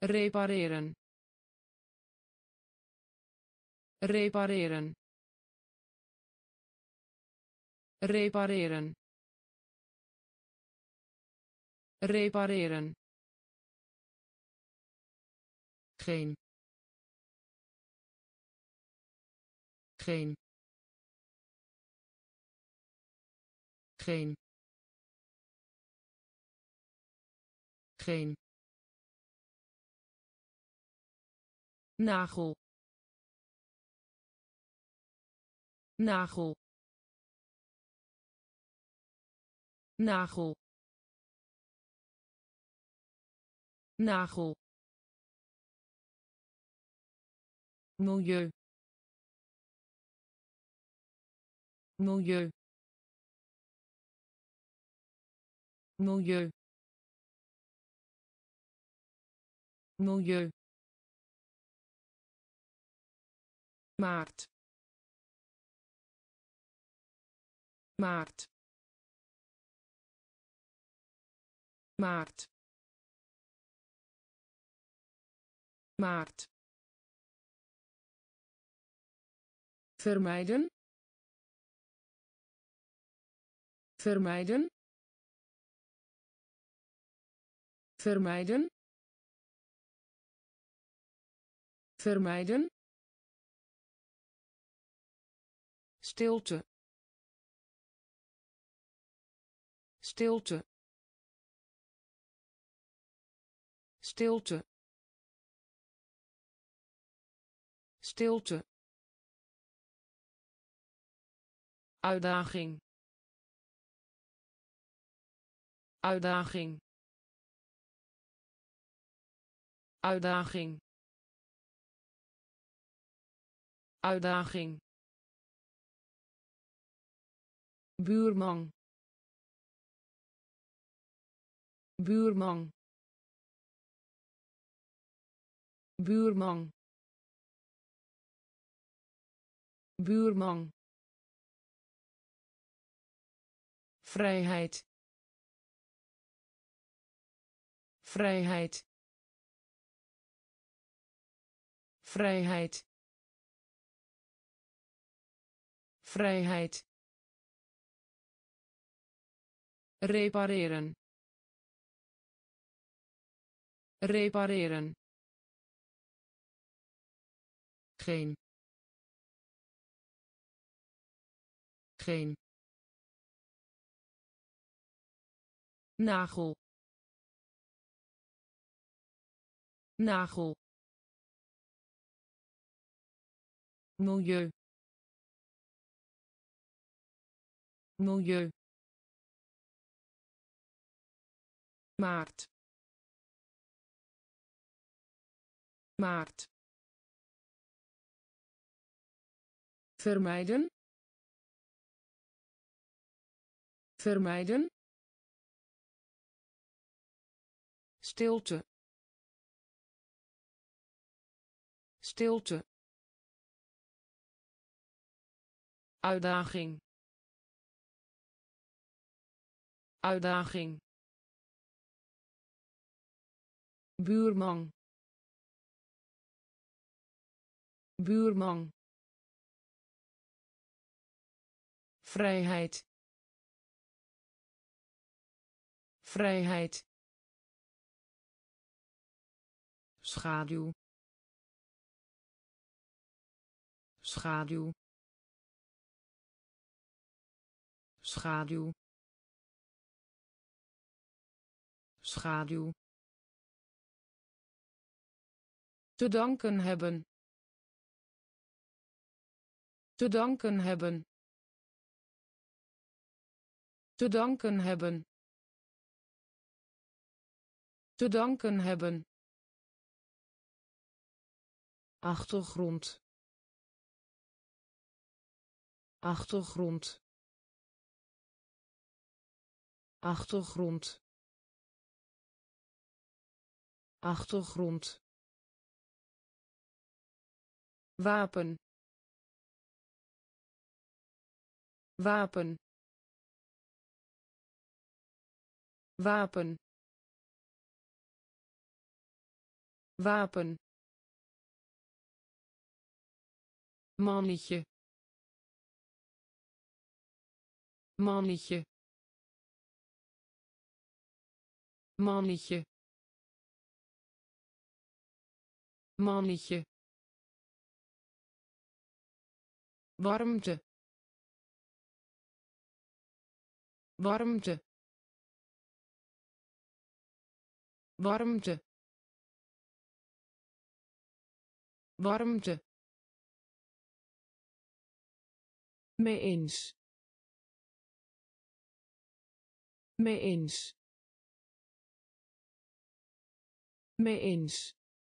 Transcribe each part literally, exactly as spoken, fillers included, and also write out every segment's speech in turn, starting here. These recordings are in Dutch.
repareren repareren repareren repareren geen geen geen geen nagel nagel nagel nagel milieu milieu milieu milieu maart maart maart maart vermijden vermijden vermijden vermijden stilte stilte stilte stilte uitdaging uitdaging uitdaging uitdaging buurman buurman buurman buurman vrijheid vrijheid vrijheid vrijheid repareren repareren geen geen nagel nagel milieu milieu maart maart vermijden vermijden stilte stilte uitdaging uitdaging buurman buurman vrijheid vrijheid schaduw schaduw schaduw schaduw te danken hebben te danken hebben te danken hebben te danken hebben achtergrond achtergrond achtergrond achtergrond wapen wapen wapen wapen, mannetje, mannetje, mannetje, mannetje, warmte, warmte, warmte, warmte, mee eens, mee eens, mee eens,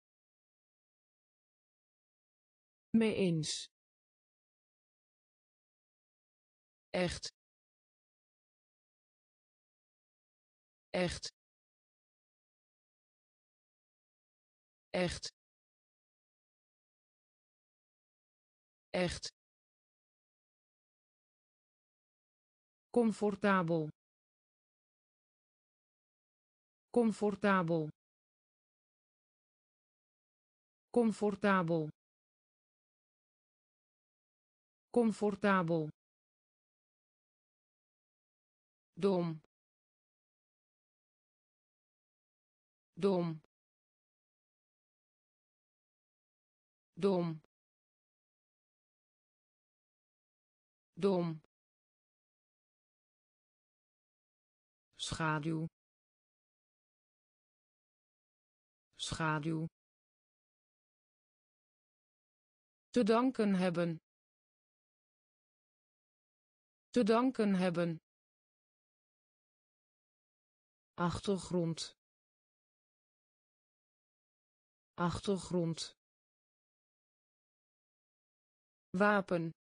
mee eens, echt, echt, echt, echt, comfortabel, comfortabel, comfortabel, comfortabel, dom, dom, dom, dom, schaduw, schaduw, te danken hebben, te danken hebben, achtergrond, achtergrond, wapen,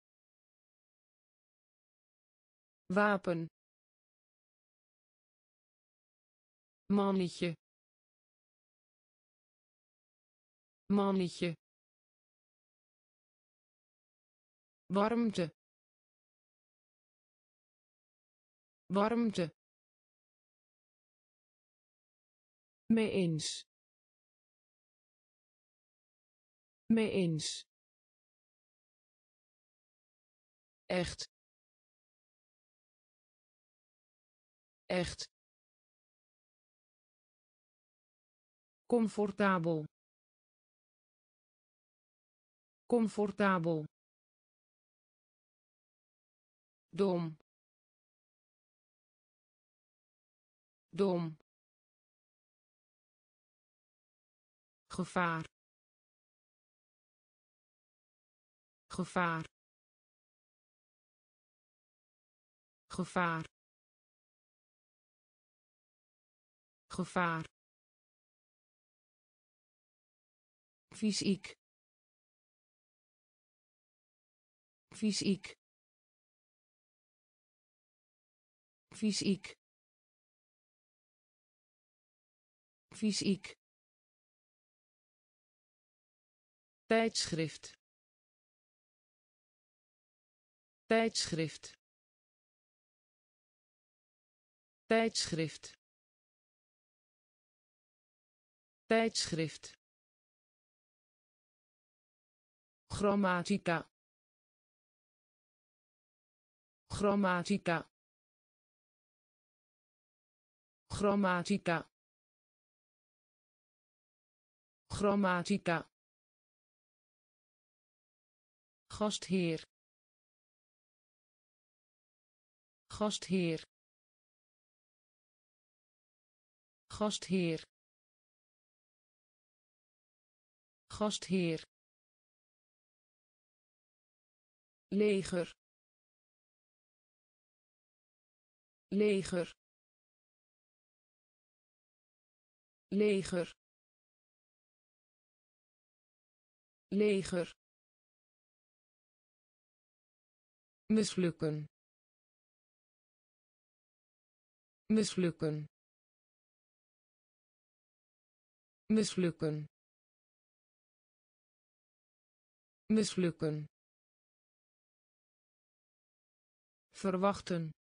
wapen, mannetje, mannetje, warmte, warmte, mee eens, mee eens, echt, echt, comfortabel, comfortabel, dom, dom, gevaar, gevaar, gevaar, gevaar, fysiek, fysiek, fysiek, fysiek, tijdschrift, tijdschrift, tijdschrift, tijdschrift, grammatica, grammatica, grammatica, grammatica, gastheer, gastheer, gastheer, gastheer, leger, leger, leger, leger, mislukken, mislukken, mislukken, mislukken, verwachten,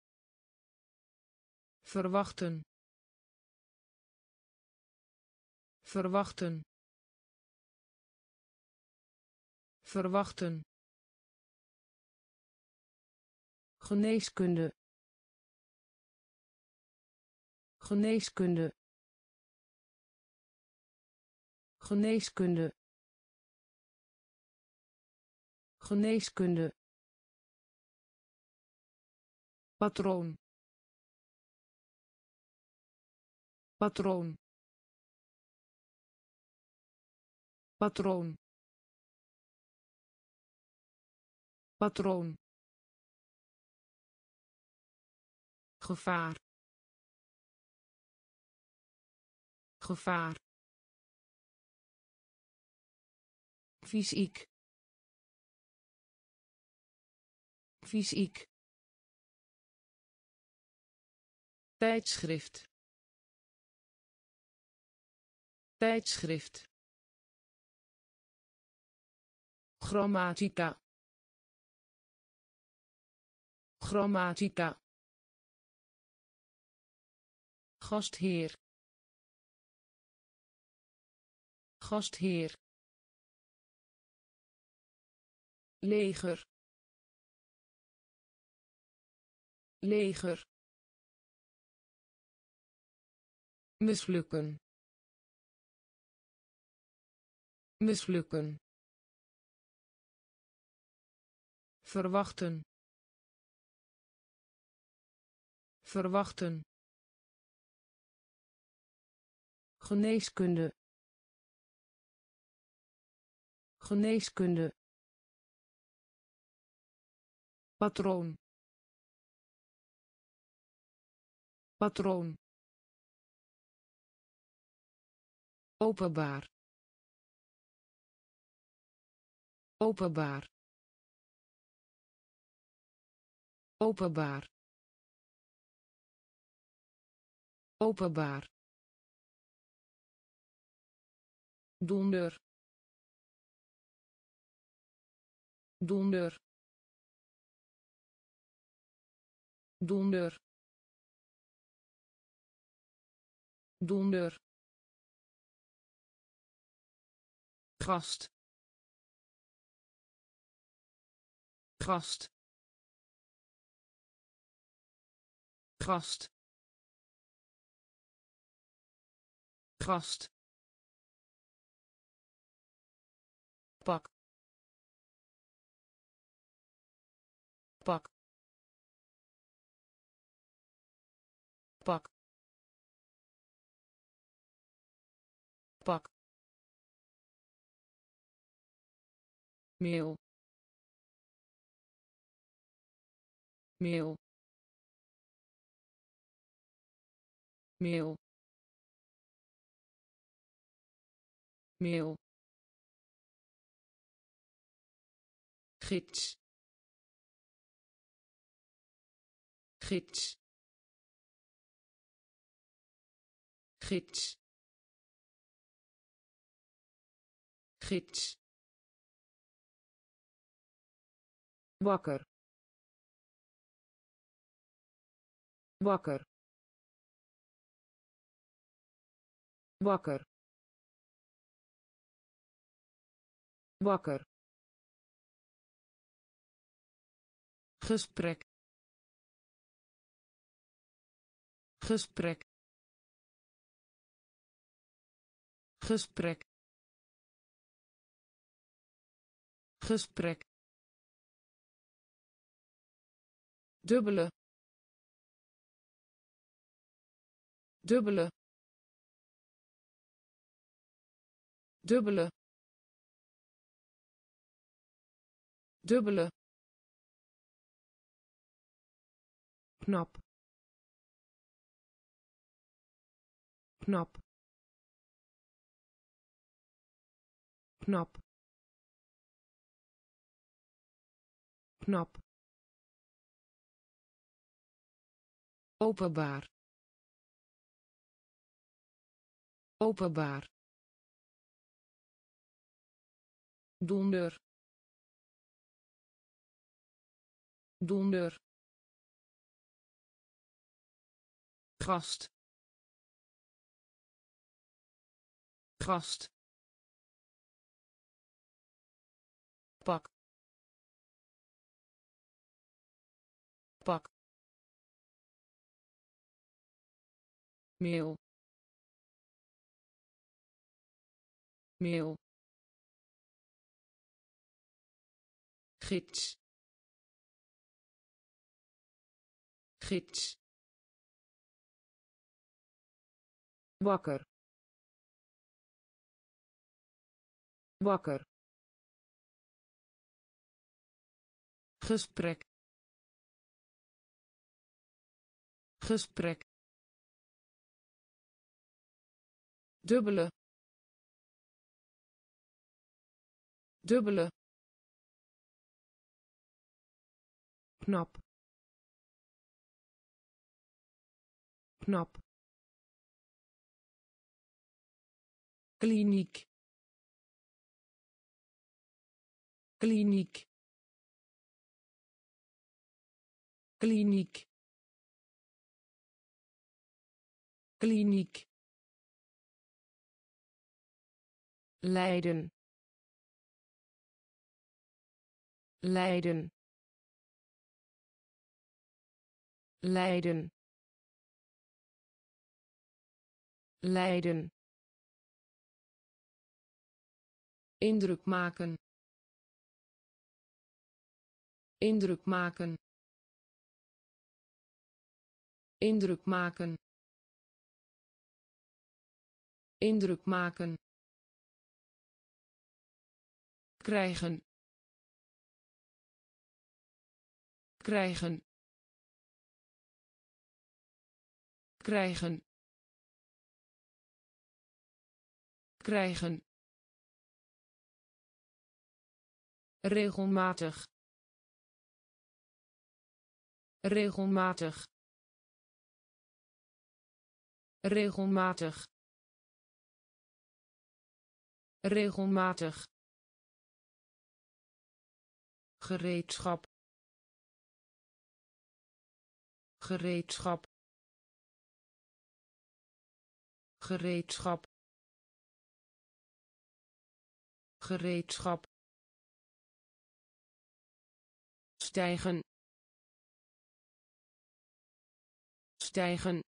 verwachten, verwachten verwachten geneeskunde geneeskunde geneeskunde geneeskunde patroon patroon patroon patroon gevaar gevaar fysiek fysiek tijdschrift tijdschrift grammatica grammatica gastheer gastheer leger leger mislukken mislukken verwachten verwachten geneeskunde geneeskunde patroon patroon openbaar openbaar openbaar openbaar donder donder donder donder gast gast gast gast pak pak pak pak meel meel meel meel gids gids gids gids wakker wakker wakker wakker gesprek gesprek gesprek gesprek dubbele dubbele dubbele dubbele knap knap knap knap openbaar openbaar donder donder gast gast, pak, pak, meel, meel, gids, gids, wakker, wakker, gesprek, gesprek, dubbele, dubbele, knap, knap, kliniek, kliniek, kliniek, kliniek, Leiden, Leiden, Leiden, Leiden, indruk maken, indruk maken, indruk maken, indruk maken, krijgen, krijgen, krijgen, krijgen, regelmatig, regelmatig, regelmatig, regelmatig, gereedschap, gereedschap, gereedschap, gereedschap, stijgen, stijgen,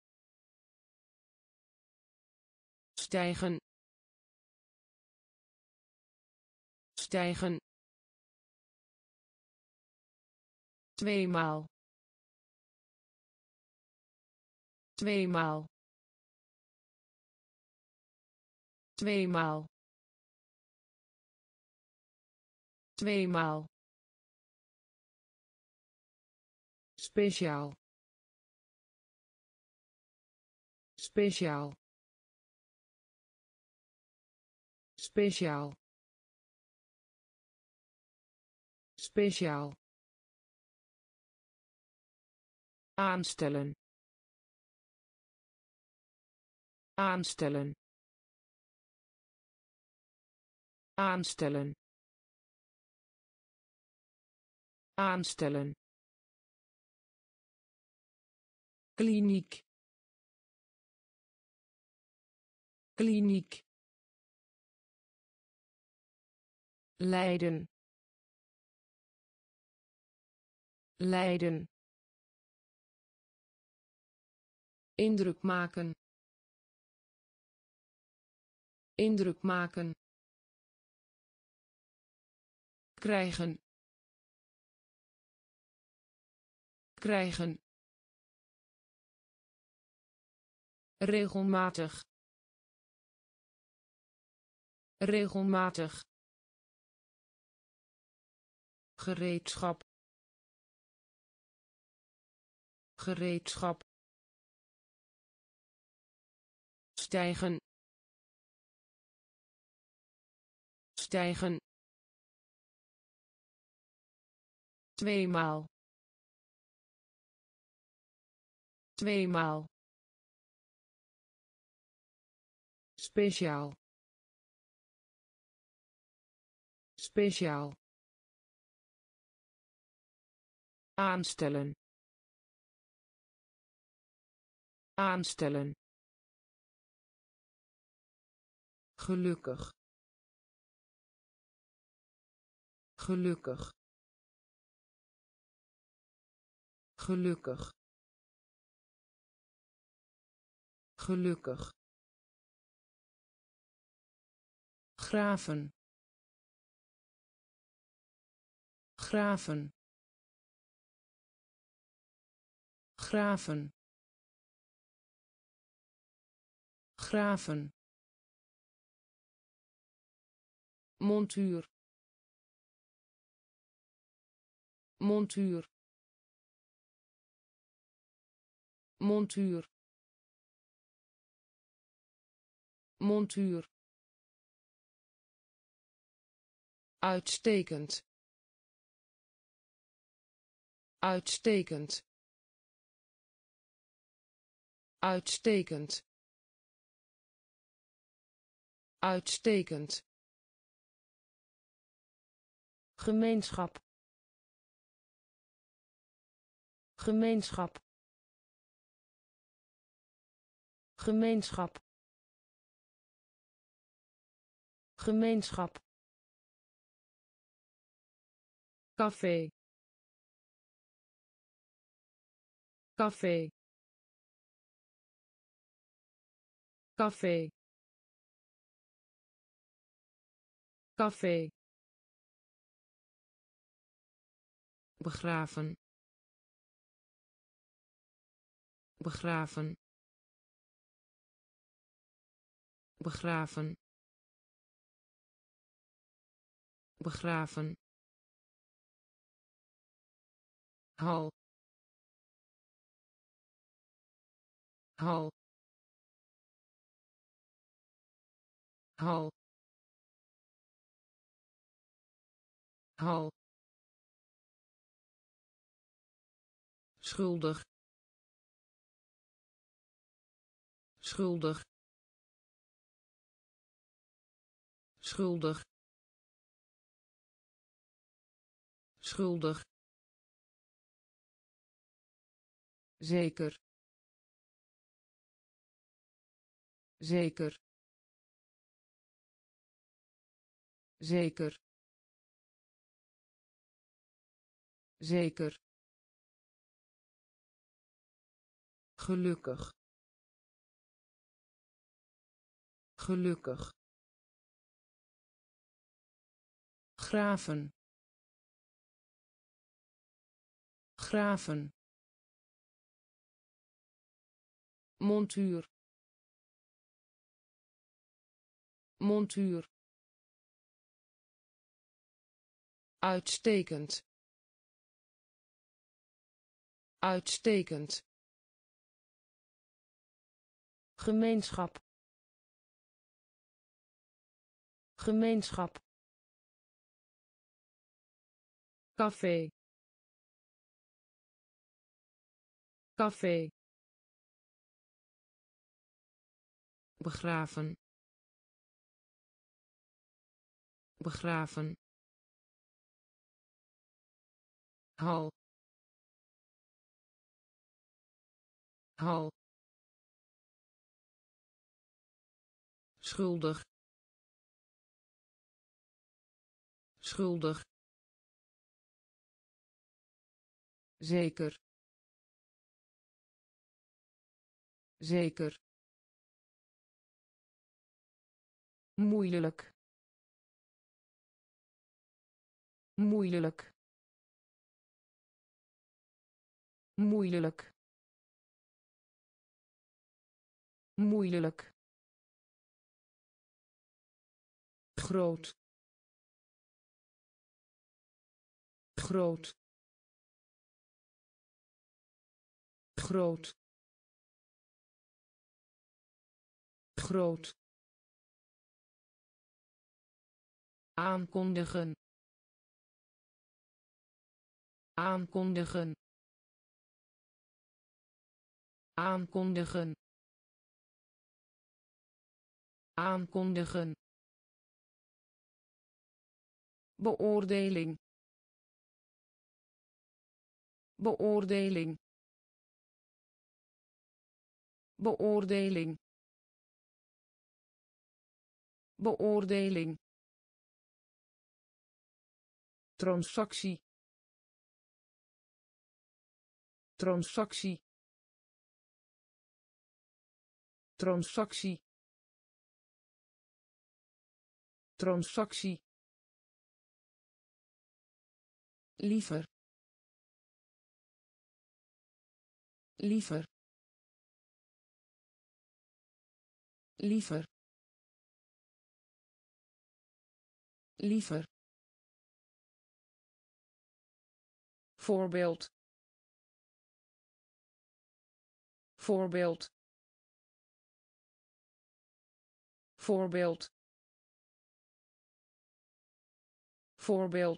stijgen, stijgen, tweemaal, tweemaal, tweemaal, tweemaal, speciaal, speciaal, speciaal, speciaal, aanstellen, aanstellen, aanstellen, aanstellen, kliniek, kliniek, Leiden, Leiden, indruk maken, indruk maken, krijgen, krijgen, regelmatig, regelmatig, gereedschap, gereedschap, stijgen, stijgen, tweemaal, tweemaal, speciaal, speciaal, aanstellen, aanstellen, gelukkig gelukkig gelukkig gelukkig graven graven graven graven montuur montuur montuur montuur uitstekend uitstekend uitstekend uitstekend gemeenschap gemeenschap gemeenschap gemeenschap café café café café begraven begraven begraven begraven hal hal hal hal schuldig schuldig schuldig schuldig zeker zeker zeker zeker gelukkig gelukkig graven graven montuur montuur uitstekend uitstekend gemeenschap gemeenschap café café begraven begraven hal hal schuldig schuldig zeker zeker moeilijk moeilijk moeilijk moeilijk groot groot groot groot aankondigen aankondigen aankondigen aankondigen beoordeling beoordeling beoordeling beoordeling transactie transactie transactie transactie liever liever liever liever voorbeeld voorbeeld voorbeeld voorbeeld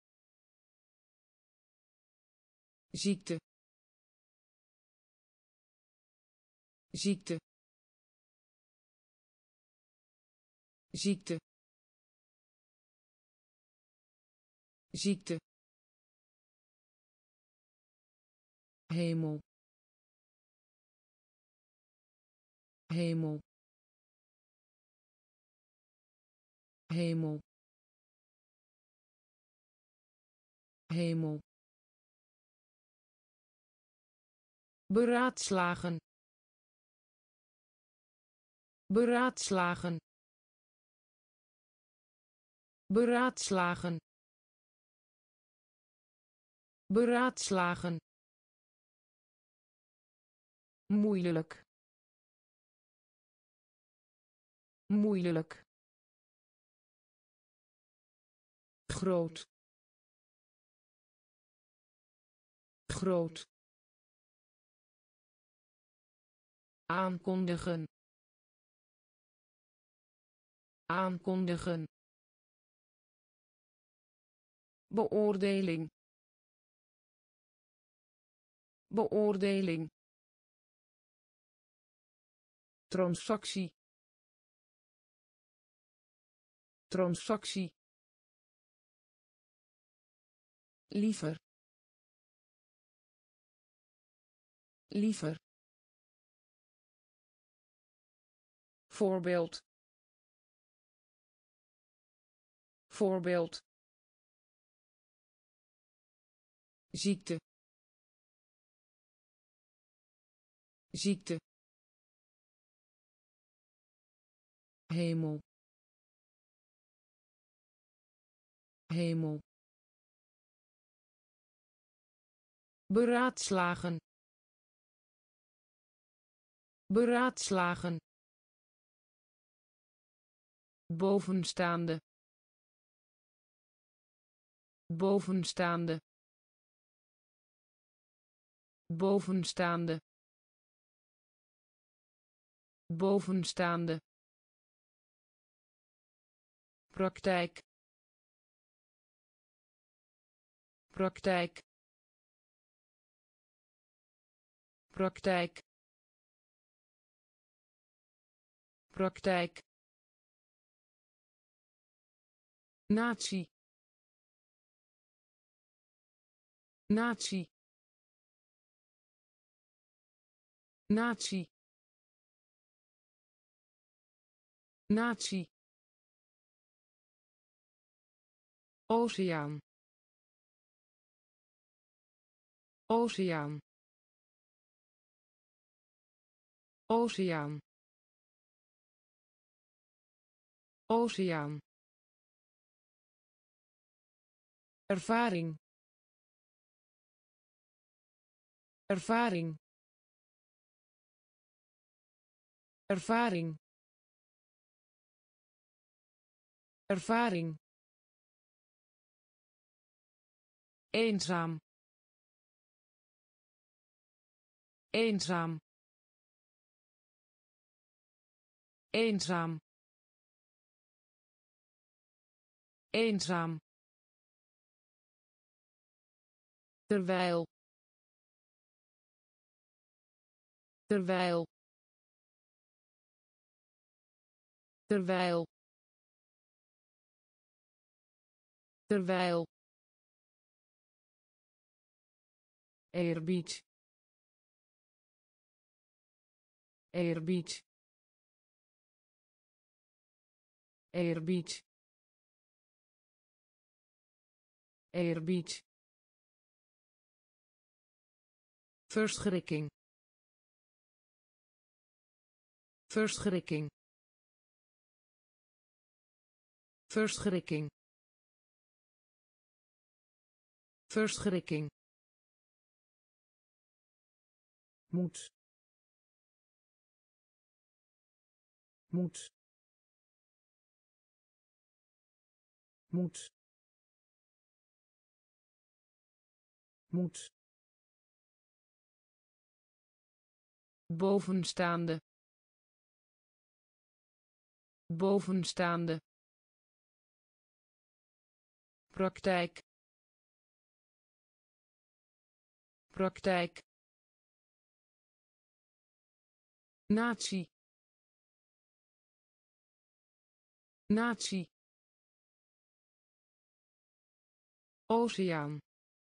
ziekte ziekte ziekte ziekte hemel hemel hemel hemel beraadslagen beraadslagen beraadslagen beraadslagen moeilijk moeilijk groot groot aankondigen aankondigen beoordeling beoordeling transactie transactie liever liever voorbeeld voorbeeld ziekte ziekte hemel hemel beraadslagen beraadslagen bovenstaande bovenstaande bovenstaande bovenstaande praktijk praktijk praktijk praktijk natie natie natie natie oceaan oceaan oceaan oceaan ervaring ervaring ervaring ervaring eenzaam eenzaam eenzaam eenzaam terwijl terwijl terwijl terwijl eerbied eerbied eerbied eerbied verschrikking verschrikking verschrikking verschrikking moet moet moet moet bovenstaande bovenstaande praktijk praktijk natie natie oceaan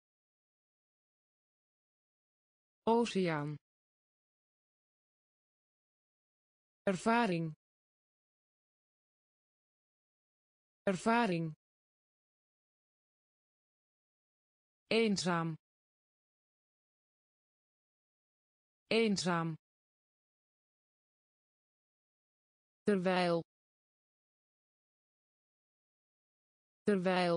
oceaan ervaring ervaring eenzaam eenzaam terwijl terwijl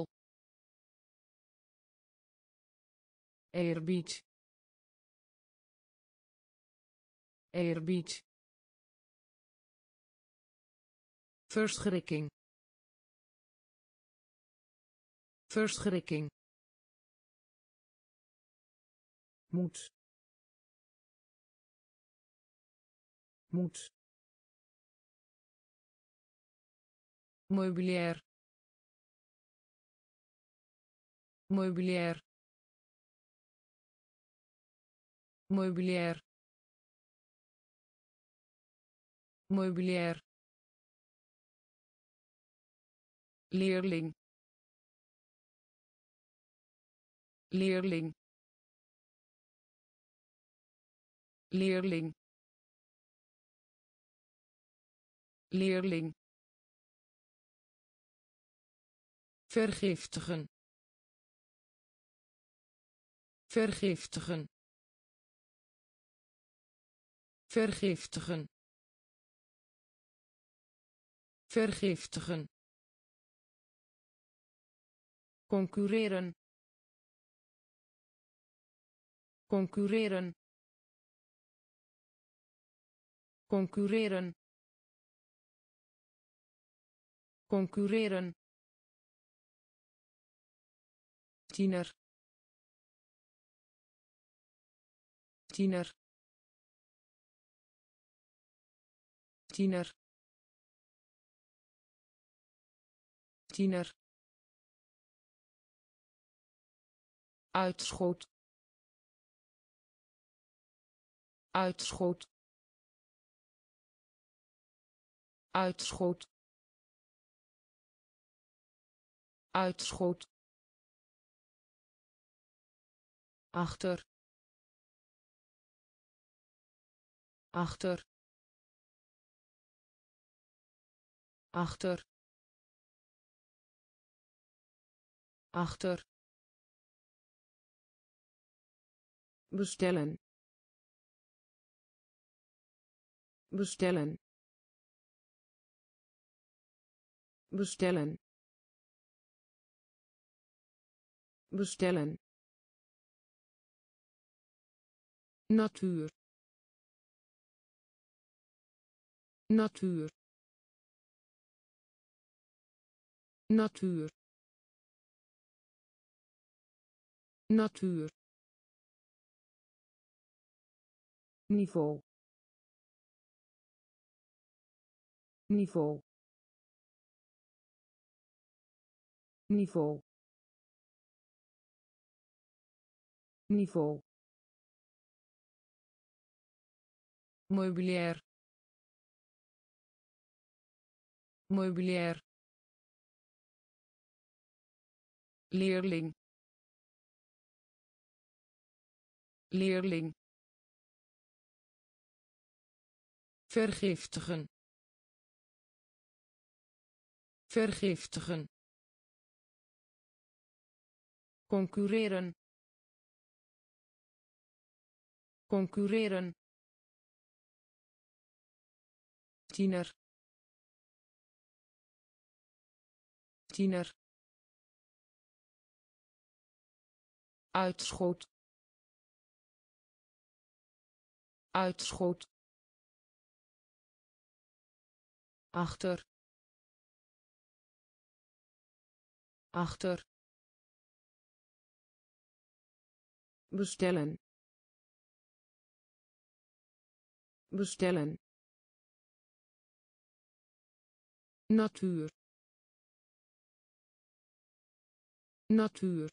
eerbied eerbied verschrikking verschrikking moet moet meubilair meubilair meubilair meubilair leerling leerling leerling leerling vergiftigen vergiftigen vergiftigen vergiftigen concurreren concurreren concurreren concurreren tiener tiener tiener tiener uitschot uitschot uitschot uitschot achter achter achter achter bestellen bestellen bestellen bestellen natuur natuur natuur natuur niveau niveau niveau niveau meubilair meubilair leerling leerling vergiftigen vergiftigen, concurreren, concurreren, tiener, tiener, uitschot, uitschot, achter, achter, bestellen, bestellen, natuur, natuur,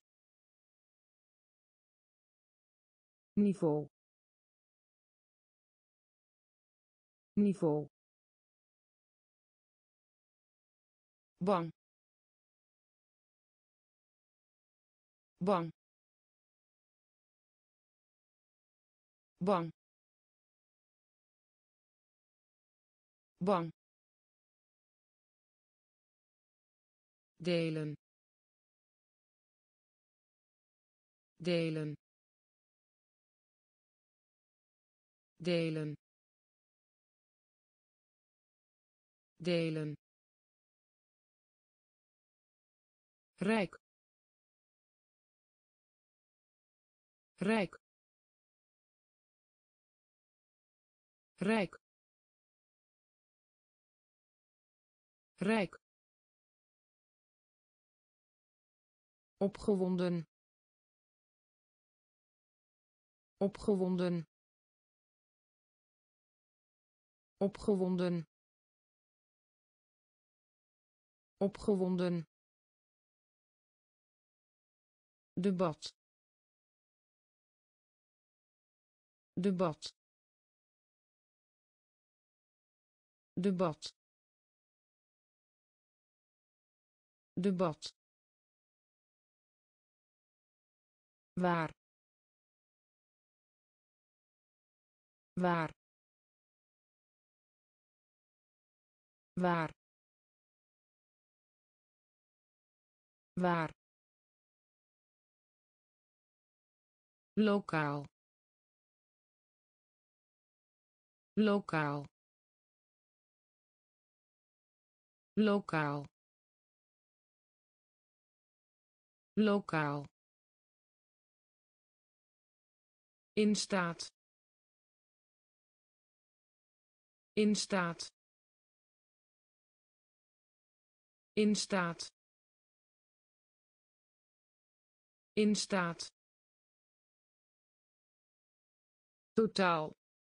niveau, niveau, bang, bang, bang, bang, delen, delen, delen, delen, rijk, rijk, rijk, rijk, opgewonden, opgewonden, opgewonden, opgewonden, debat, debat, debat, debat, waar, waar, waar, waar, lokaal, lokaal, lokaal, lokaal, in staat, in staat, in staat, in staat, totaal,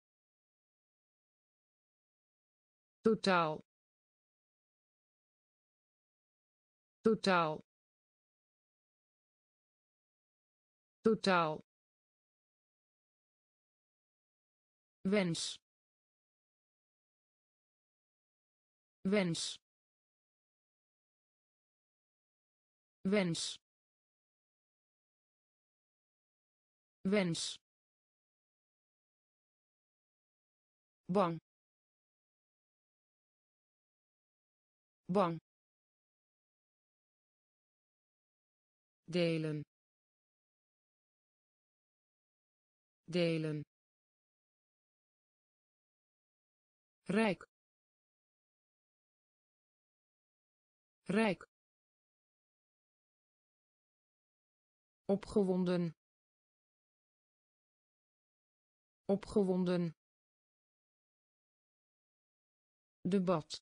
totaal, totaal, totaal, wens, wens, wens, wens, bang, bang, delen, delen, rijk, rijk, opgewonden, opgewonden, debat,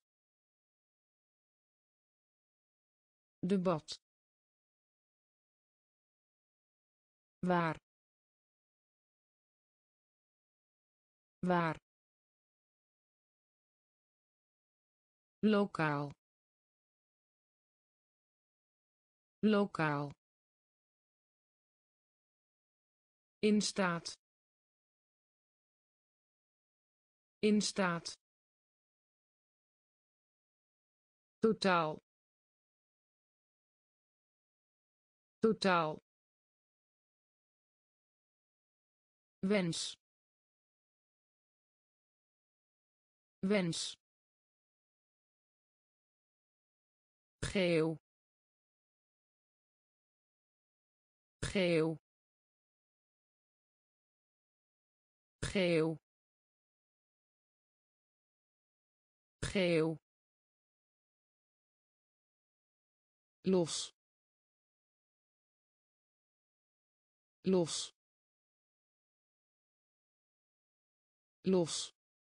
debat, waar, waar, lokaal, lokaal, in staat, in staat, totaal, totaal, wens, wens, geel geel geel geel los los los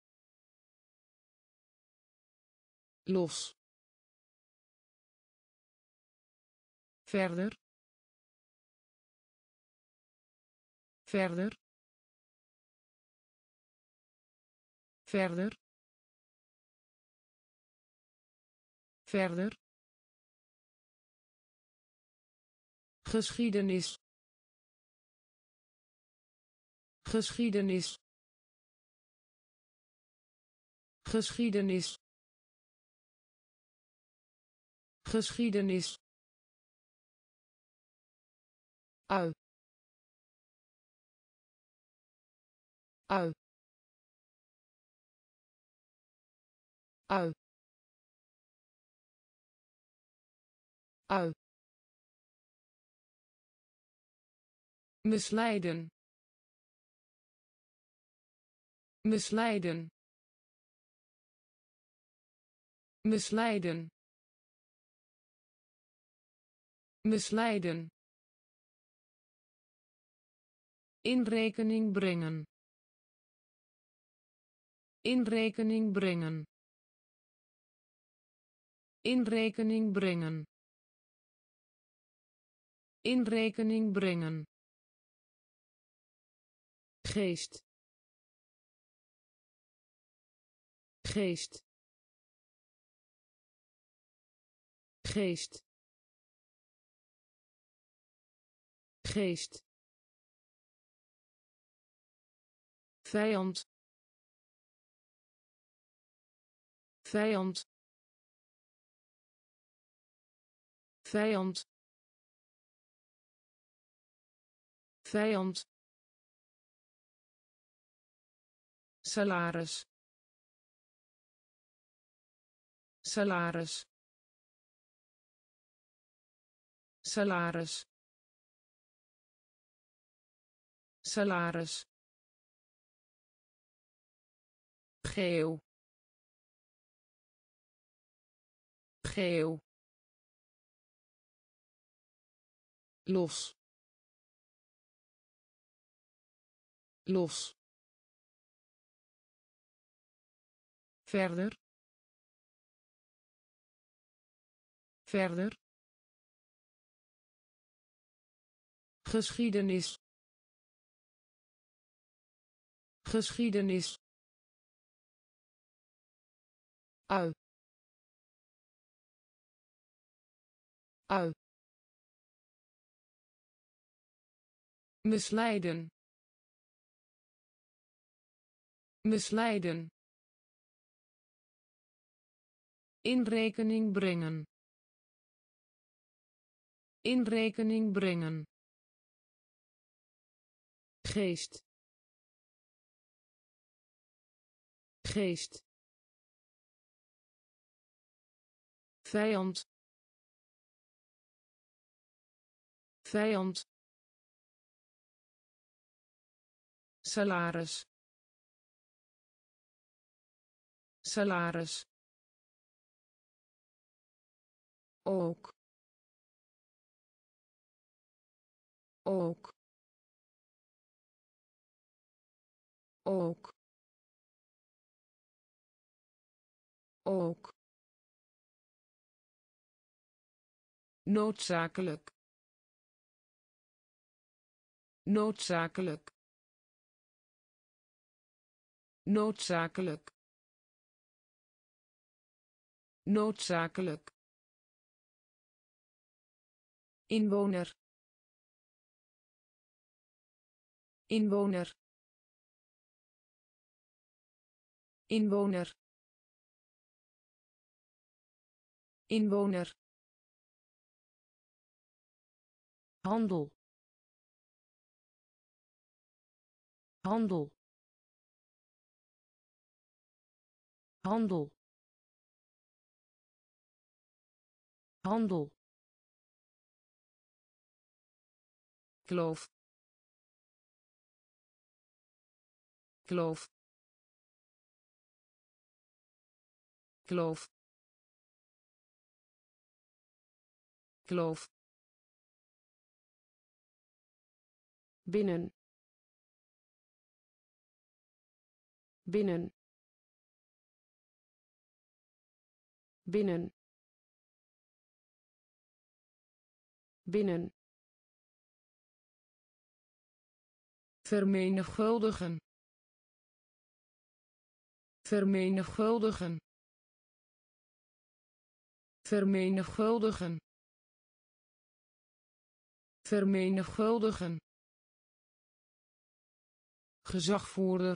los verder verder verder verder geschiedenis geschiedenis geschiedenis geschiedenis ui ui ui ui misleiden misleiden misleiden misleiden in rekening brengen in rekening brengen in rekening brengen in rekening brengen geest geest geest geest vijand vijand vijand vijand salaris salaris salaris salaris geel geel los los verder verder geschiedenis geschiedenis ui ui misleiden misleiden in rekening brengen in rekening brengen geest geest vijand vijand salaris salaris ook ook ook ook noodzakelijk noodzakelijk noodzakelijk noodzakelijk inwoner inwoner inwoner inwoner handel handel handel handel, kloof, kloof, kloof, kloof, binnen, binnen, binnen, binnen, vermenigvuldigen, vermenigvuldigen, vermenigvuldigen, vermenigvuldigen, gezagvoerder,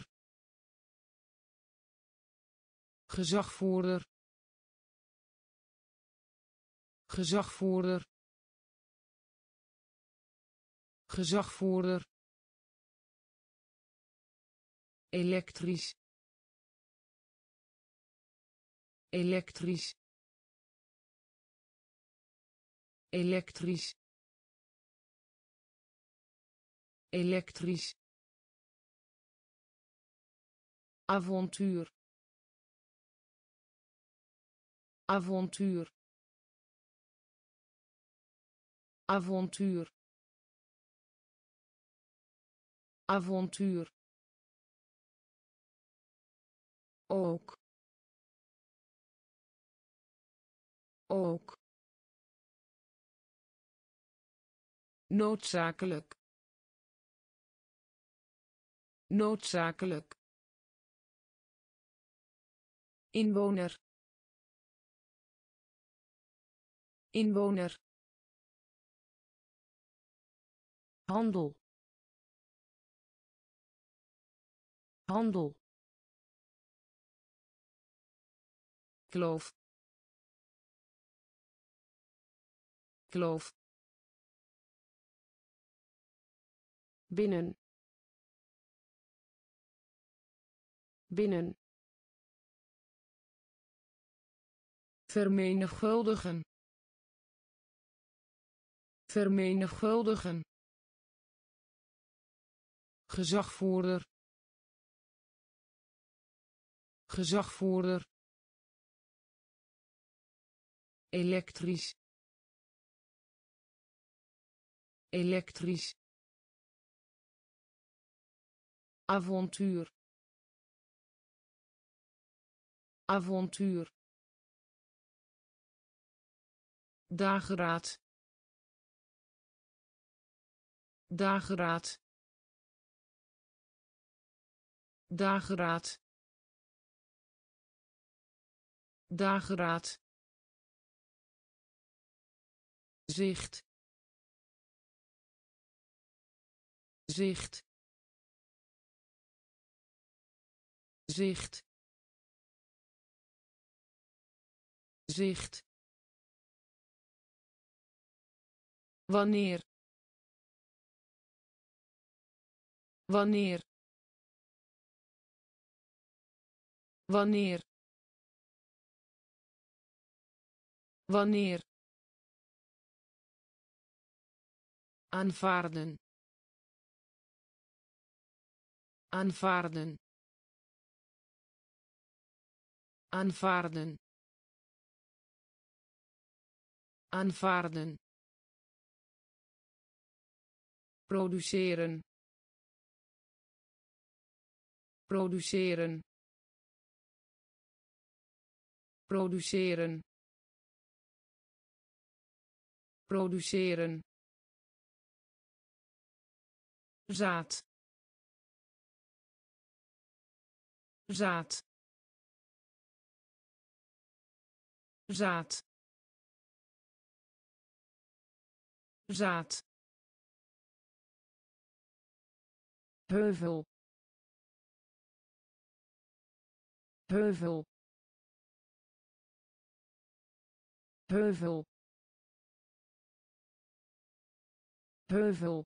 gezagvoerder, gezagvoerder, gezagvoerder, elektrisch, elektrisch, elektrisch, elektrisch, avontuur, avontuur, avontuur, avontuur, ook, ook, noodzakelijk, noodzakelijk, inwoner, inwoner, handel, handel, kloof, kloof, binnen, binnen, vermenigvuldigen, vermenigvuldigen, gezagvoerder, gezagvoerder, elektrisch, elektrisch, avontuur, avontuur, dageraad, dageraad, dageraad, dageraad, zicht, zicht, zicht, zicht, wanneer, wanneer, wanneer, wanneer, aanvaarden, aanvaarden, aanvaarden, aanvaarden, produceren, produceren, produceren, produceren, zaad, zaad, zaad, zaad, heuvel, heuvel, heuvel, heuvel,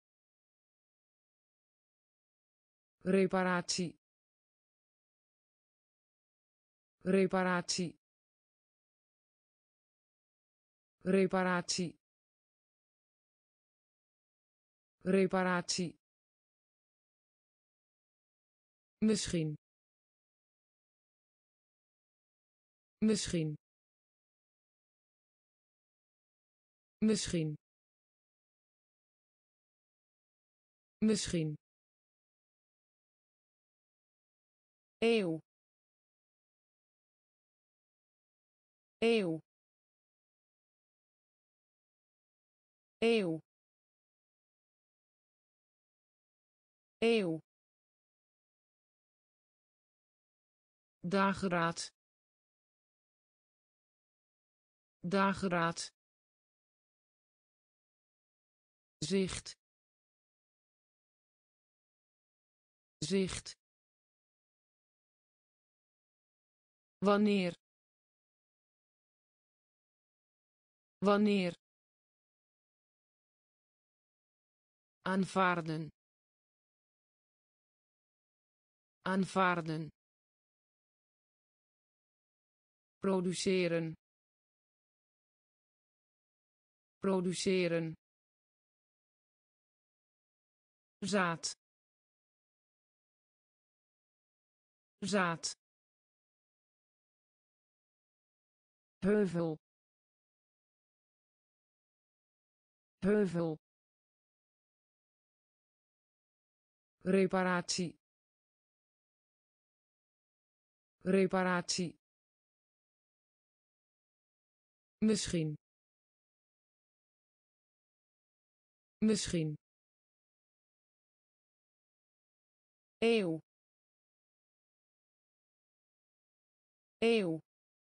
reparatie, reparatie, reparatie reparatie misschien misschien misschien misschien eeuw eeuw eeuw eeuw dageraad dageraad zicht zicht wanneer wanneer aanvaarden aanvaarden produceren produceren zaad zaad heuvel heuvel reparatie reparatie misschien misschien eeuw eeuw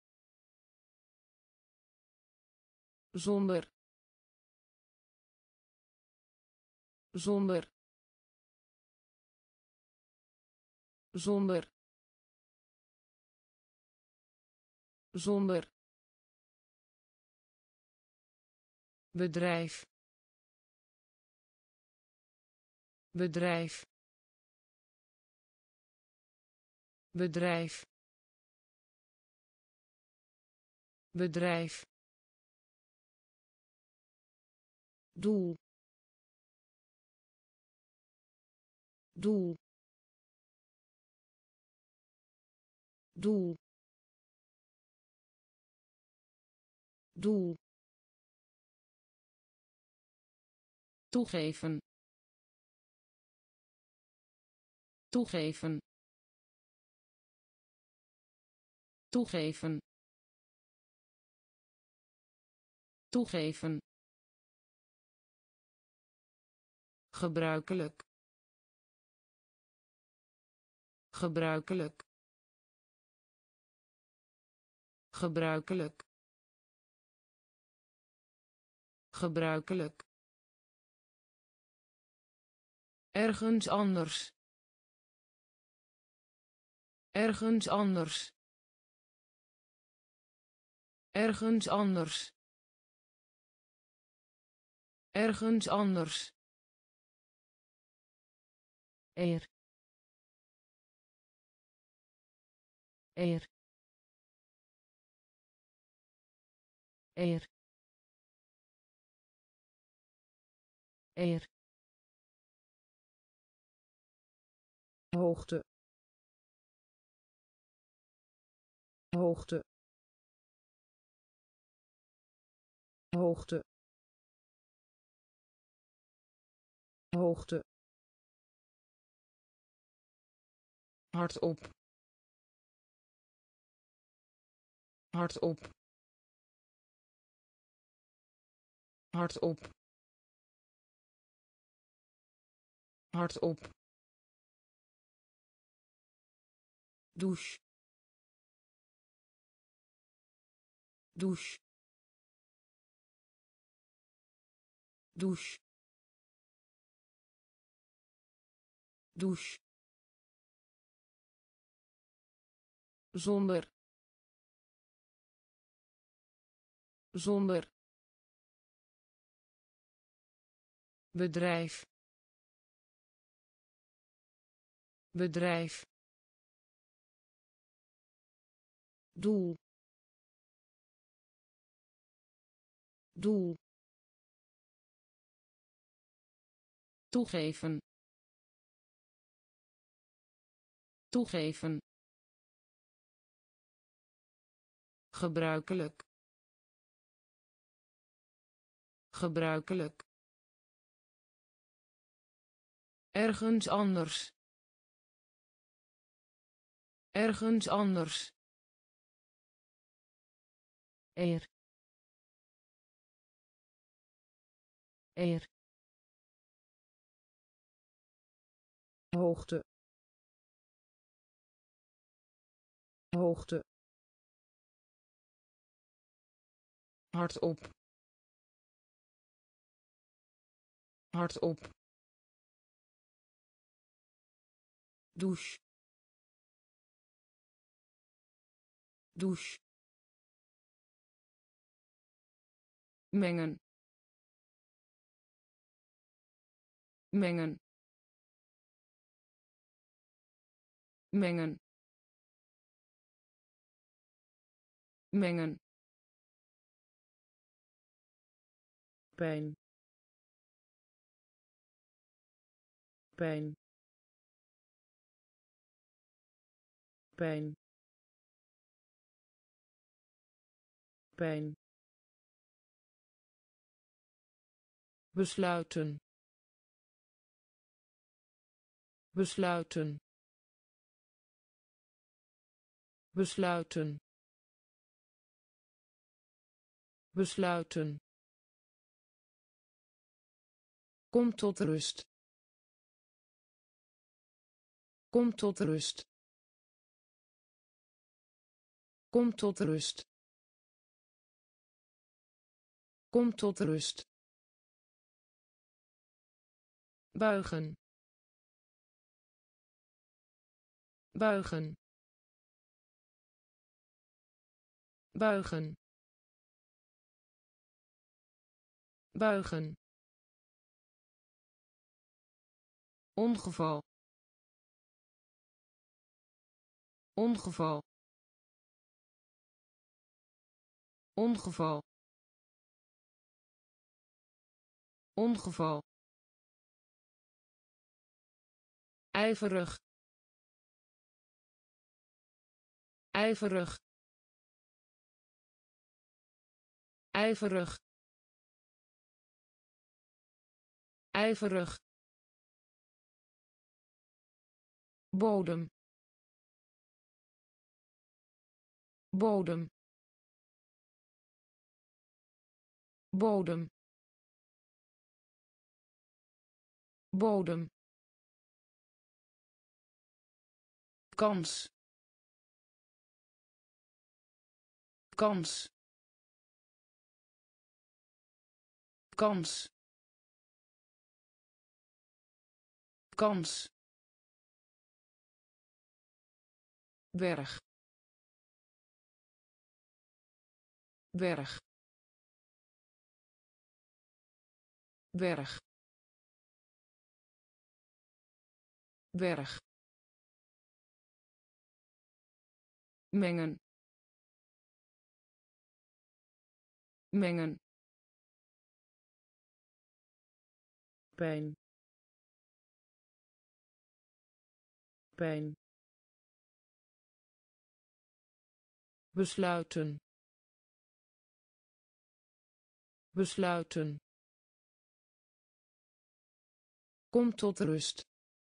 zonder zonder zonder zonder bedrijf bedrijf bedrijf bedrijf doel doel doel doel toegeven toegeven toegeven toegeven gebruikelijk gebruikelijk gebruikelijk gebruikelijk ergens anders ergens anders ergens anders ergens anders eer eer eer eer hoogte hoogte hoogte hoogte hardop hardop hardop hardop douche douche douche douche zonder zonder bedrijf bedrijf doel doel, toegeven, toegeven, gebruikelijk, gebruikelijk, ergens anders, ergens anders, eer, eer, hoogte, hoogte, hardop, hardop, douche, douche, mengen, mengen, mengen, mengen, pijn, pijn, pijn, pijn, besluiten, besluiten, besluiten, besluiten, kom tot rust, kom tot rust, kom tot rust, kom tot rust, buigen, buigen, buigen, buigen, ongeval, ongeval, ongeval, ongeval, ijverig, ijverig, ijverig, ijverig, bodem, bodem, bodem, bodem, kans, kans, kans, kans, berg, berg, berg, berg, mengen, mengen, pijn, pijn, besluiten, besluiten, kom tot rust,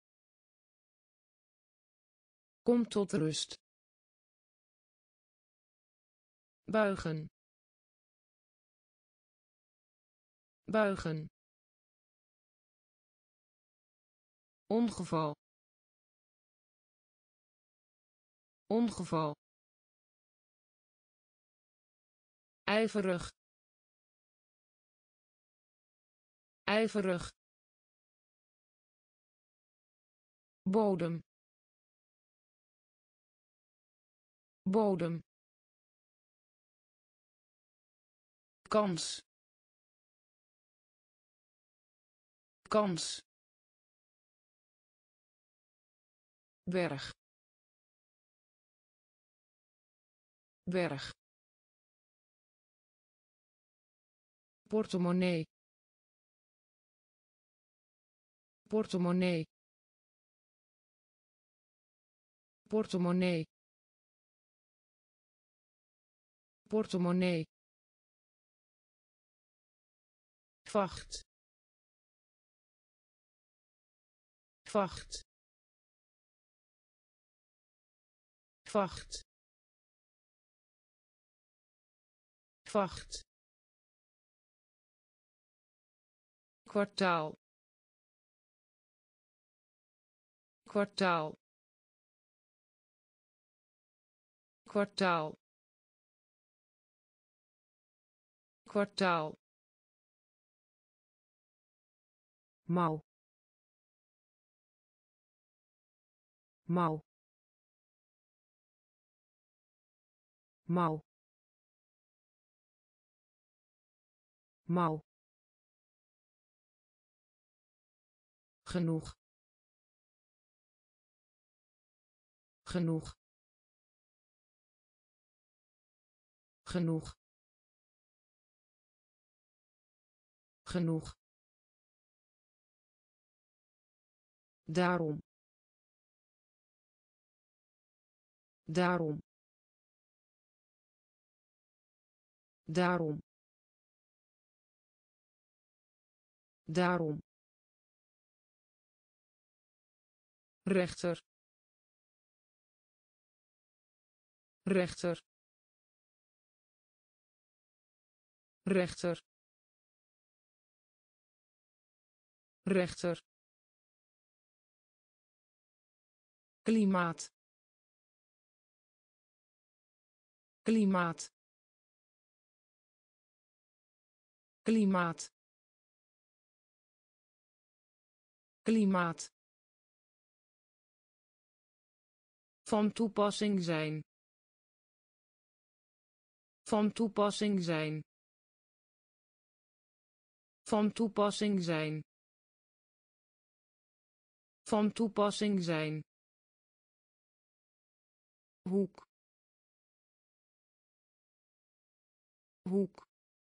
kom tot rust, buigen, buigen, ongeval, ongeval, ijverig, ijverig, bodem, bodem, kans, kans, berg, berg, portemonnee portemonnee portemonnee portemonnee vacht vacht vacht vacht kwartaal kwartaal kwartaal kwartaal mouw mouw mouw mouw genoeg genoeg genoeg genoeg daarom daarom daarom daarom rechter rechter rechter rechter klimaat klimaat klimaat klimaat van toepassing zijn van toepassing zijn van toepassing zijn van toepassing zijn hoek hoek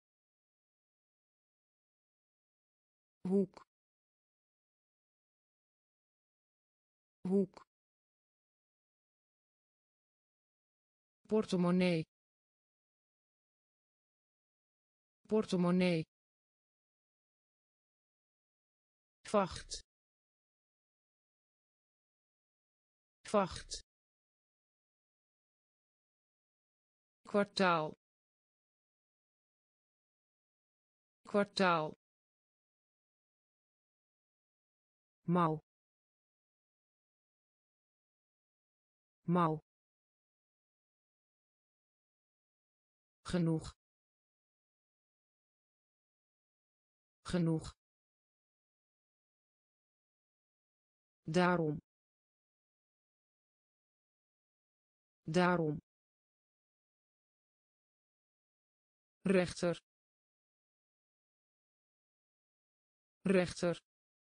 hoek hoek portemonnee portemonnee vacht vacht kwartaal kwartaal mouw mouw genoeg genoeg daarom daarom rechter rechter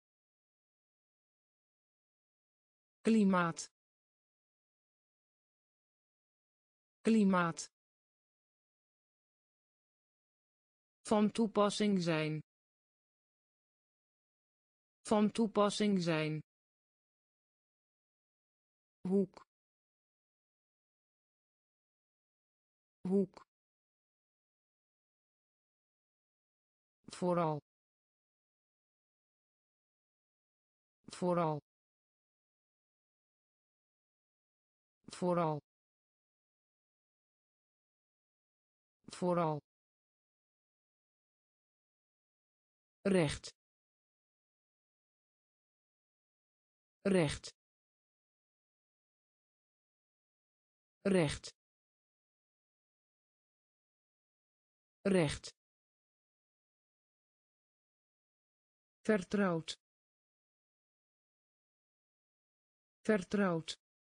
klimaat klimaat van toepassing zijn van toepassing zijn hoek hoek vooral vooral vooral vooral recht recht recht recht vertrouwd vertrouwd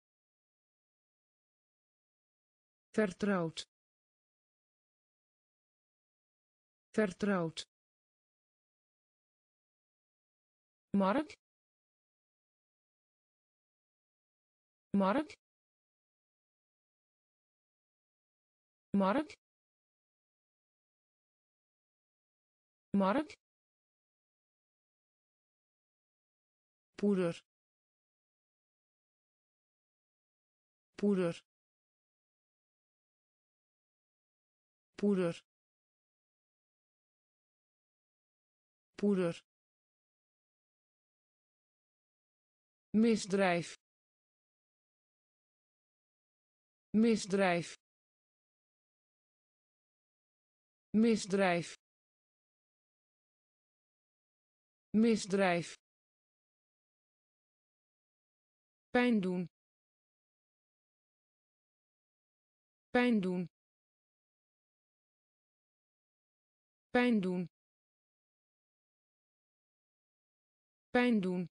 vertrouwd vertrouwd mark mark mark markt, poeder, poeder, poeder, poeder, misdrijf, misdrijf, misdrijf, misdrijf, pijn doen, pijn doen, pijn doen, pijn doen,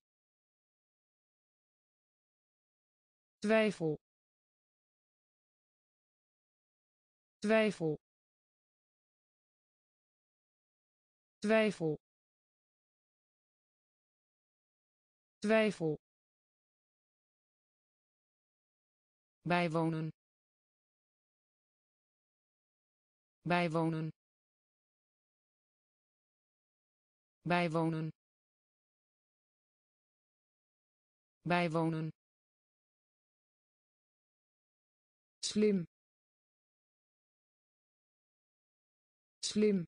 twijfel, twijfel, twijfel, twijfel, bijwonen, bijwonen, bijwonen, bijwonen, slim, slim,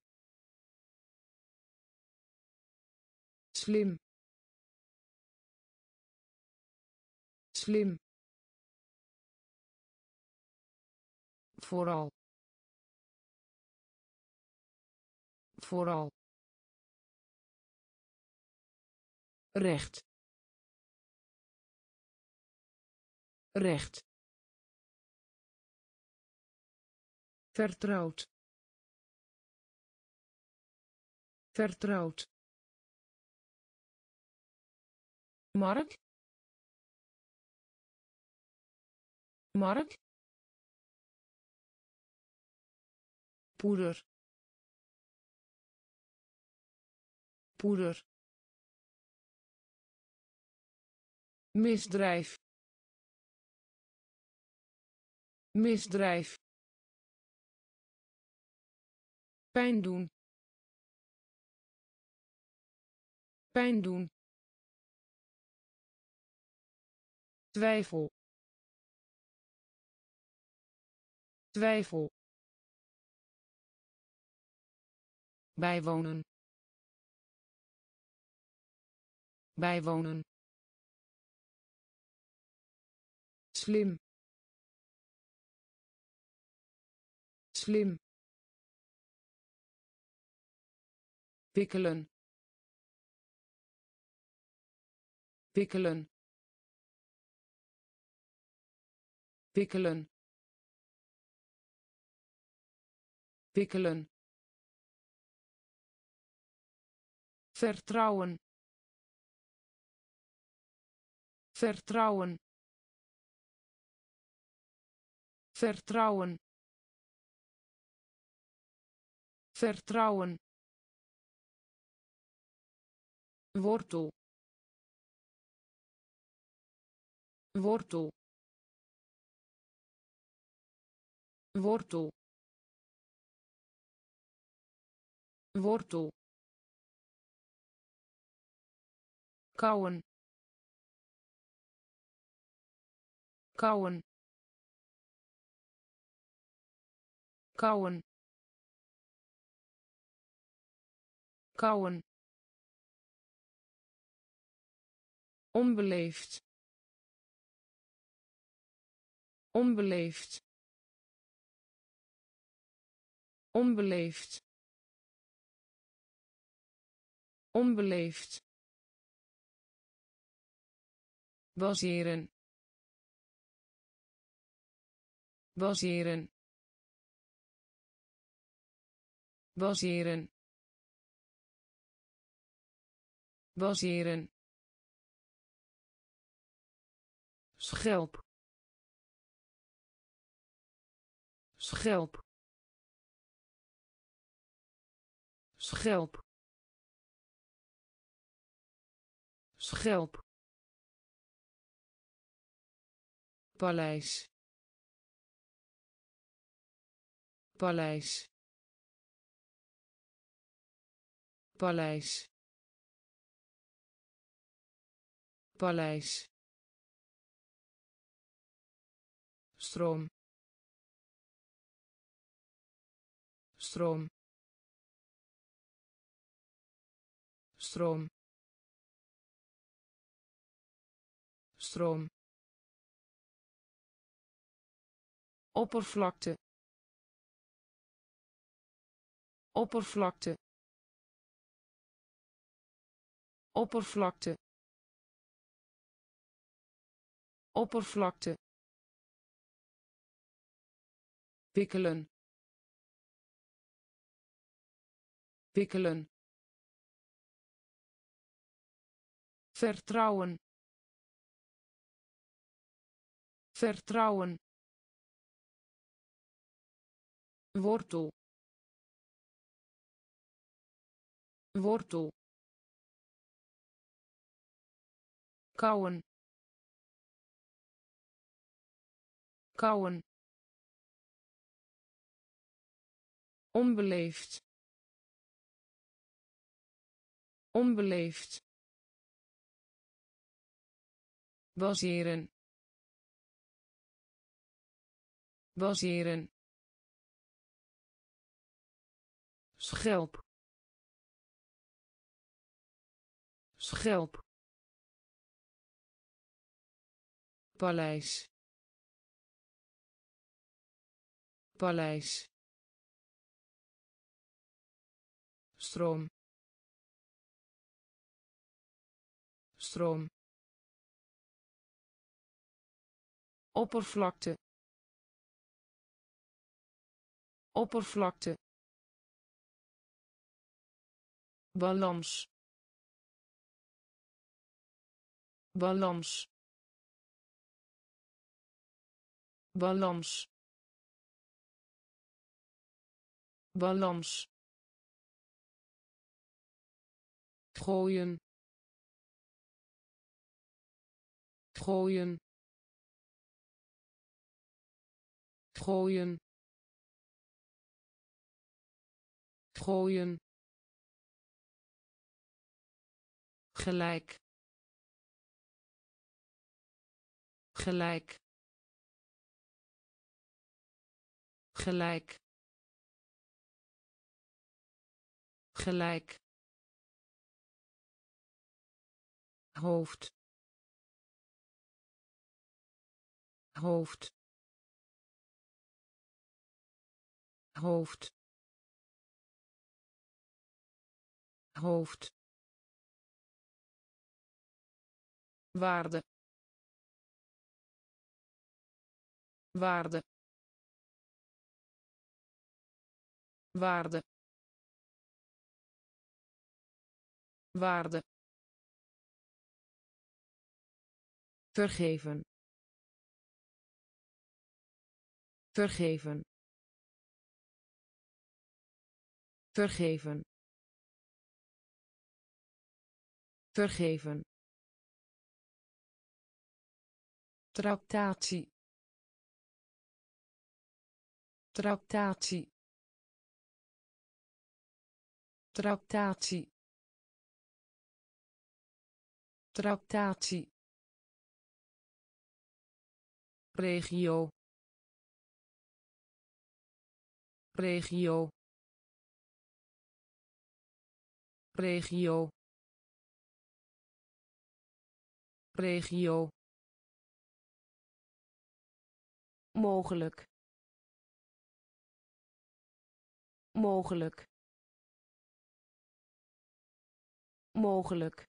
slim, slim, vooral, vooral, recht, recht, vertrouwd, vertrouwd, markt, markt, poeder, poeder, misdrijf, misdrijf, pijn doen, pijn doen, twijfel, twijfel, bijwonen, bijwonen, slim, slim, wikkelen, wikkelen, wikkelen, wikkelen, vertrouwen, vertrouwen, vertrouwen, vertrouwen, wortel, wortel, wortel, wortel, kauwen, kauwen, kauwen, kauwen, onbeleefd, onbeleefd, onbeleefd, onbeleefd, baseren, baseren, baseren, baseren, schelp, schelp, schelp, schelp, paleis, paleis, paleis paleis stroom stroom stroom stroom oppervlakte oppervlakte oppervlakte oppervlakte wikkelen wikkelen vertrouwen vertrouwen wortel wortel kauwen kauwen onbeleefd onbeleefd baseren baseren schelp schelp paleis paleis stroom stroom oppervlakte oppervlakte balans balans balans balans gooien gooien gooien gooien gelijk gelijk gelijk gelijk hoofd hoofd hoofd hoofd waarde waarde waarde waarde vergeven vergeven vergeven vergeven tractatie tractatie tractatie tractatie regio regio regio regio mogelijk mogelijk mogelijk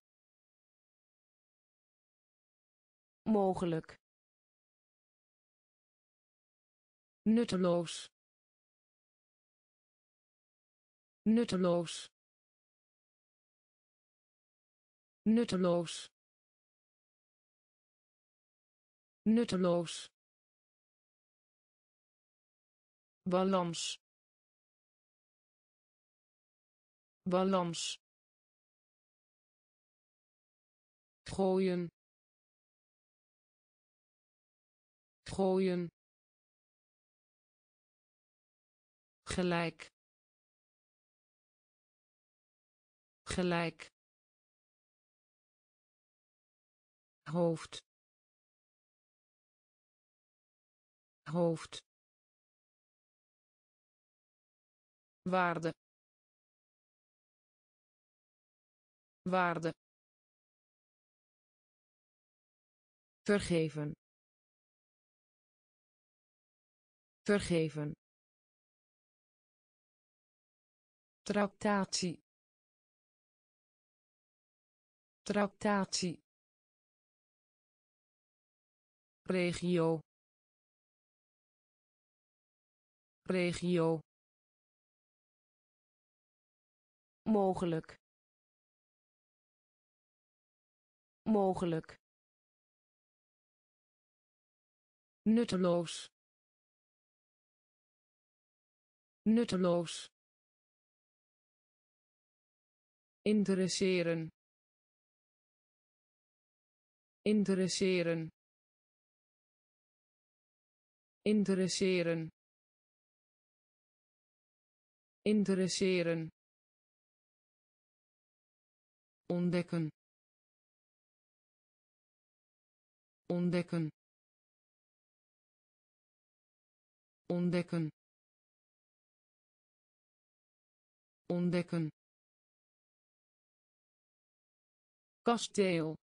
mogelijk nutteloos nutteloos nutteloos nutteloos balans balans gooien gooien gelijk gelijk hoofd hoofd waarde waarde vergeven vergeven tractatie tractatie regio regio mogelijk mogelijk nutteloos nutteloos interesseren interesseren interesseren interesseren ontdekken ontdekken ontdekken ontdekken kasteel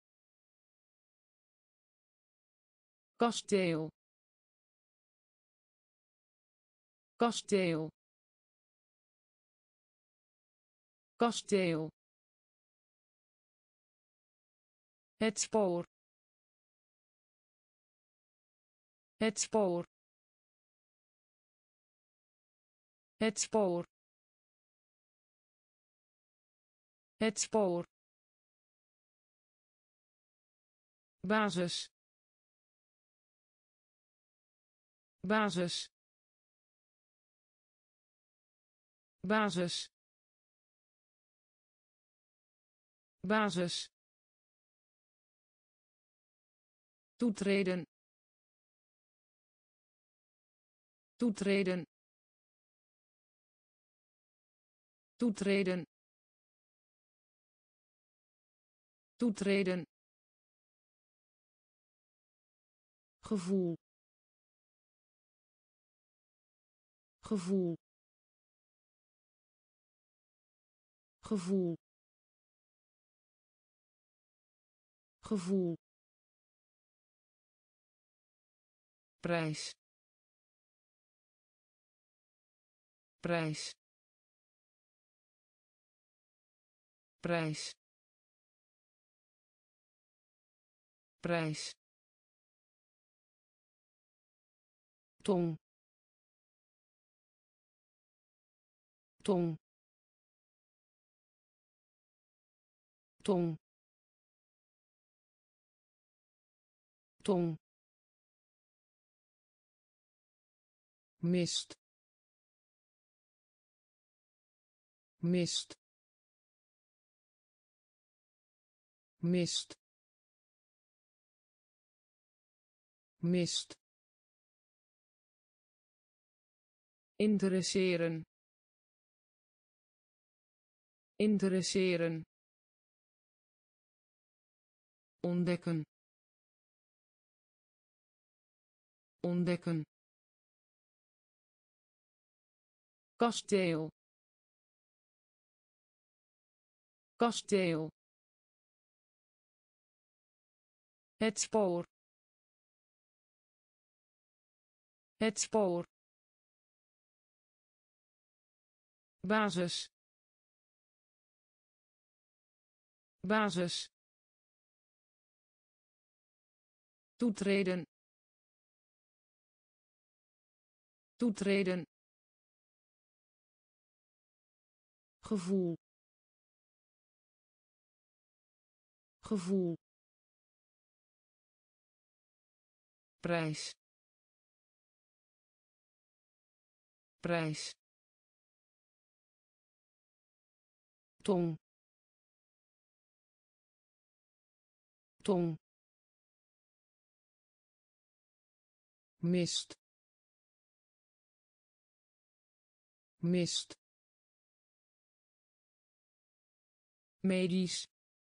kasteel kasteel kasteel het spoor het spoor het spoor het spoor basis basis basis basis toetreden toetreden toetreden toetreden gevoel gevoel gevoel gevoel prijs prijs prijs prijs tong tong tong tong mist mist mist mist interesseren interesseren ontdekken ontdekken kasteel kasteel het spoor het spoor basis basis toetreden toetreden gevoel gevoel prijs prijs tong tong mist mist medisch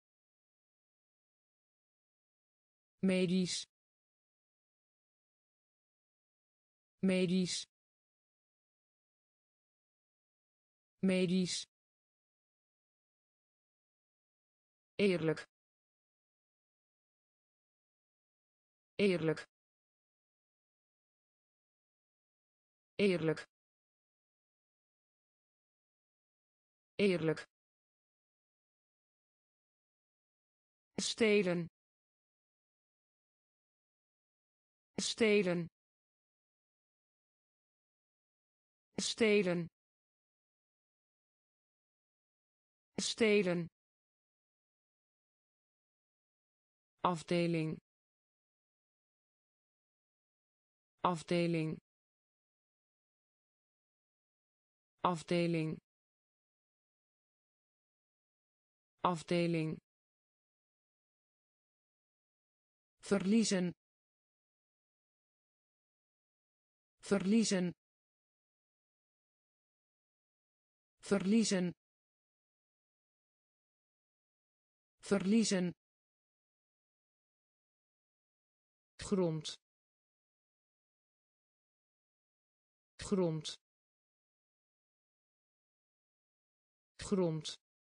medisch medisch medisch eerlijk eerlijk eerlijk eerlijk stelen stelen stelen stelen afdeling afdeling afdeling afdeling verliezen verliezen verliezen verliezen grond grond grond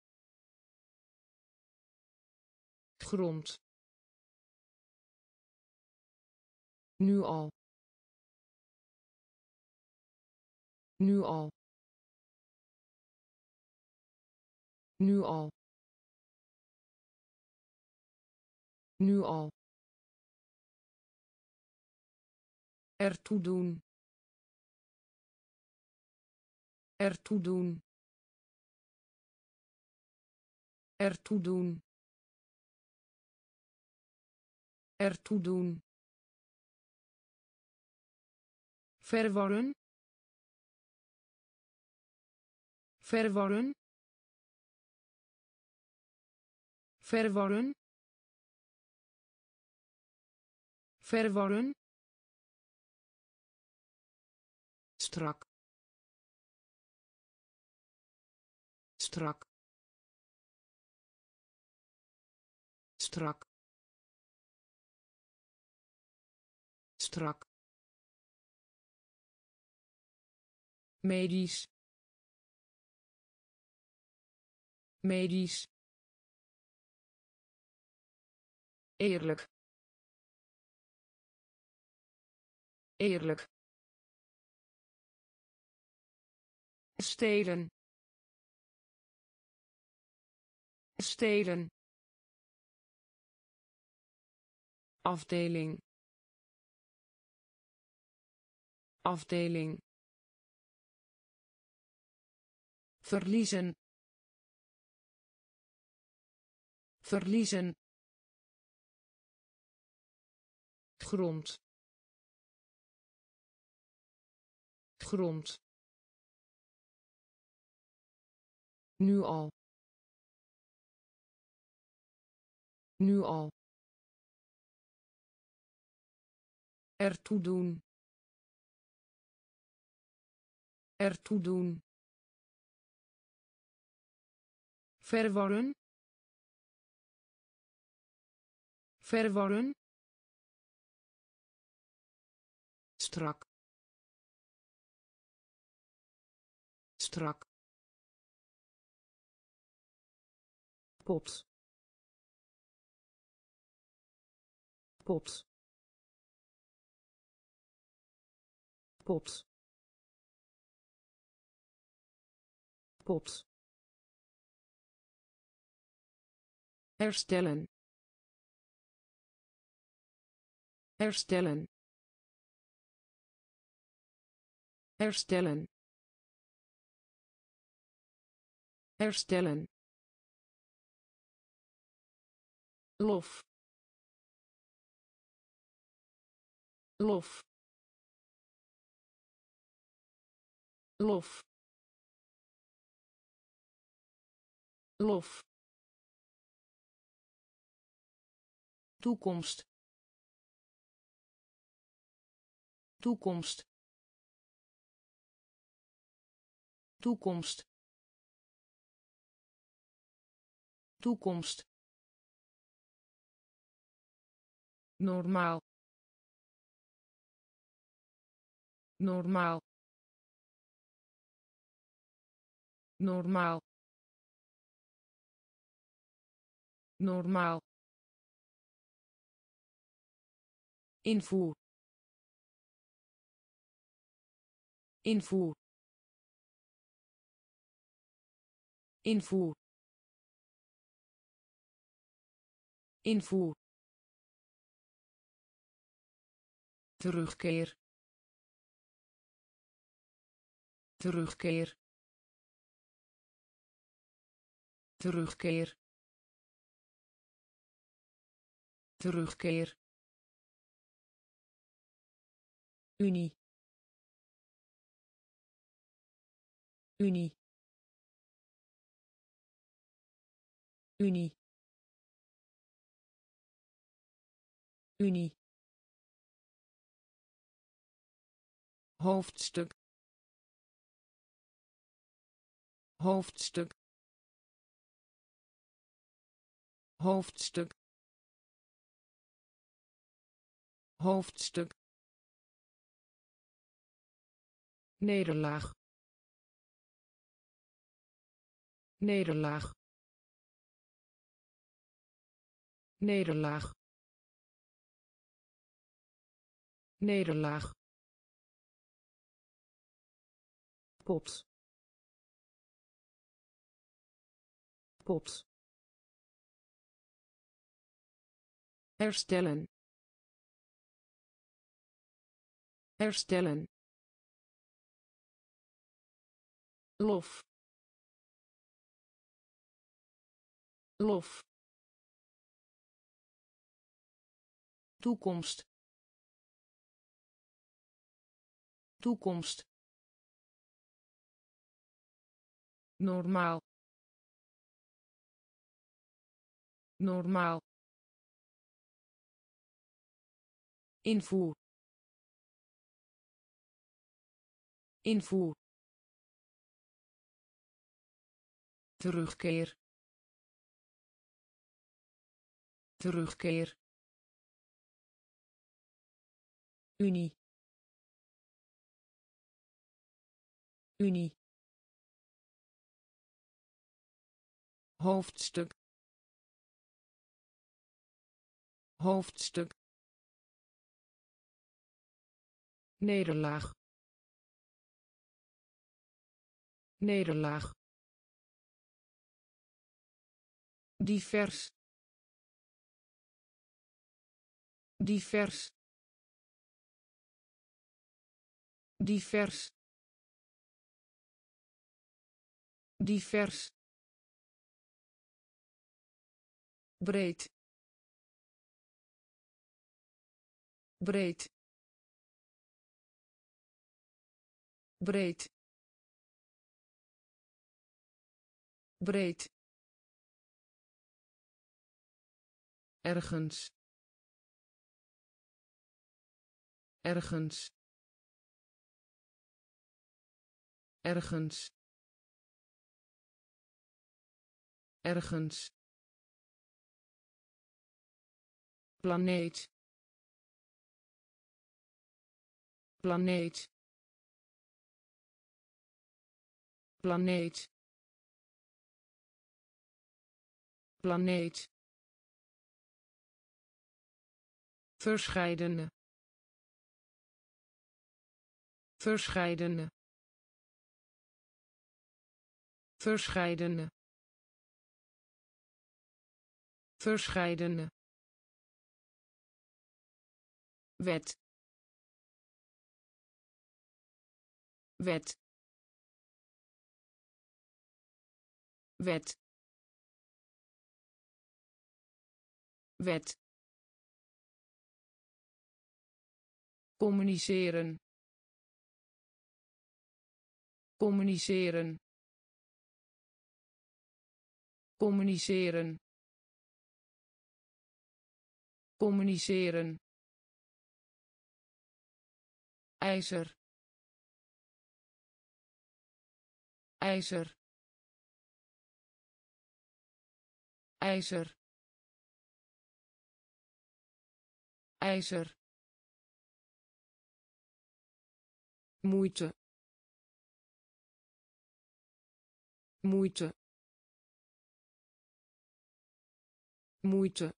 grond nu al nu al nu al nu al ertoe doen ertoe doen ertoe doen ertoe doen verworren verworren verworren verworren strak strak strak strak medisch medisch eerlijk eerlijk stelen stelen afdeling afdeling verliezen verliezen grond grond nu al nu al ertoe doen ertoe doen verworren verworren strak strak pot pot pot pot herstellen herstellen herstellen herstellen lof lof lof lof toekomst toekomst toekomst toekomst, normaal, normaal, normaal, normaal, invoer, invoer, invoer, invoer, terugkeer, terugkeer, terugkeer, terugkeer, Unie, Unie, Unie, Unie, hoofdstuk, hoofdstuk, hoofdstuk, hoofdstuk, nederlaag, nederlaag, nederlaag, nederlaag, pot, pot, herstellen, herstellen, lof, lof, toekomst, toekomst, normaal, normaal, invoer, invoer, terugkeer, terugkeer, Unie, Unie, hoofdstuk, hoofdstuk, nederlaag, nederlaag, divers, divers, divers, divers, breed, breed, breed, breed, ergens, ergens, ergens, ergens, planeet, planeet, planeet, planeet, verscheidene, verscheidene, verscheidene, verscheidene, wet, wet, wet, wet, communiceren, communiceren, communiceren, communiceren, ijzer, ijzer, ijzer ijzer moeite moeite moeite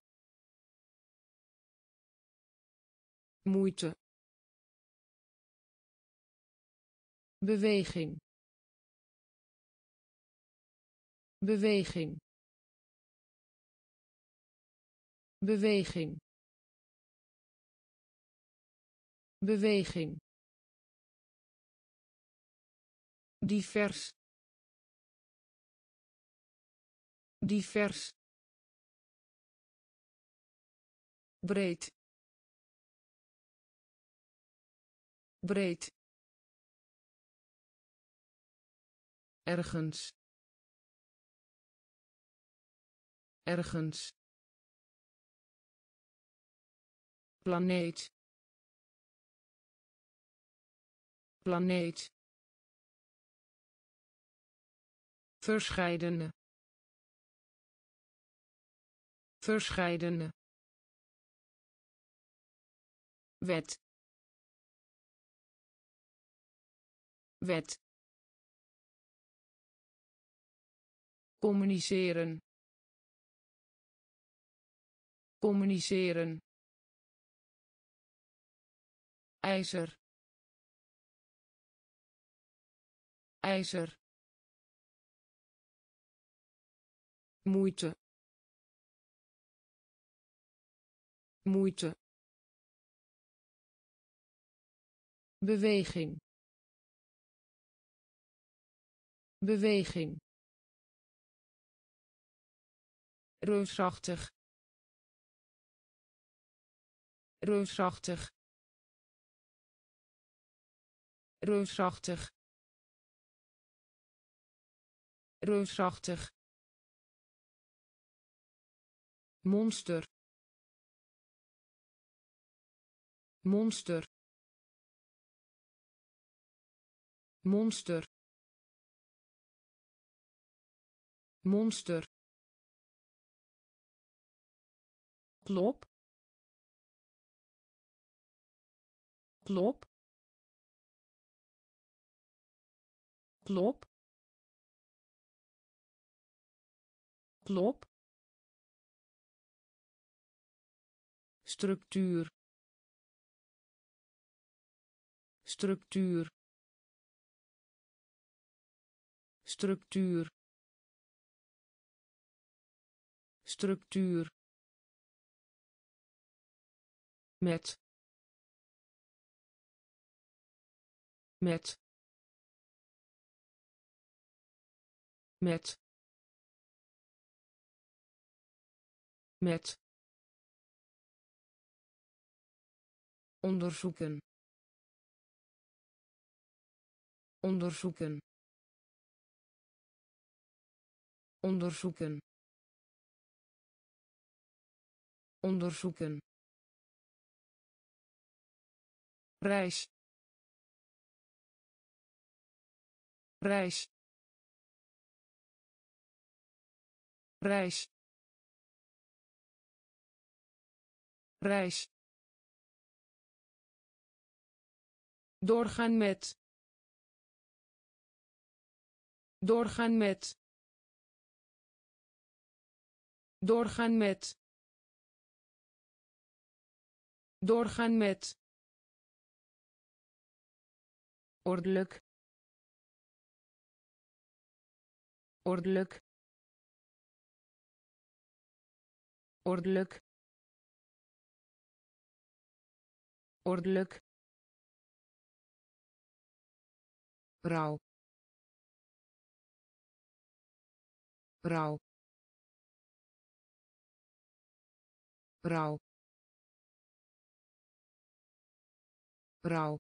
moeite beweging beweging beweging beweging divers divers breed breed ergens ergens planeet planeet verscheidene verscheidene wet wet communiceren communiceren ijzer ijzer moeite moeite beweging beweging reusachtig reusachtig reusachtig reusachtig monster monster monster monster klop klop klop klop structuur structuur structuur structuur met met met met onderzoeken onderzoeken onderzoeken onderzoeken reis reis reis reis doorgaan met doorgaan met doorgaan met doorgaan met ordelijk ordelijk ordelijk ordelijk rouw rouw rouw rouw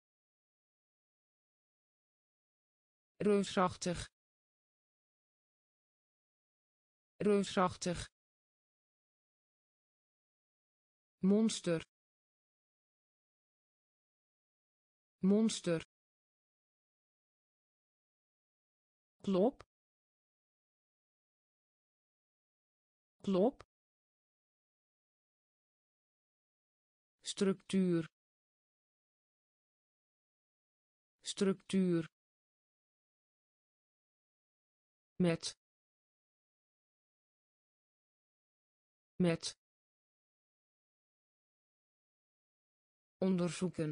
reusachtig reusachtig monster monster klop noodlop, structuur, structuur, met, met, onderzoeken,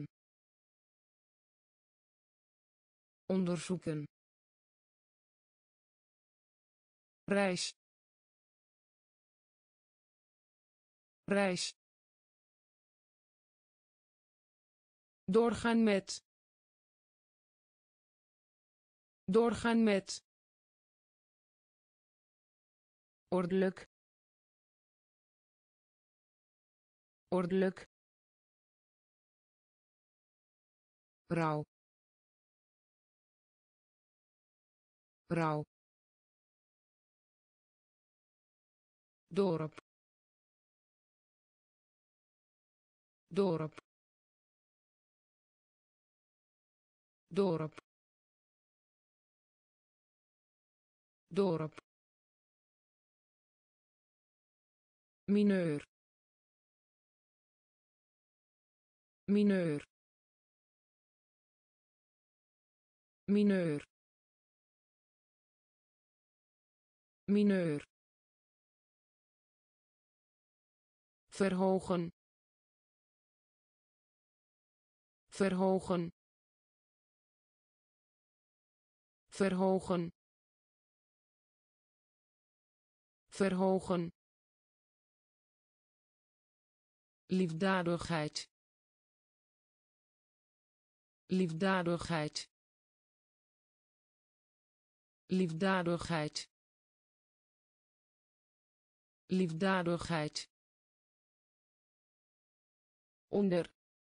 onderzoeken, reis, reis, doorgaan met, doorgaan met, ordelijk, ordelijk, rouw, rouw, dorp, dorp, dorp, dorp, mineur, mineur, mineur, mineur, verhogen, verhogen, verhogen, verhogen, liefdadigheid, liefdadigheid, liefdadigheid, liefdadigheid, onder,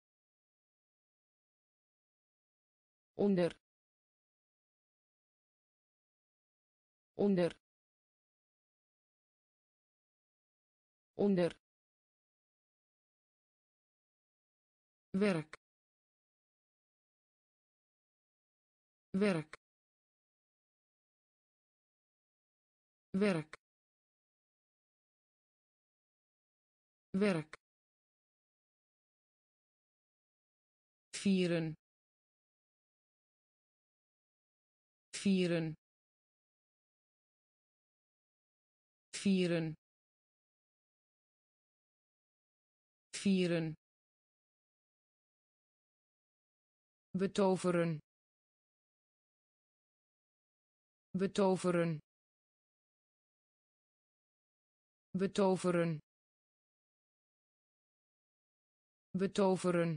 onder, onder, onder, werk, werk, werk, werk, vieren, vieren, vieren, vieren, betoveren, betoveren, betoveren, betoveren,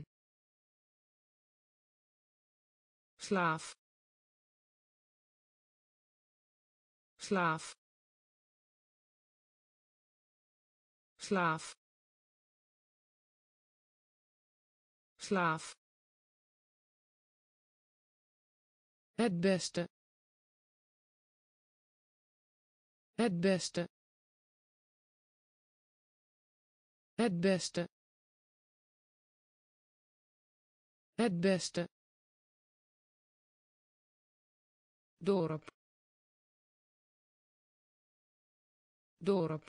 slaaf, slaaf, slaaf, slaaf, het beste, het beste, het beste, het beste, dorp, dorp,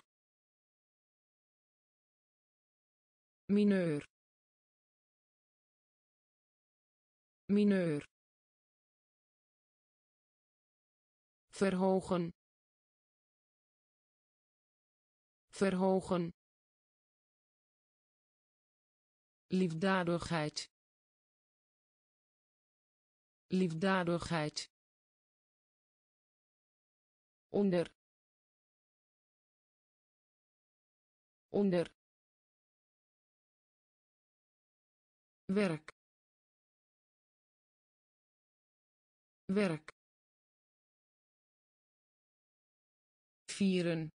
mineur, mineur, verhogen, verhogen, liefdadigheid, liefdadigheid, onder, onder, werk, werk, vieren,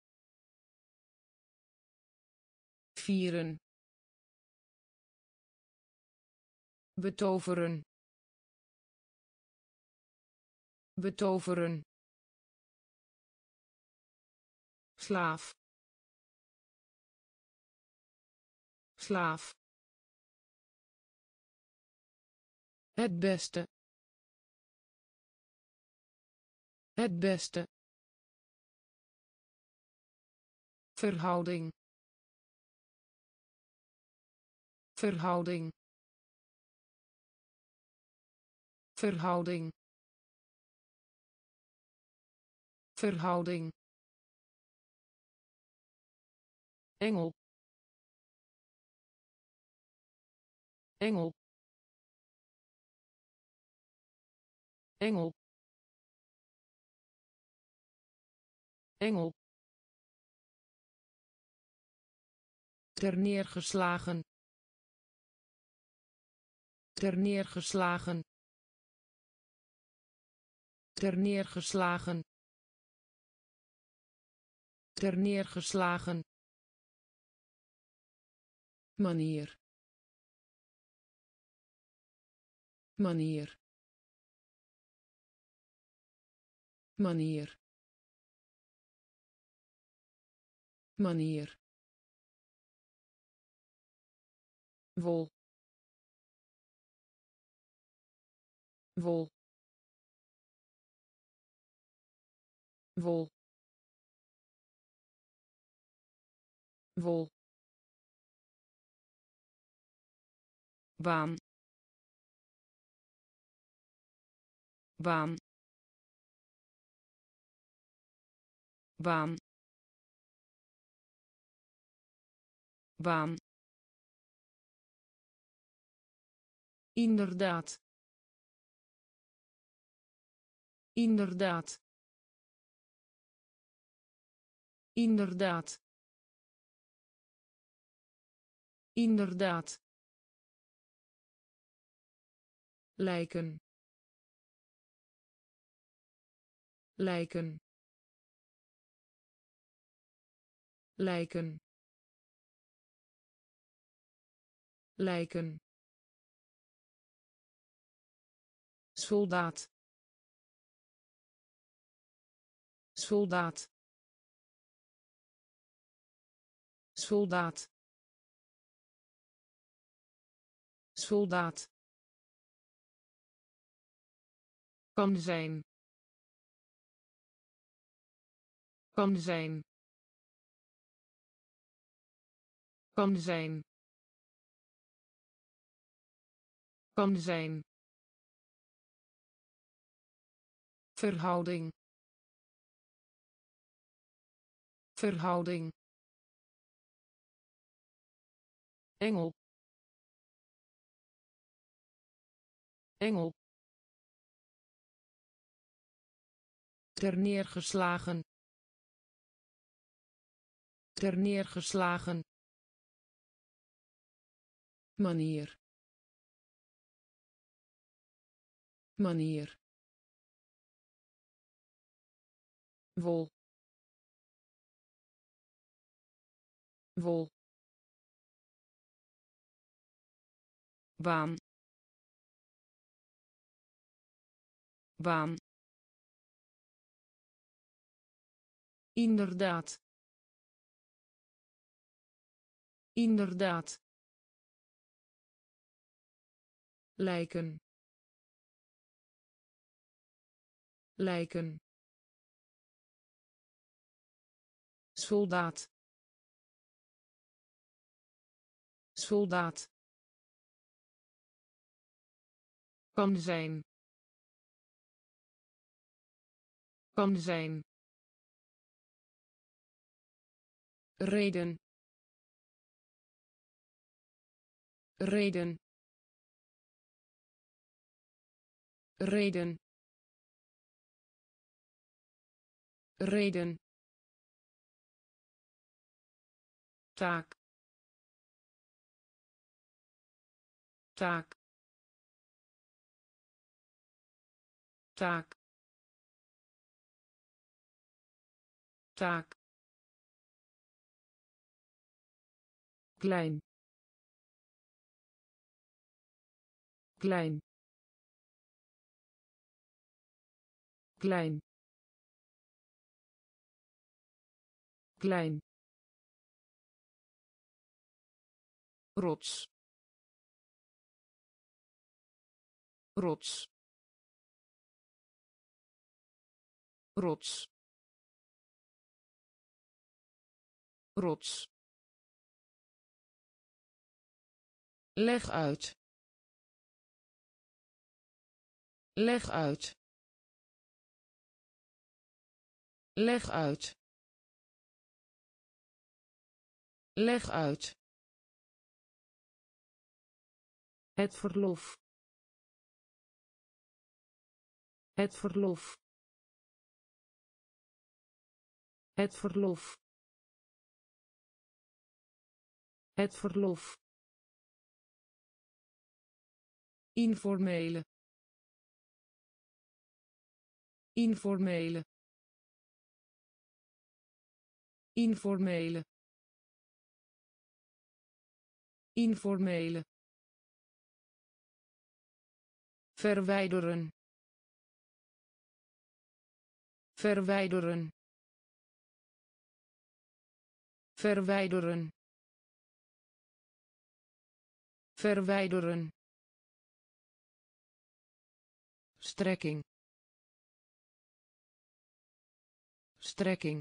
vieren, betoveren, betoveren, slaaf, slaaf, het beste, het beste, verhouding verhouding verhouding verhouding engel engel engel engel terneergeslagen terneergeslagen terneergeslagen terneergeslagen manier manier manier manier wol wol wol wol baan baan baan baan inderdaad inderdaad inderdaad inderdaad lijken lijken lijken lijken soldaat soldaat soldaat soldaat kan zijn kan zijn kan zijn kan zijn verhouding verhouding engel engel terneergeslagen terneergeslagen manier manier wol wol baan baan inderdaad inderdaad lijken lijken soldaat soldaat kan zijn kan zijn reden reden reden reden taak taak taak taak klein klein klein klein rots rots rots rots, leg uit, leg uit, leg uit, leg uit, het verlof, het verlof, het verlof, het verlof, informele, informele, informele, informele, verwijderen, verwijderen, verwijderen, verwijderen, strekking, strekking,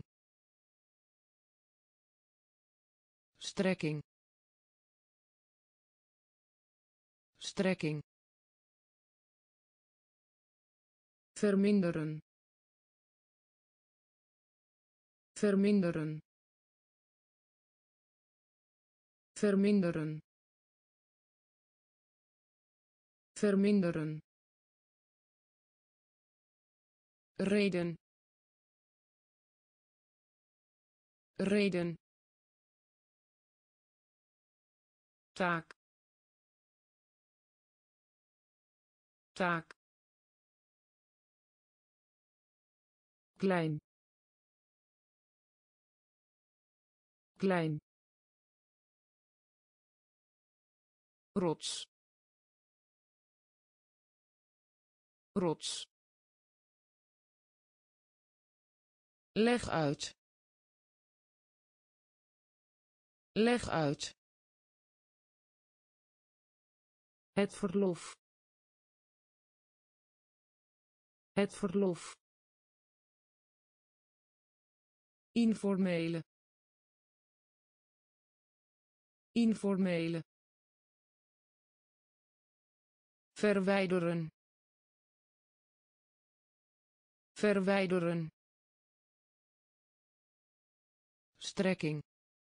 strekking, strekking, verminderen, verminderen, verminderen, verminderen, reden, reden, taak, taak, klein, klein, rots, rots, leg uit, leg uit, het verlof, het verlof, informele, informele, verwijderen, verwijderen, strekking,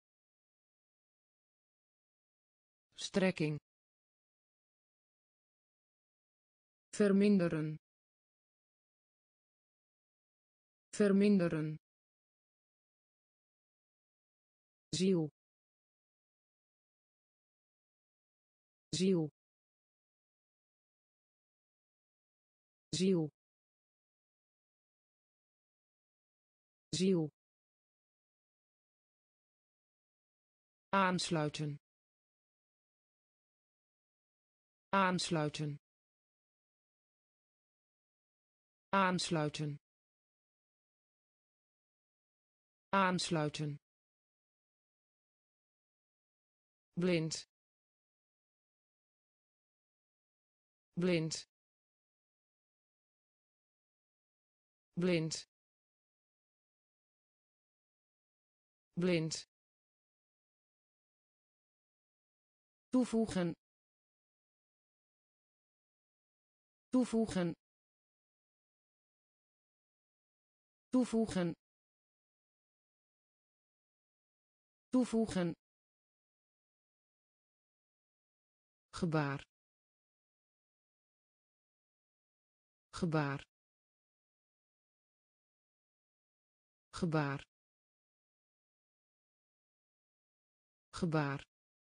strekking, verminderen, verminderen, ziel, ziel, ziel, ziel, aansluiten, aansluiten, aansluiten, aansluiten, blind, blind, blind, blind, toevoegen, toevoegen, toevoegen, toevoegen, gebaar, gebaar, gebaar, gebaar,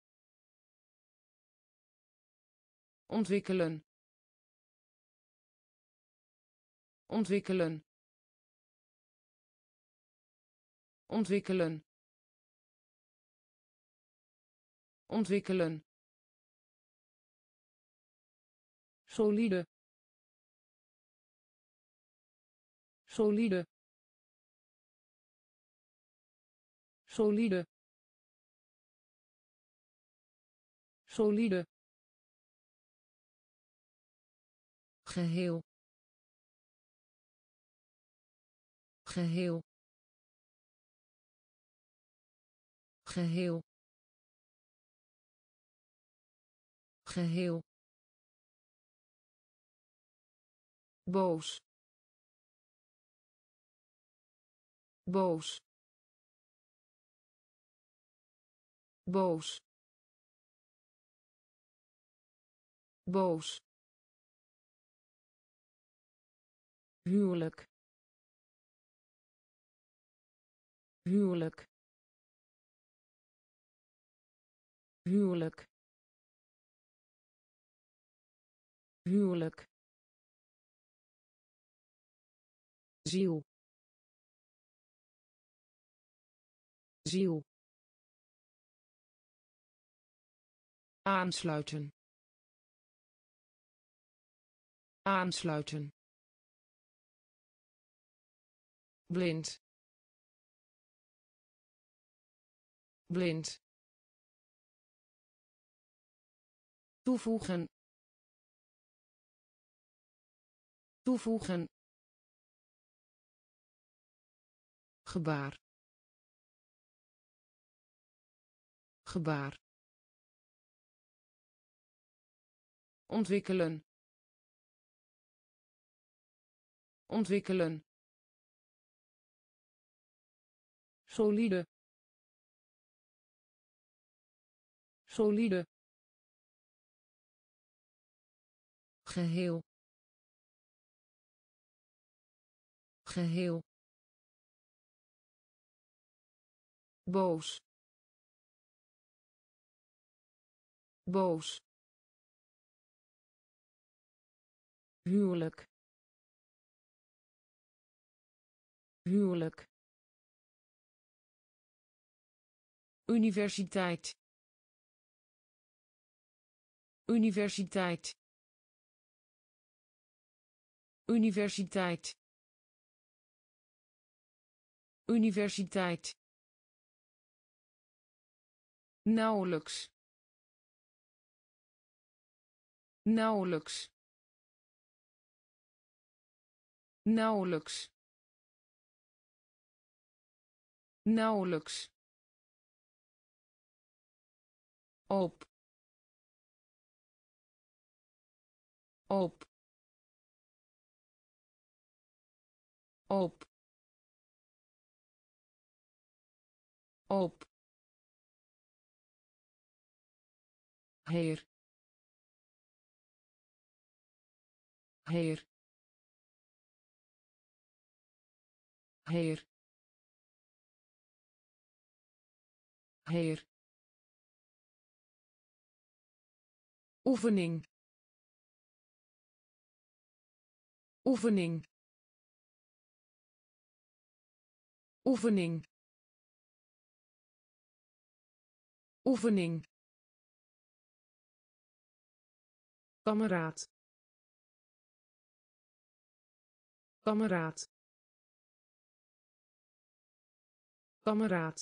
ontwikkelen, ontwikkelen, ontwikkelen, ontwikkelen, solide, solide, solide, solide, geheel, geheel, geheel geheel boos boos boos boos huwelijk huwelijk huwelijk huwelijk ziel ziel aansluiten aansluiten blind blind toevoegen toevoegen gebaar gebaar ontwikkelen ontwikkelen solide solide geheel geheel boos boos huwelijk huwelijk universiteit universiteit universiteit universiteit nauwelijks nauwelijks nauwelijks nauwelijks op op op op heer heer heer heer oefening oefening oefening oefening kameraad kameraad kameraad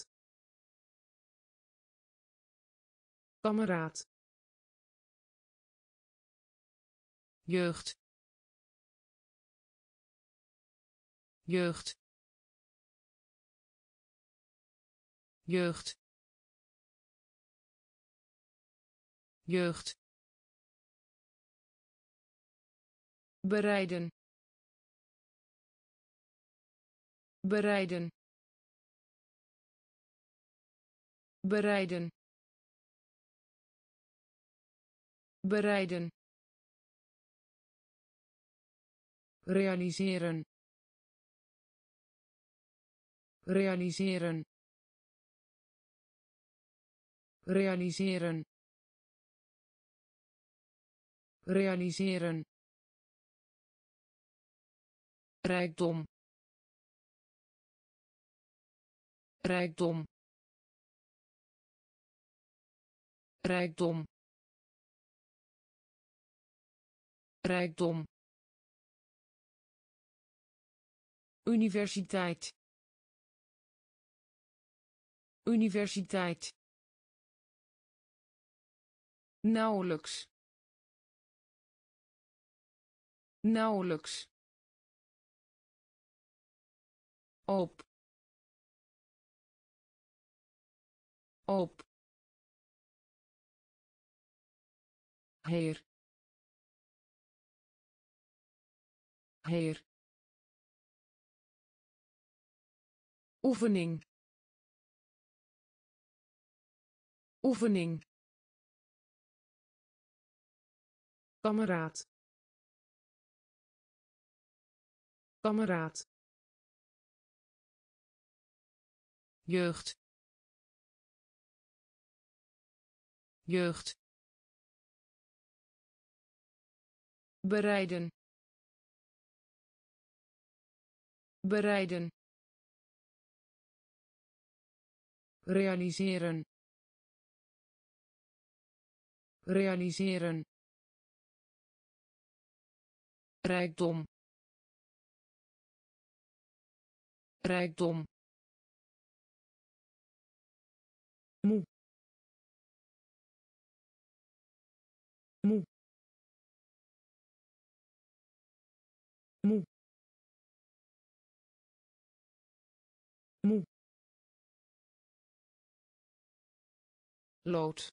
kameraad jeugd jeugd jeugd jeugd bereiden bereiden bereiden bereiden realiseren realiseren realiseren realiseren rijkdom rijkdom rijkdom rijkdom universiteit universiteit nauwelijks nauwelijks op op heer heer oefening oefening kameraad kameraad jeugd jeugd bereiden bereiden realiseren realiseren rijkdom rijkdom moe moe moe moe lood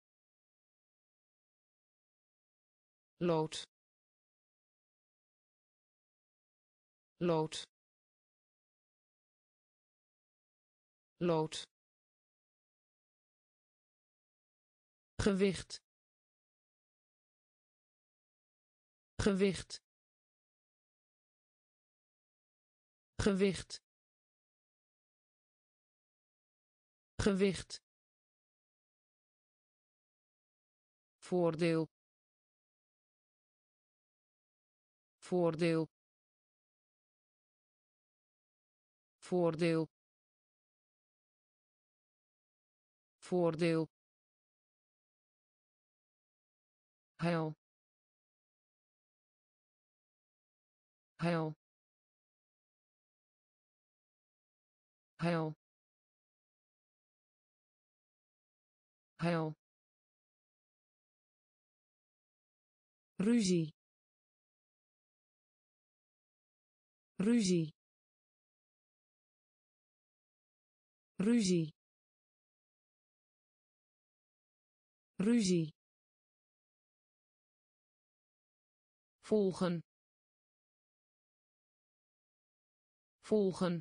lood lood lood gewicht gewicht gewicht gewicht voordeel voordeel voordeel voordeel heil heil heil heil ruzie ruzie ruzie ruzie volgen volgen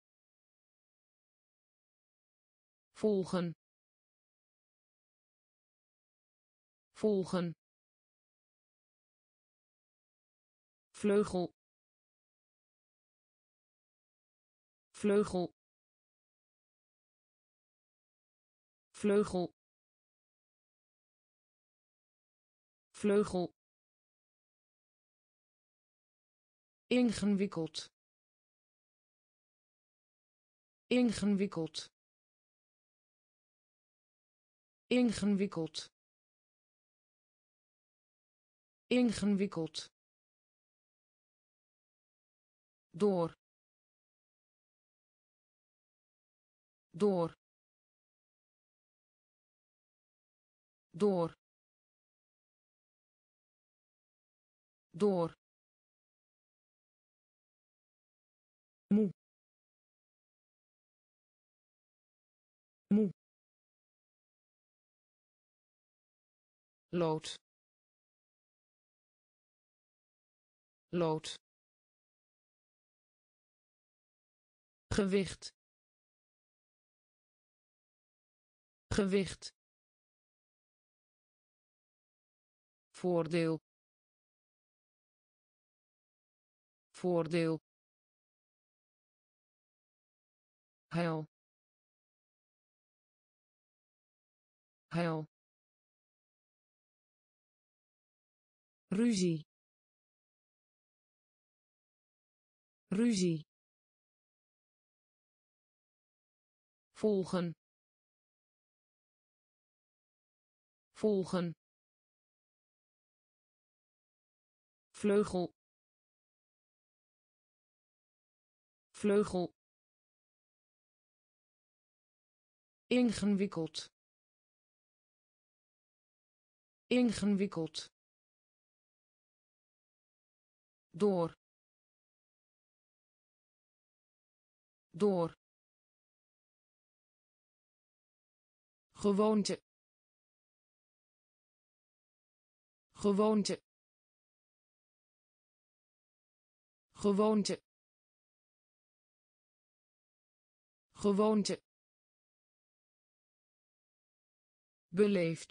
volgen volgen vleugel vleugel vleugel vleugel ingewikkeld ingewikkeld ingewikkeld ingewikkeld door door door door moe moe lood lood gewicht gewicht voordeel voordeel heil heil ruzie ruzie volgen volgen vleugel vleugel ingewikkeld ingewikkeld door door gewoonte gewoonte gewoonte gewoonte beleefd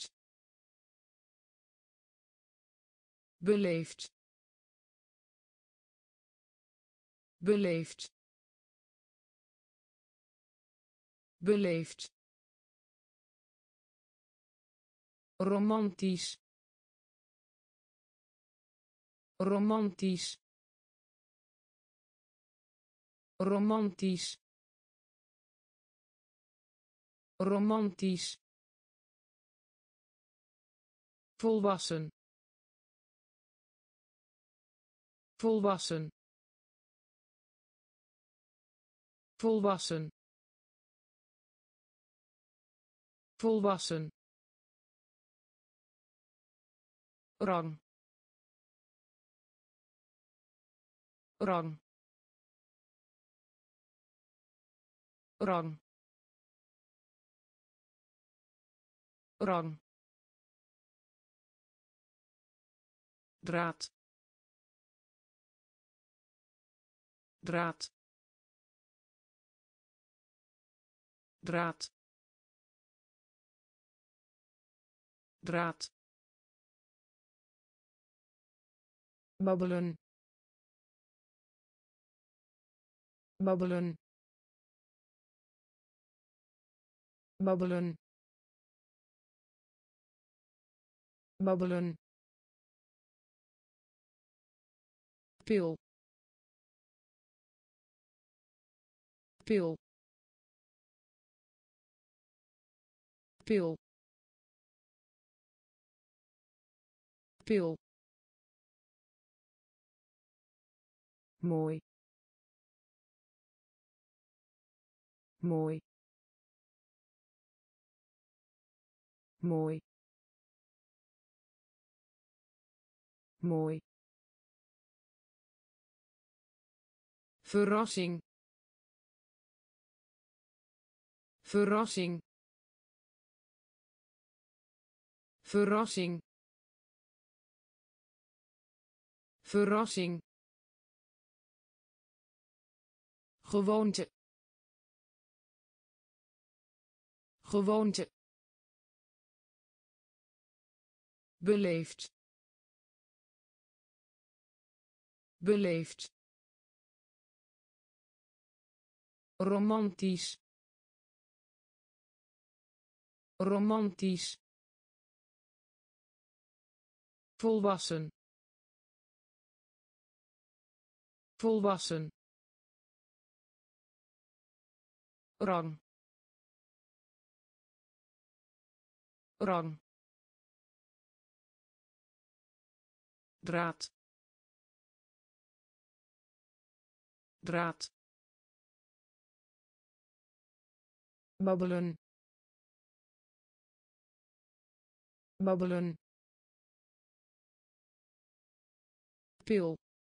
beleefd beleefd beleefd romantisch romantisch romantisch romantisch volwassen volwassen volwassen volwassen rang rang rang rang draad draad draad draad babbelen babbelen babbelen babbelen pil pil pil pil mooi mooi mooi mooi verrassing verrassing verrassing verrassing gewoonte gewoonte beleefd beleefd romantisch romantisch volwassen volwassen rang rang draad draad babbelen babbelen pil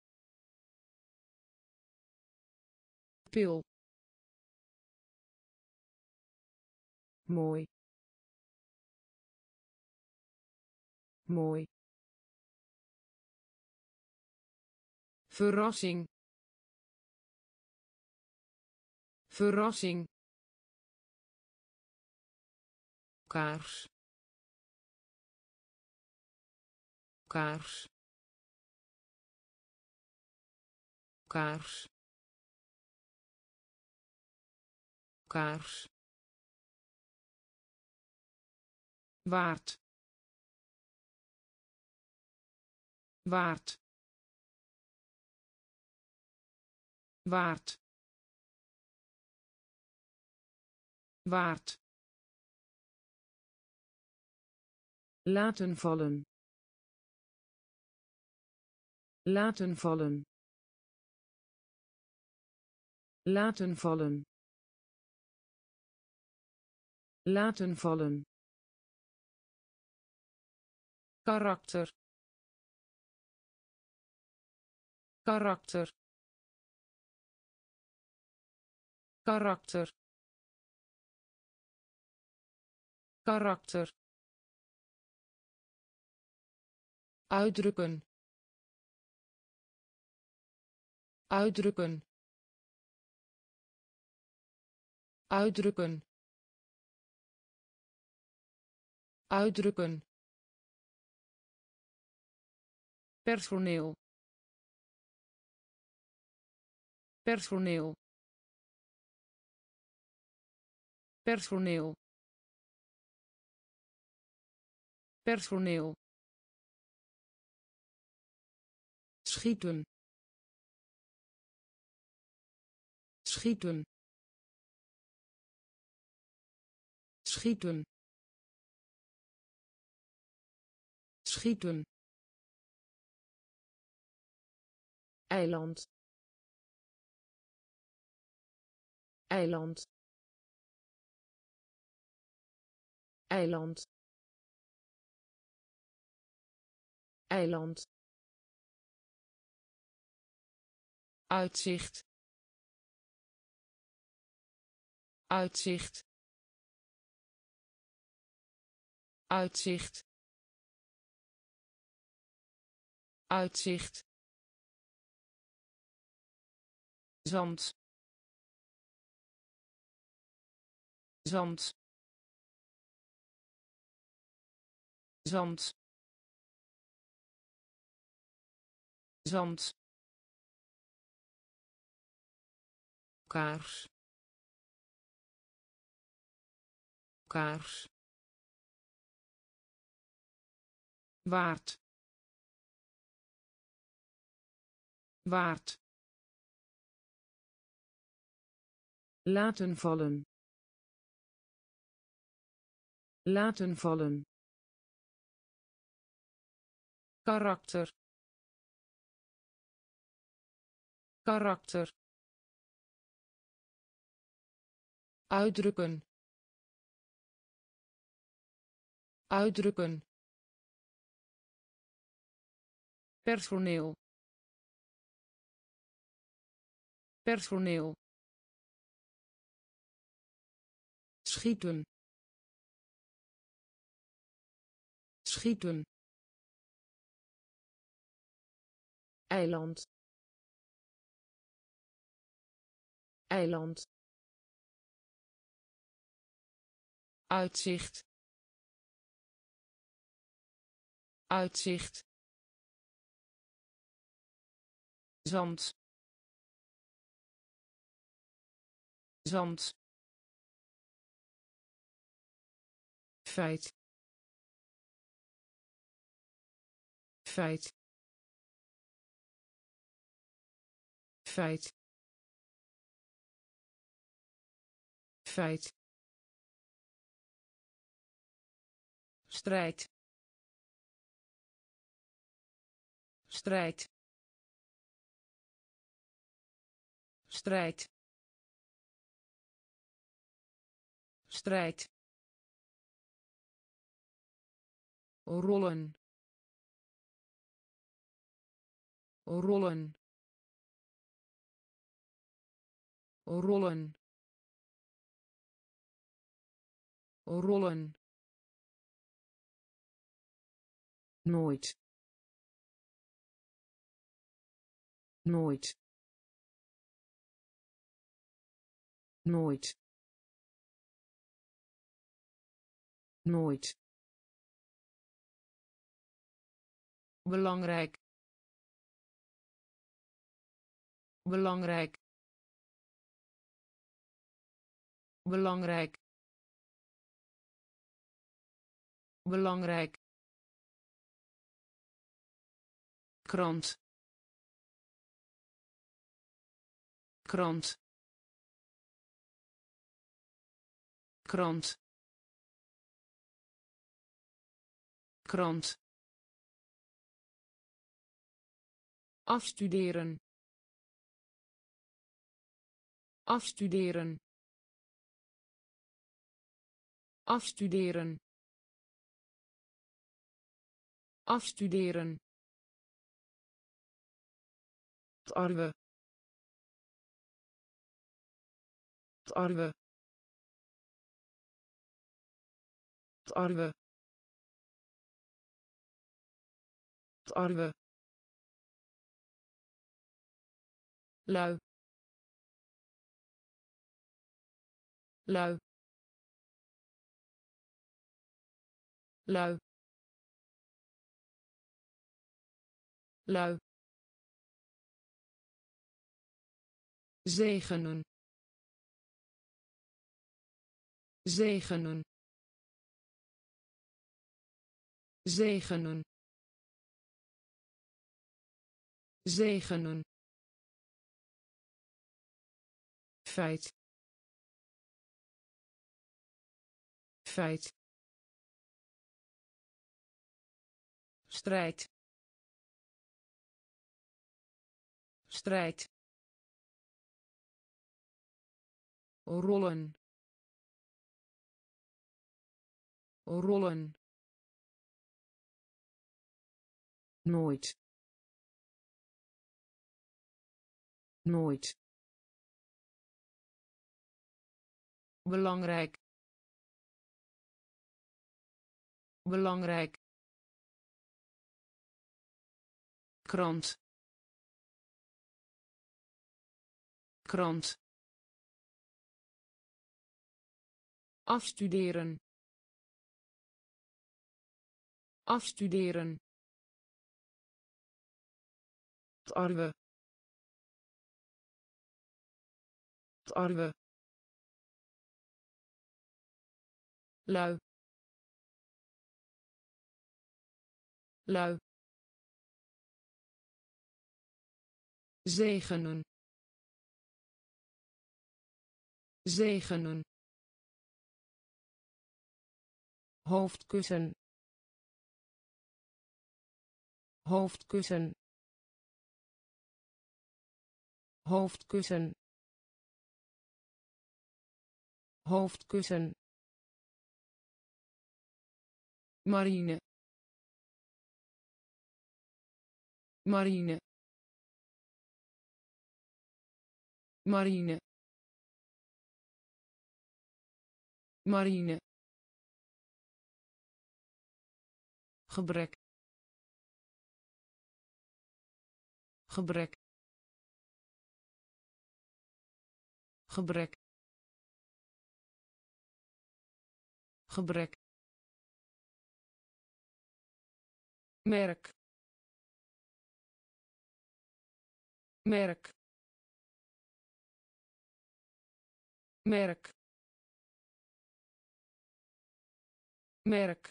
pil mooi mooi verrassing verrassing kaars kaars kaars kaars waard waard waard waard laten vallen laten vallen laten vallen laten vallen karakter karakter karakter karakter, uitdrukken, uitdrukken, uitdrukken, uitdrukken, personeel, personeel, personeel, personeel, schieten, schieten, schieten, schieten, eiland, eiland, eiland, eiland, uitzicht, uitzicht, uitzicht, uitzicht, zand, zand, zand, zand, kaars, kaars, waard, waard, laten vallen, laten vallen, karakter, karakter, uitdrukken, uitdrukken, personeel, personeel, schieten, schieten, eiland, eiland, uitzicht, uitzicht, zand, zand, feit, feit, feit, feit, strijd, strijd, strijd, strijd, rollen, rollen, rollen, rollen, nooit, nooit, nooit, nooit, belangrijk, belangrijk, belangrijk, belangrijk, krant, krant, krant, krant, afstuderen, afstuderen, afstuderen, afstuderen, tarwe, tarwe, tarwe tarwe lui lui lui lui zegenen zegenen zegenen zegenen feit feit strijd strijd rollen rollen nooit nooit belangrijk belangrijk krant krant afstuderen afstuderen tarwe tarwe lui lui zegenen zegenen hoofdkussen hoofdkussen hoofdkussen hoofdkussen marine marine marine marine gebrek gebrek gebrek gebrek merk merk merk merk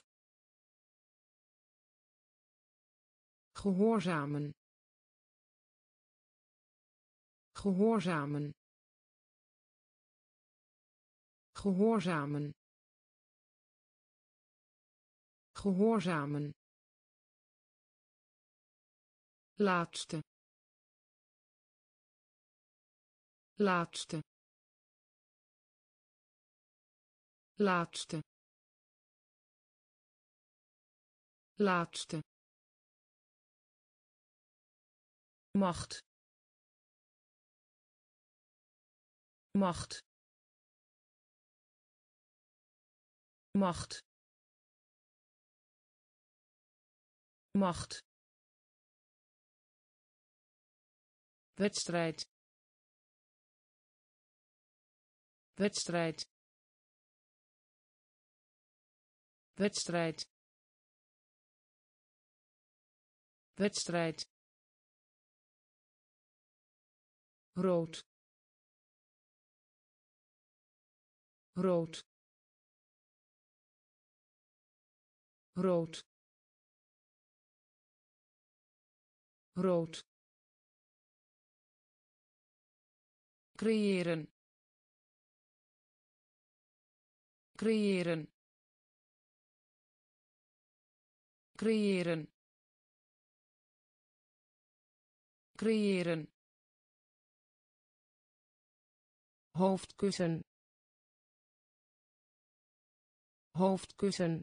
gehoorzamen gehoorzamen gehoorzamen gehoorzamen laatste laatste laatste laatste macht macht macht macht wedstrijd wedstrijd wedstrijd wedstrijd rood rood rood rood creëren creëren creëren creëren hoofdkussen hoofdkussen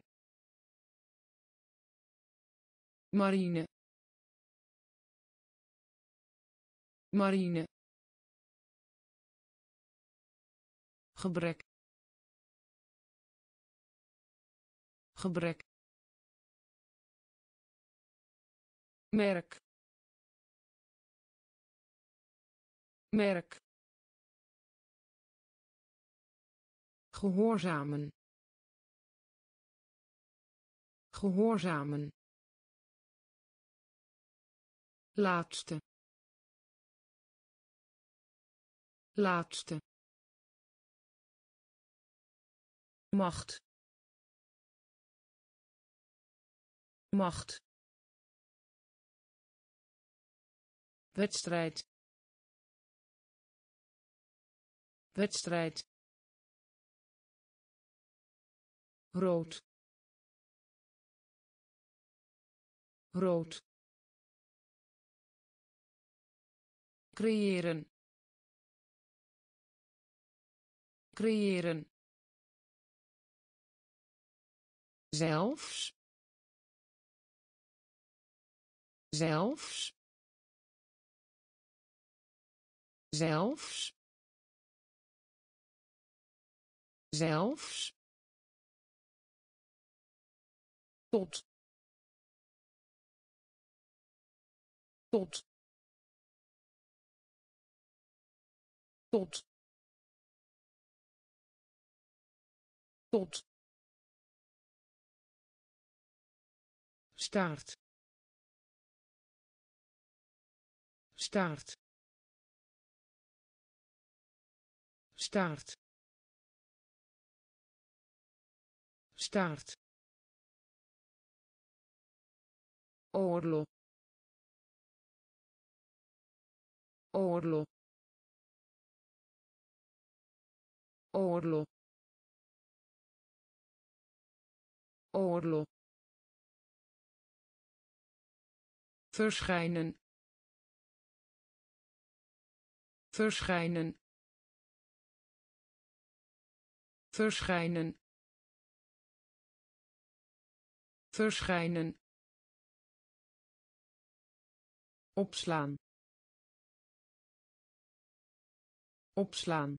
marine marine gebrek gebrek, merk, merk, gehoorzamen, gehoorzamen, laatste, laatste, macht, macht, wedstrijd, wedstrijd, rood, rood, creëren, creëren, zelfs, zelfs, zelfs, zelfs, tot, tot, tot, tot, staart, staart, staart, staart, oorlog, oorlog, oorlog, oorlog, verschijnen, verschijnen, verschijnen, verschijnen, opslaan, opslaan,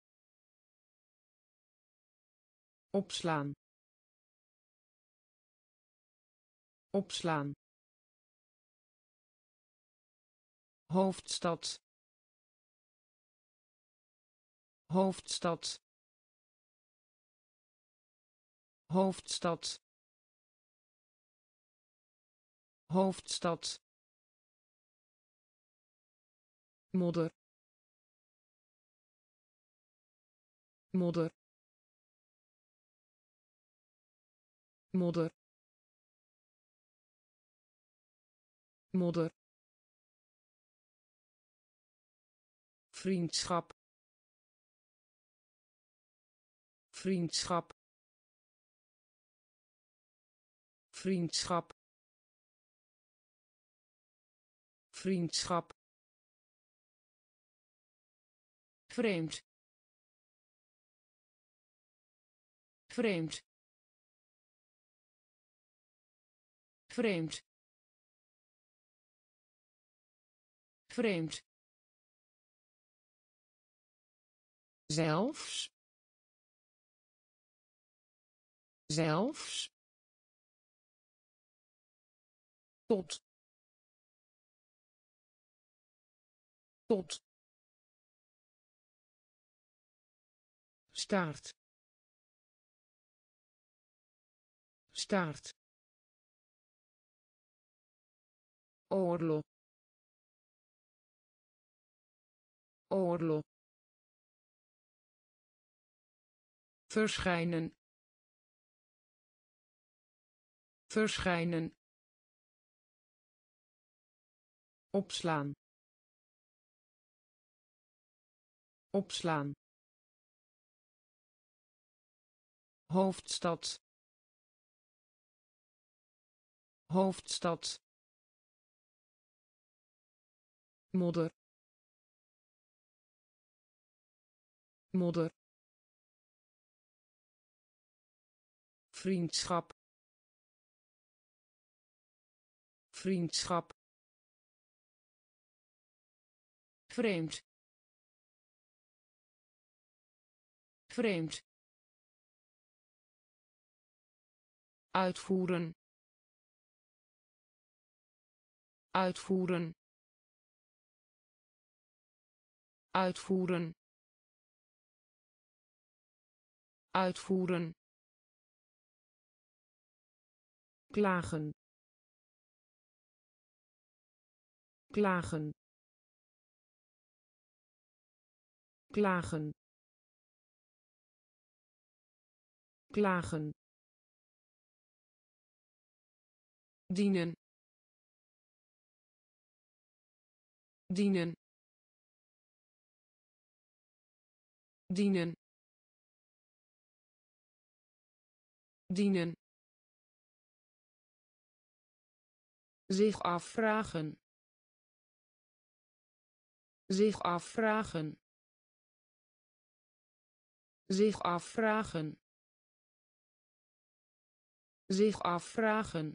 opslaan, opslaan, hoofdstad, hoofdstad, hoofdstad, hoofdstad, modder, modder, modder, modder, vriendschap, vriendschap, vriendschap, vriendschap, vreemd, vreemd, vreemd, vreemd, zelfs, zelfs, tot, tot, staart, staart, oorlog, oorlog, verschijnen, verschijnen, opslaan, opslaan, hoofdstad, hoofdstad, modder, modder, vriendschap, vriendschap, vreemd, vreemd, uitvoeren uitvoeren uitvoeren uitvoeren klagen klagen klagen klagen dienen dienen dienen dienen zich afvragen zich afvragen zich afvragen zich afvragen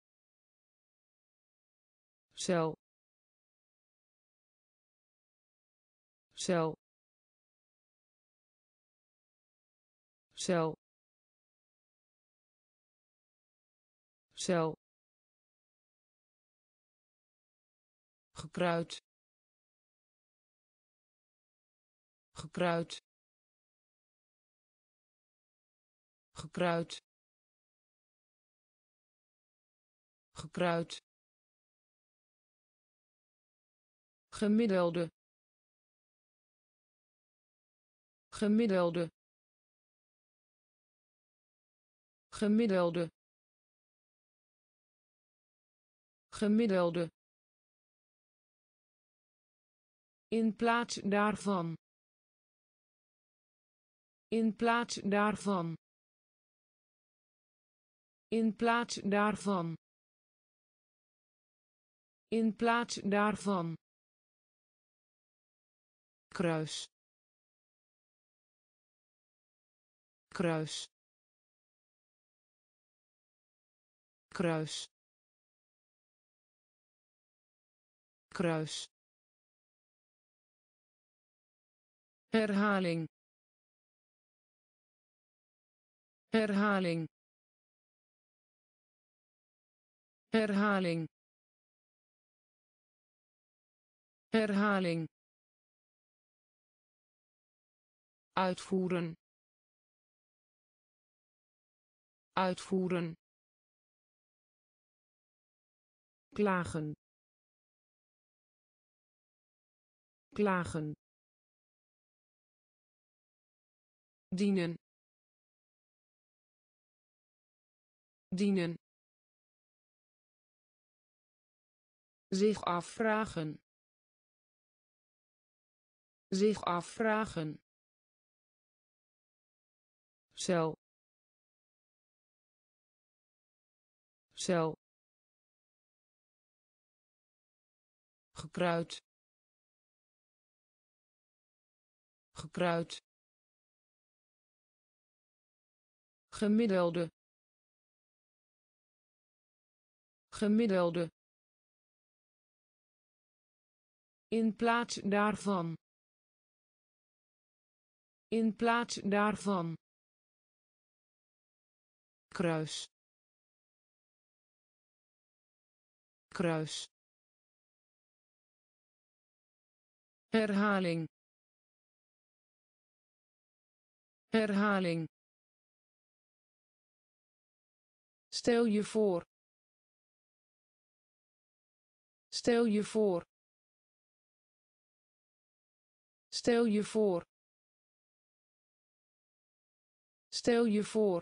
cel cel cel cel gekruid gekruid gekruid gekruid gemiddelde gemiddelde gemiddelde gemiddelde in plaats daarvan in plaats daarvan in plaats daarvan in plaats daarvan kruis kruis kruis kruis herhaling herhaling herhaling herhaling uitvoeren uitvoeren klagen klagen dienen dienen zich afvragen zich afvragen cel cel gekruid gekruid gemiddelde gemiddelde in plaats daarvan in plaats daarvan kruis kruis herhaling herhaling stel je voor stel je voor stel je voor stel je voor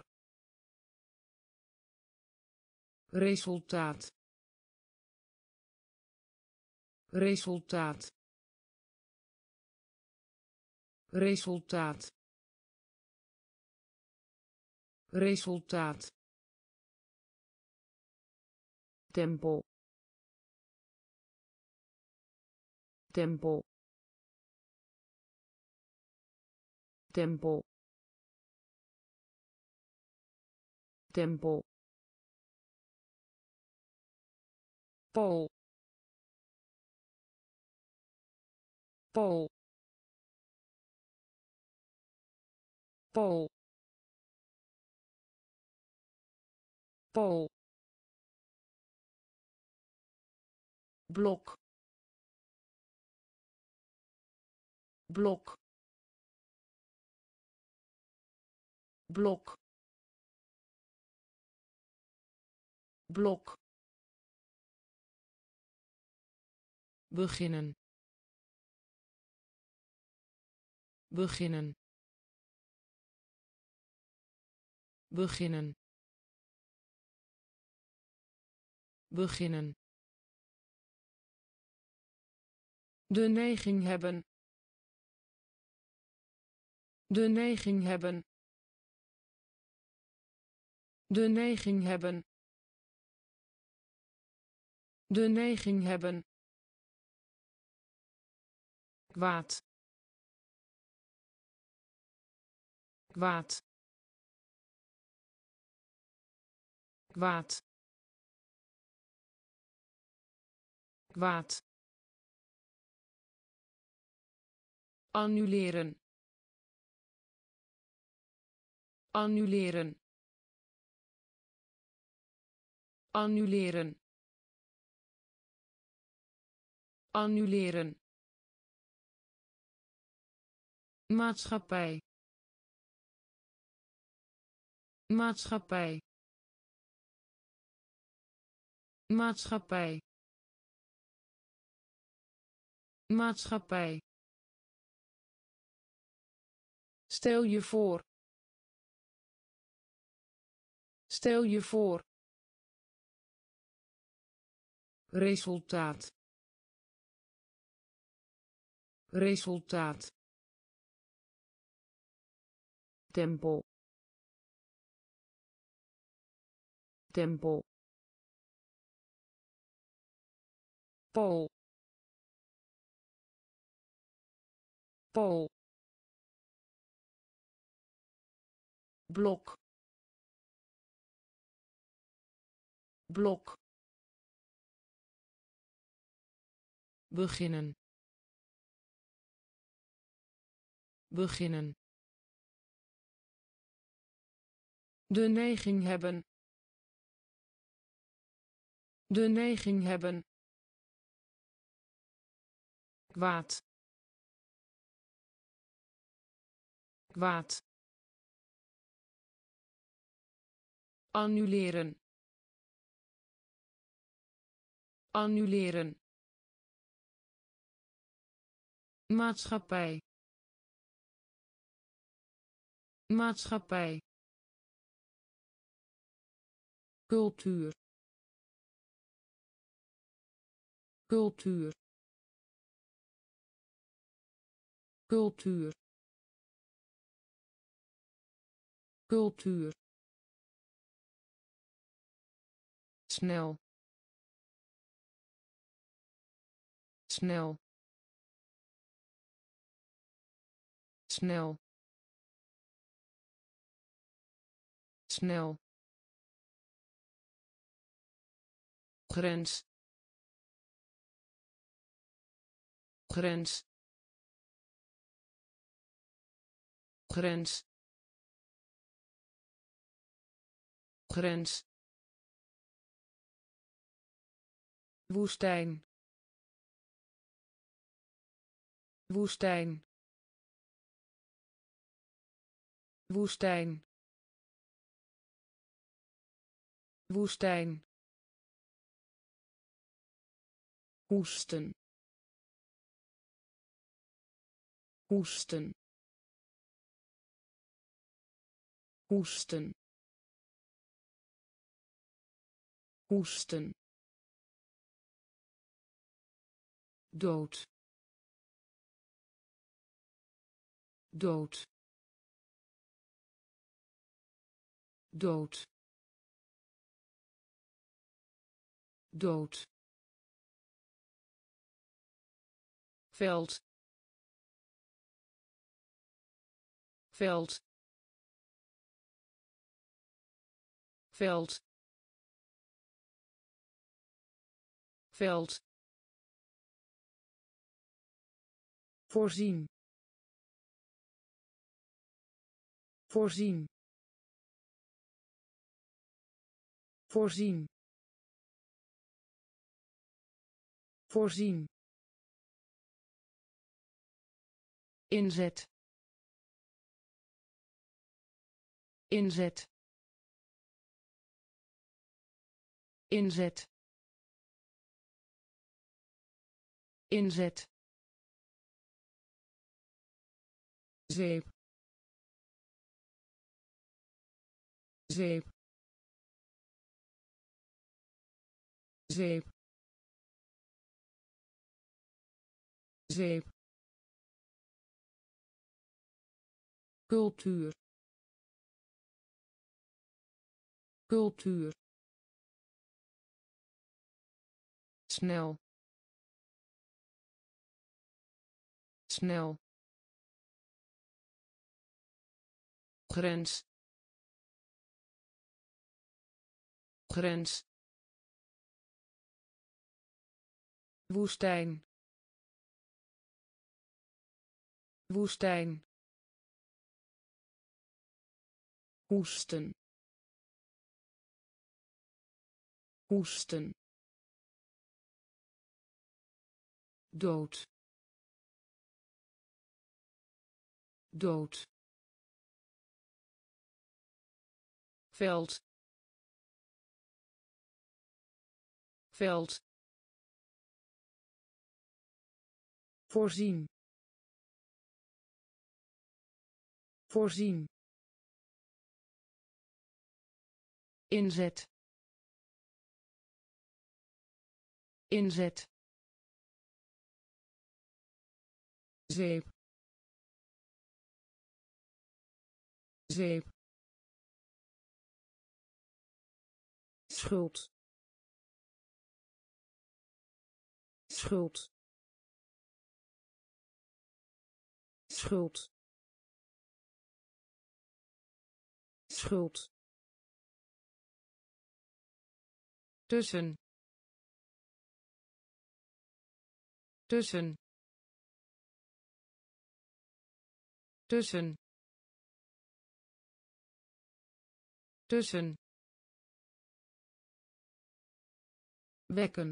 resultaat resultaat resultaat resultaat tempo tempo tempo tempo Pool Pool Pool Pool. Blok. Blok. Blok. Blok. Beginnen. Beginnen. Beginnen. Beginnen. De neiging hebben. De neiging hebben. De neiging hebben. De neiging hebben. Kwaad. Kwaad. Kwaad. Kwaad. Annuleren. Annuleren. Annuleren. Annuleren. Maatschappij. Maatschappij. Maatschappij. Maatschappij. Stel je voor. Stel je voor. Resultaat. Resultaat. Tempo. Tempo. Pool. Pool. Blok. Blok. Beginnen. Beginnen. De neiging hebben. De neiging hebben. Kwaad. Kwaad. Annuleren. Annuleren. Maatschappij. Maatschappij. Cultuur. Cultuur. Cultuur. Cultuur. Snel. Snel. Snel. Snel. Grens. Grens. Grens. Grens. Woestijn. Woestijn. Woestijn. Woestijn. Hoesten. Hoesten. Hoesten. Hoesten. Dood. Dood. Dood. Dood. Veld. Veld. Veld. Veld. Voorzien. Voorzien. voorzien voorzien inzet inzet inzet inzet zeep zeep zeep zeep cultuur cultuur snel snel grens grens woestijn woestijn hoesten hoesten dood dood veld veld voorzien voorzien inzet inzet zeep zeep schuld schuld schuld schuld tussen tussen tussen tussen wekken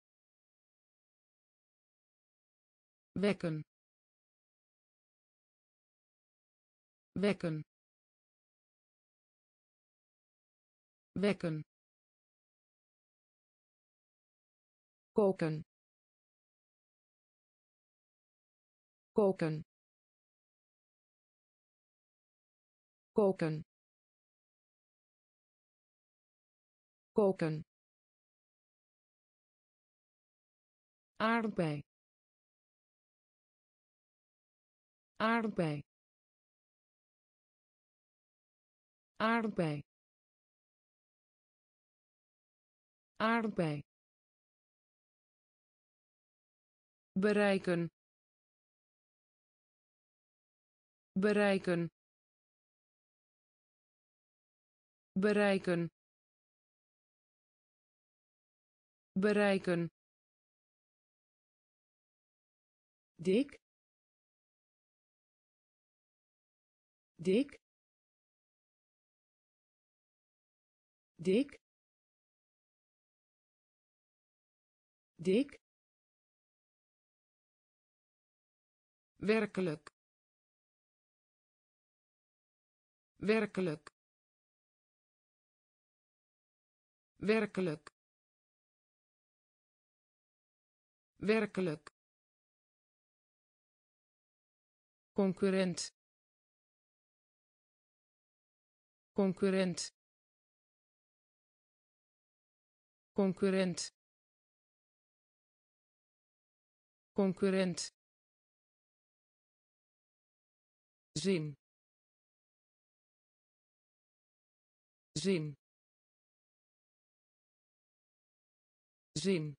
wekken wekken wekken koken koken koken koken aardbei aardbei aardbei aardbei bereiken bereiken bereiken bereiken dik dik dik dik werkelijk werkelijk werkelijk werkelijk concurrent concurrent concurrent concurrent zin zin zin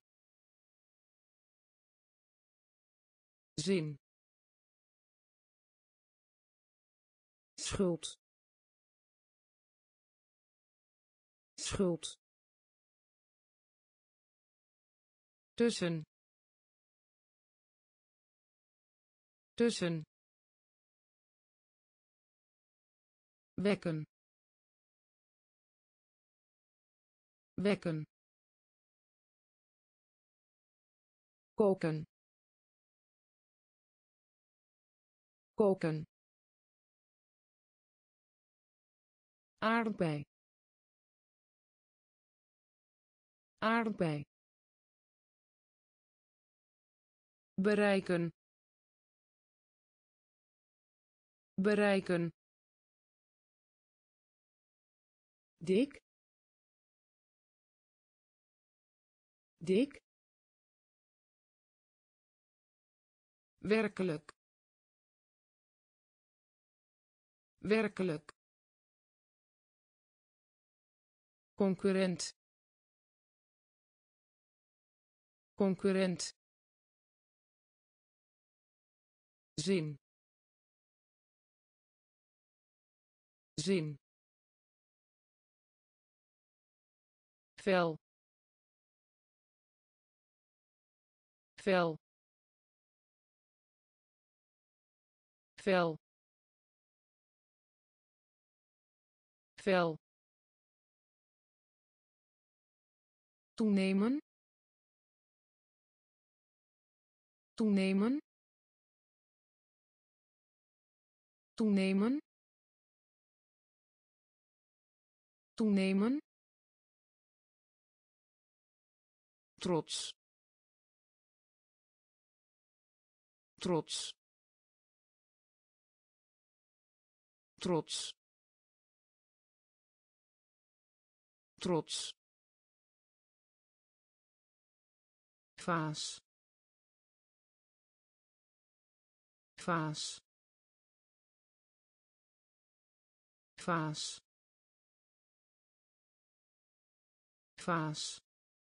zin schuld schuld tussen tussen wekken wekken, koken, koken, aardbei, aardbei, bereiken, bereiken, dik, dik, werkelijk, werkelijk, concurrent, concurrent, zin, zin, vel, vel, vel, vel, toenemen, toenemen, toenemen, toenemen, trots, trots, trots, trots, vaas, vaas, vaas, vaas,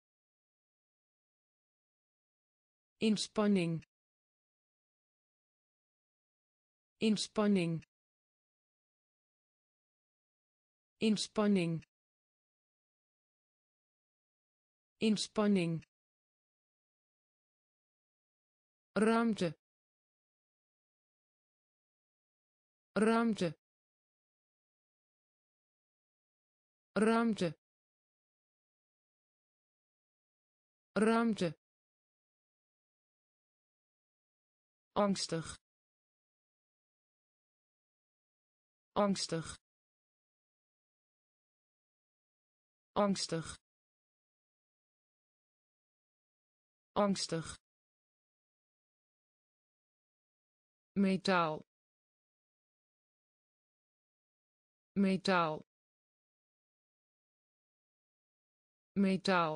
inspanning, inspanning, inspanning, inspanning, ruimte, ruimte, ruimte, ruimte, angstig, angstig, angstig, angstig, metaal, metaal, metaal,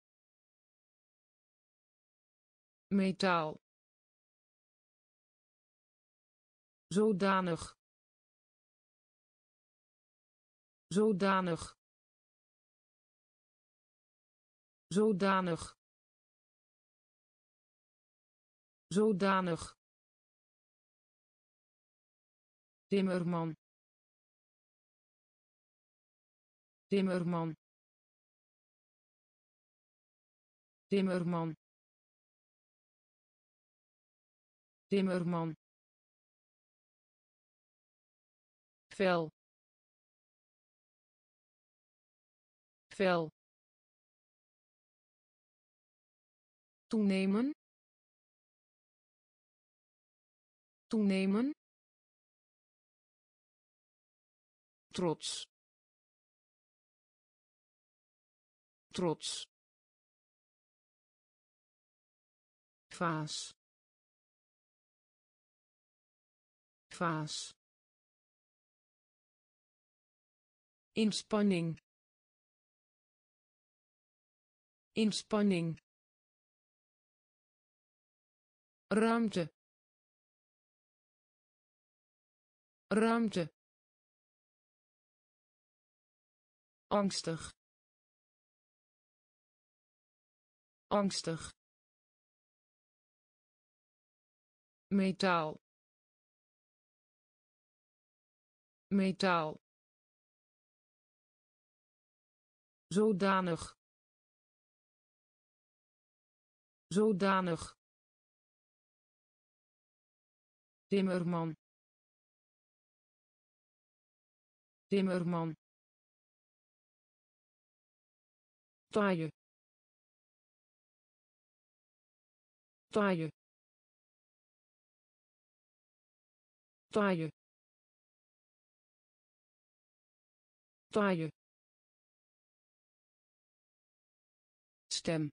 metaal, zodanig, zodanig, zodanig, zodanig, timmerman, timmerman, timmerman, timmerman, vel, vel, toenemen, toenemen, trots, trots, vaas, vaas, inspanning, inspanning, ruimte, ruimte, angstig, angstig, metaal, metaal, zodanig, zodanig, timmerman, timmerman, taaie taaie taaie taaie stem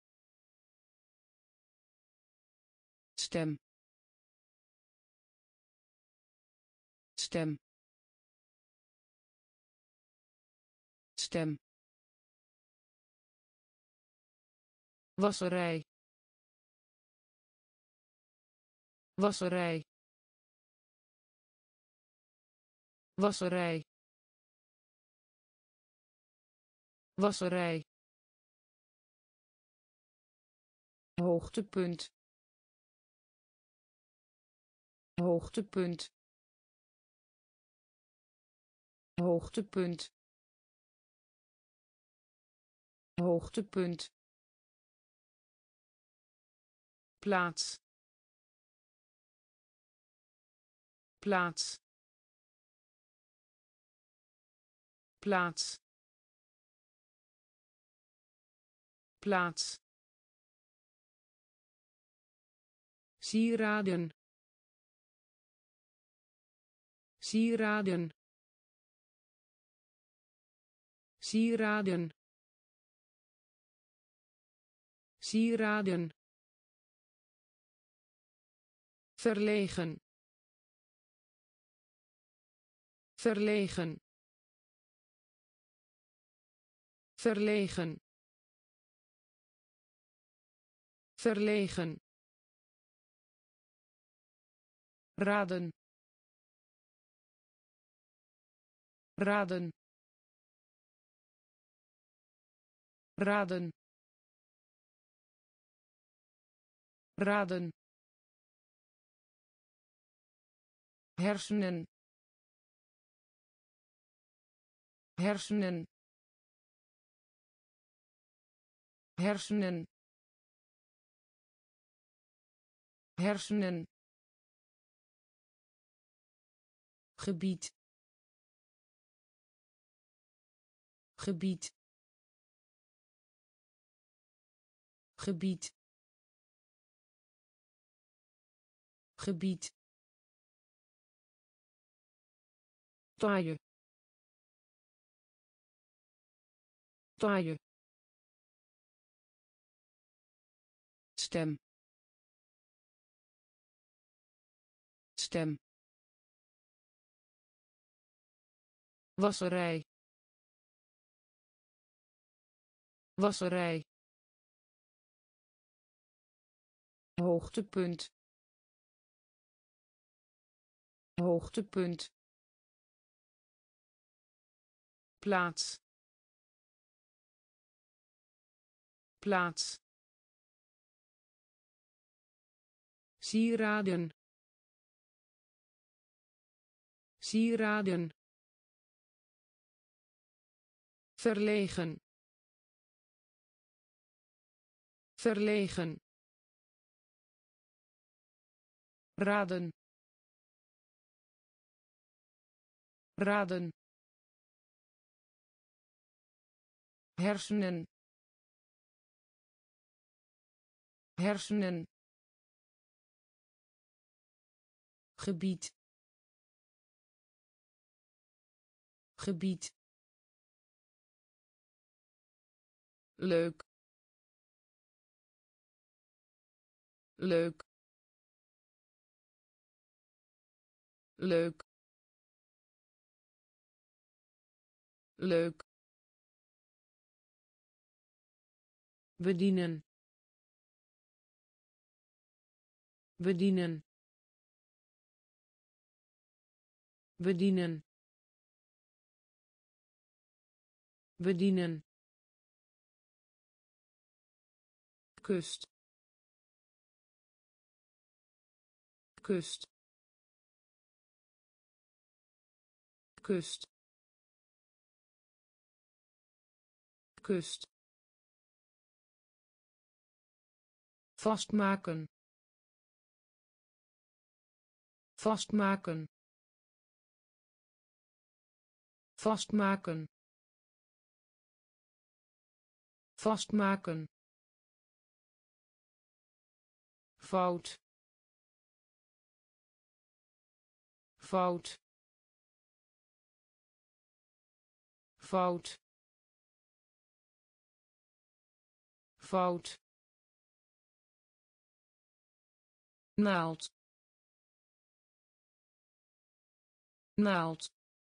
stem stem stem wasserij wasserij wasserij wasserij hoogtepunt hoogtepunt hoogtepunt hoogtepunt plaats plaats plaats plaats sieraden sieraden sieraden sieraden verlegen verlegen verlegen verlegen raden raden raden raden hersenen hersenen hersenen hersenen gebied gebied gebied gebied taaie taaie stem stem wasserij wasserij hoogtepunt hoogtepunt plaats plaats sieraden sieraden verlegen verlegen raden raden hersenen hersenen gebied gebied leuk leuk leuk leuk bedienen bedienen bedienen bedienen kust kust kust kust vastmaken vastmaken vastmaken vastmaken, fout, fout, fout, fout, naald, naald,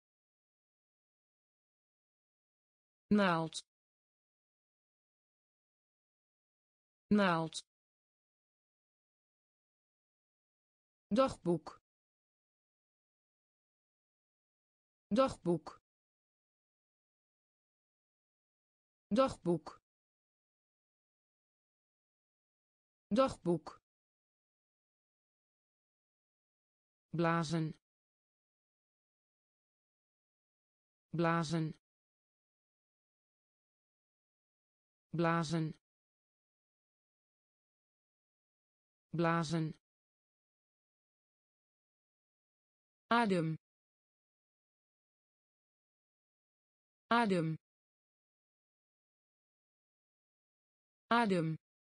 naald, naald, dagboek, dagboek, dagboek, dagboek, blazen, blazen, blazen, blazen, adem, adem, adem,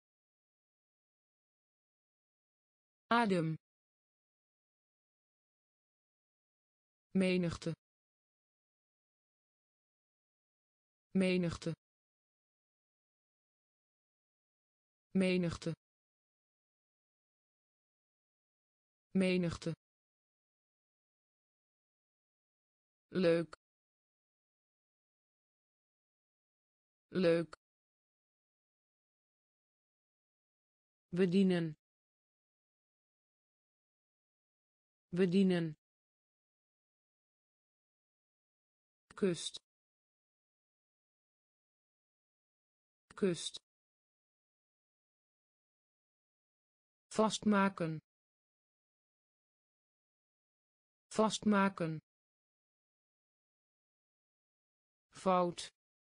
adem, menigte, menigte, menigte, menigte, leuk, leuk, bedienen, bedienen, kust, kust, vastmaken, vastmaken, fout,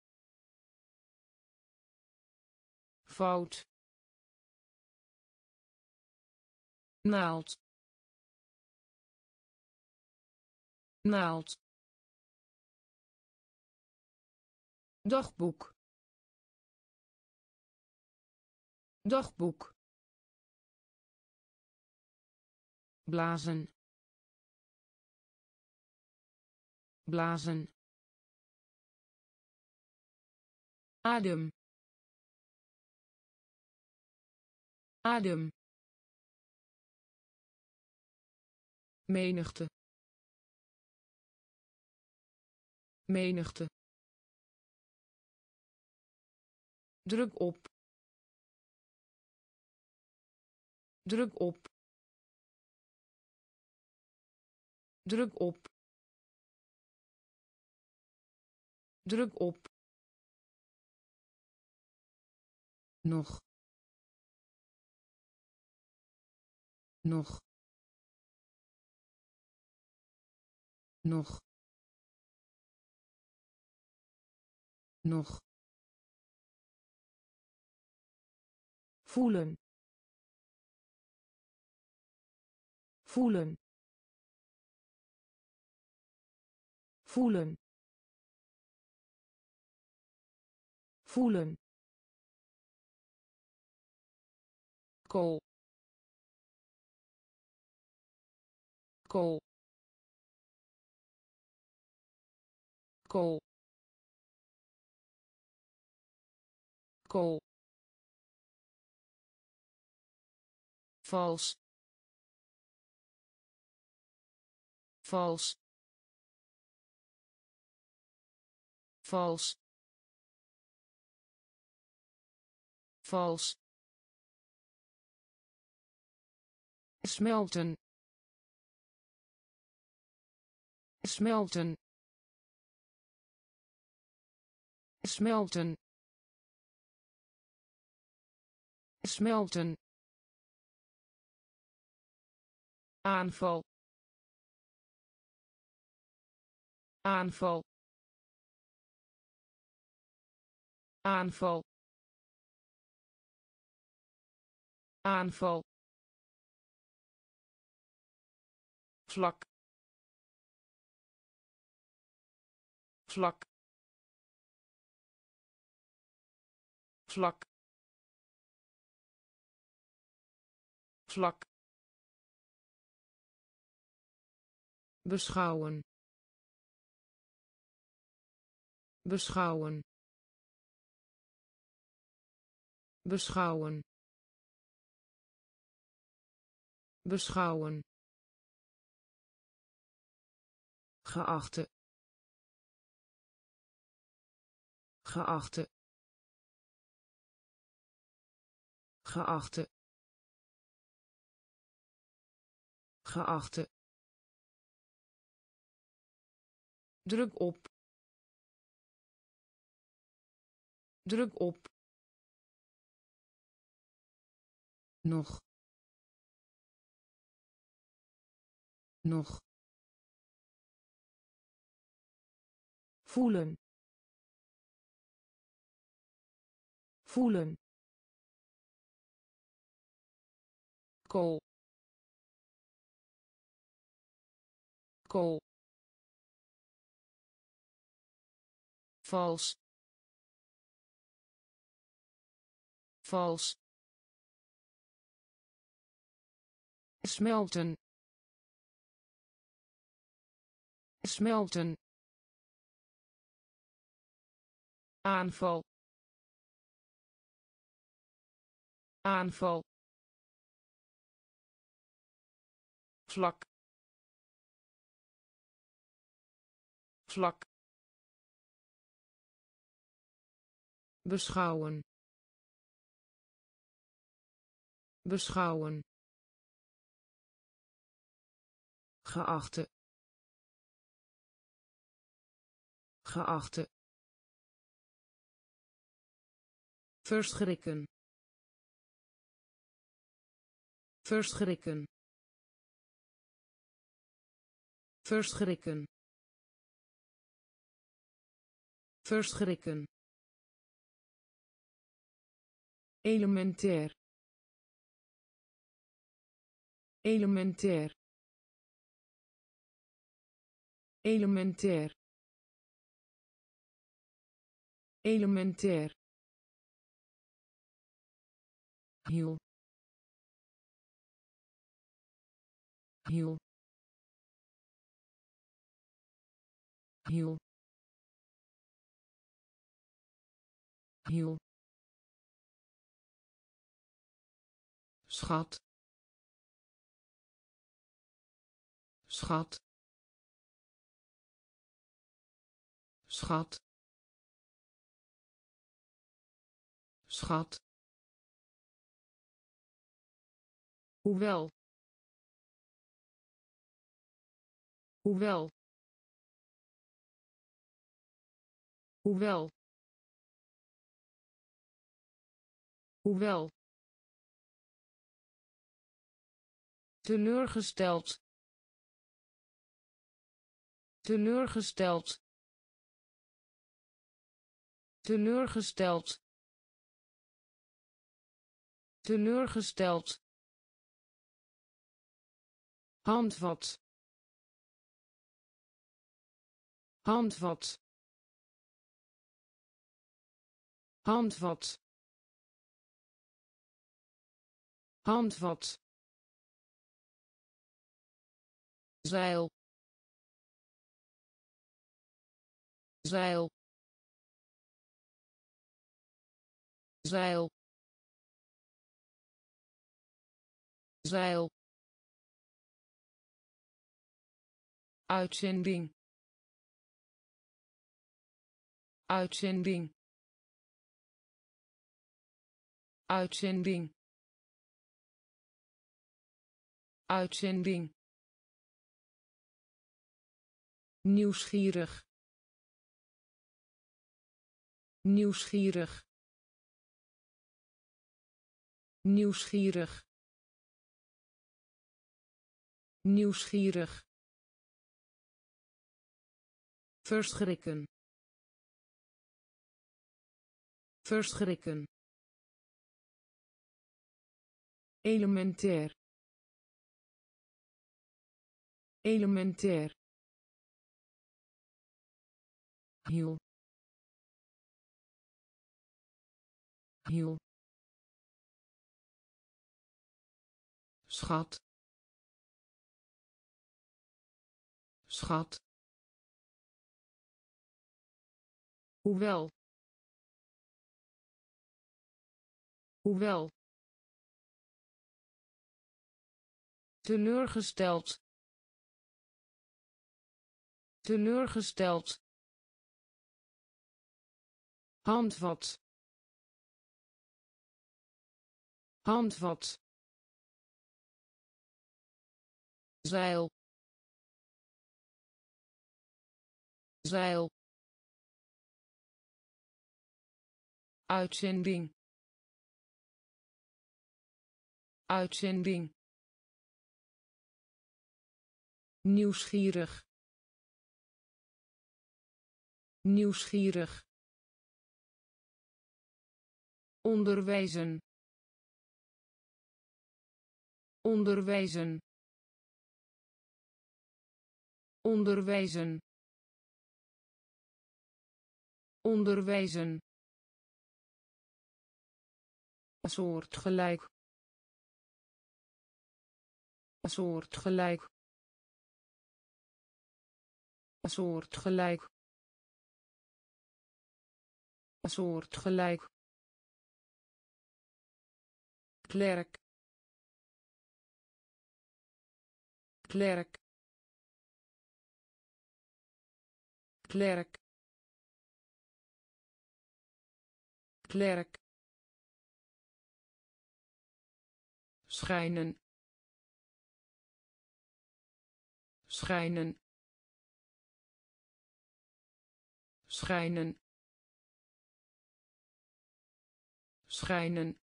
fout, naald, naald, dagboek, dagboek, blazen, blazen, adem, adem, menigte, menigte, druk op, druk op, druk op, druk op, nog, nog, nog, nog, voelen, voelen, voelen, voelen, kool, kool, kool, kool, vals, vals, vals, vals, smelten, smelten, smelten, smelten, aanval, aanval, aanval, aanval, vlak, vlak, vlak vlak beschouwen beschouwen beschouwen beschouwen geachte geachte geachte geachte druk op druk op nog nog voelen voelen kool kool vals vals smelten smelten aanval aanval vlak vlak beschouwen beschouwen geachte geachte verschrikken verschrikken verschrikken verschrikken elementair elementair elementair elementair hiel hiel hiel hiel schat schat schat schat hoewel hoewel hoewel hoewel teleurgesteld teleurgesteld teleurgesteld teleurgesteld handvat handvat handvat handvat zeil zeil zeil zeil uitzending uitzending uitzending uitzending nieuwsgierig nieuwsgierig nieuwsgierig nieuwsgierig verschrikken verschrikken elementair elementair hiel hiel, schat, schat, hoewel, hoewel, teleurgesteld, teleurgesteld, handvat, handvat, zeil, zeil, uitzending, uitzending, nieuwsgierig, nieuwsgierig, onderwijzen, onderwijzen, onderwijzen, onderwijzen, soortgelijk, soortgelijk, soortgelijk, soortgelijk, klerk, klerk, klerk, klerk, schijnen, schijnen, schijnen, schijnen,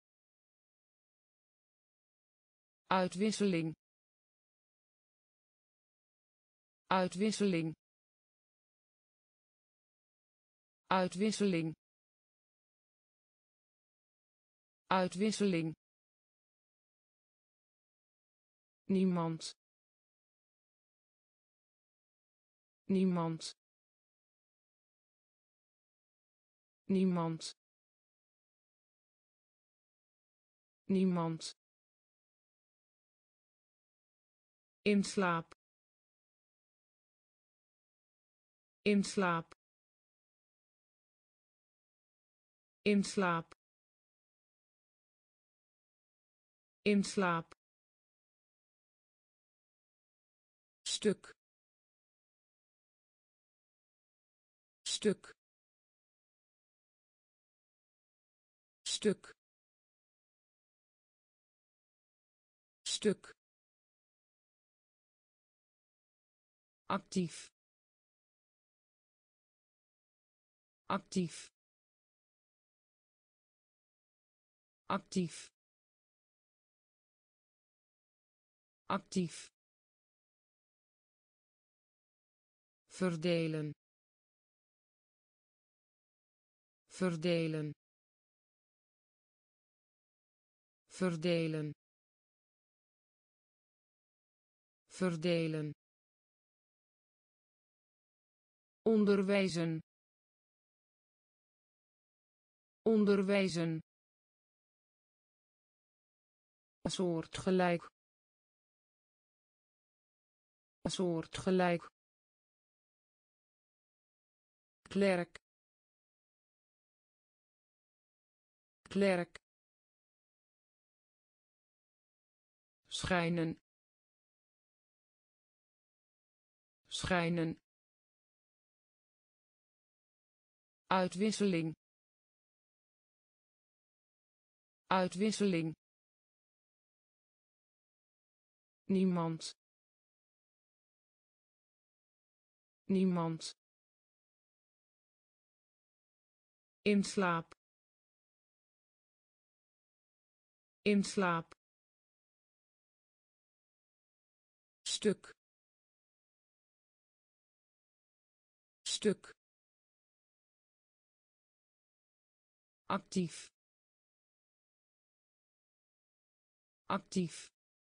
uitwisseling, uitwisseling, uitwisseling, uitwisseling, niemand, niemand, niemand, niemand, in slaap, in slaap, in slaap, in slaap, stuk, stuk, stuk, stuk, actief, actief, actief, actief, verdelen, verdelen, verdelen, verdelen, onderwijzen, onderwijzen, soortgelijk, soortgelijk, klerk, klerk, schijnen, schijnen, uitwisseling, uitwisseling, niemand, niemand, in slaap, in slaap, stuk, stuk, actief, actief,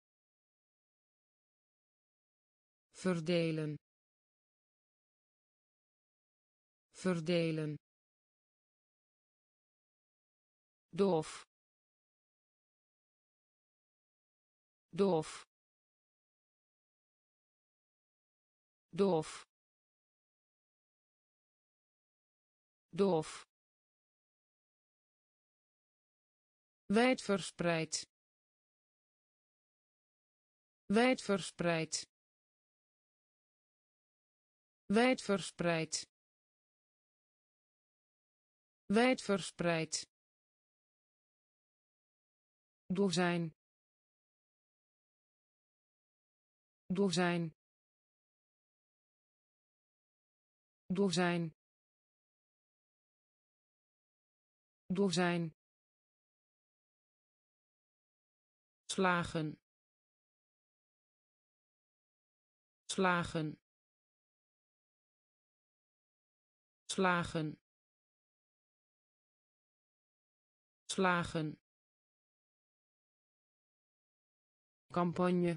verdelen, verdelen, doof doof doof doof wijdverspreid wijdverspreid wijdverspreid wijdverspreid dozijn dozijn dozijn dozijn slagen slagen slagen slagen campagne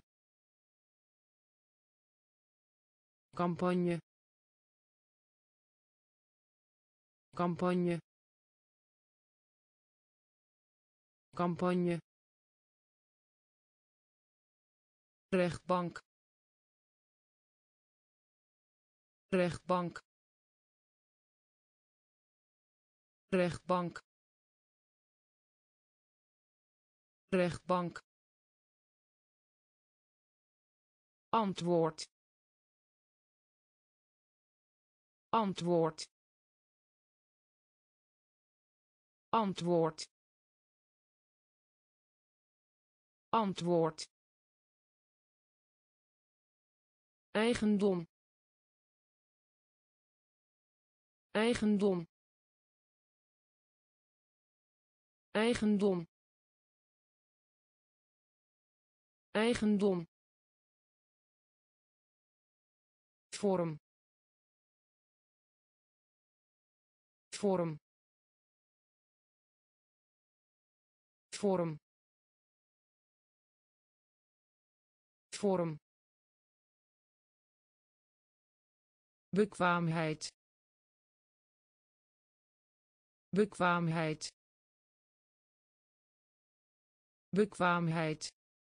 campagne campagne campagne rechtbank rechtbank rechtbank rechtbank antwoord antwoord antwoord antwoord eigendom eigendom eigendom eigendom vorm vorm vorm vorm bekwaamheid bekwaamheid bekwaamheid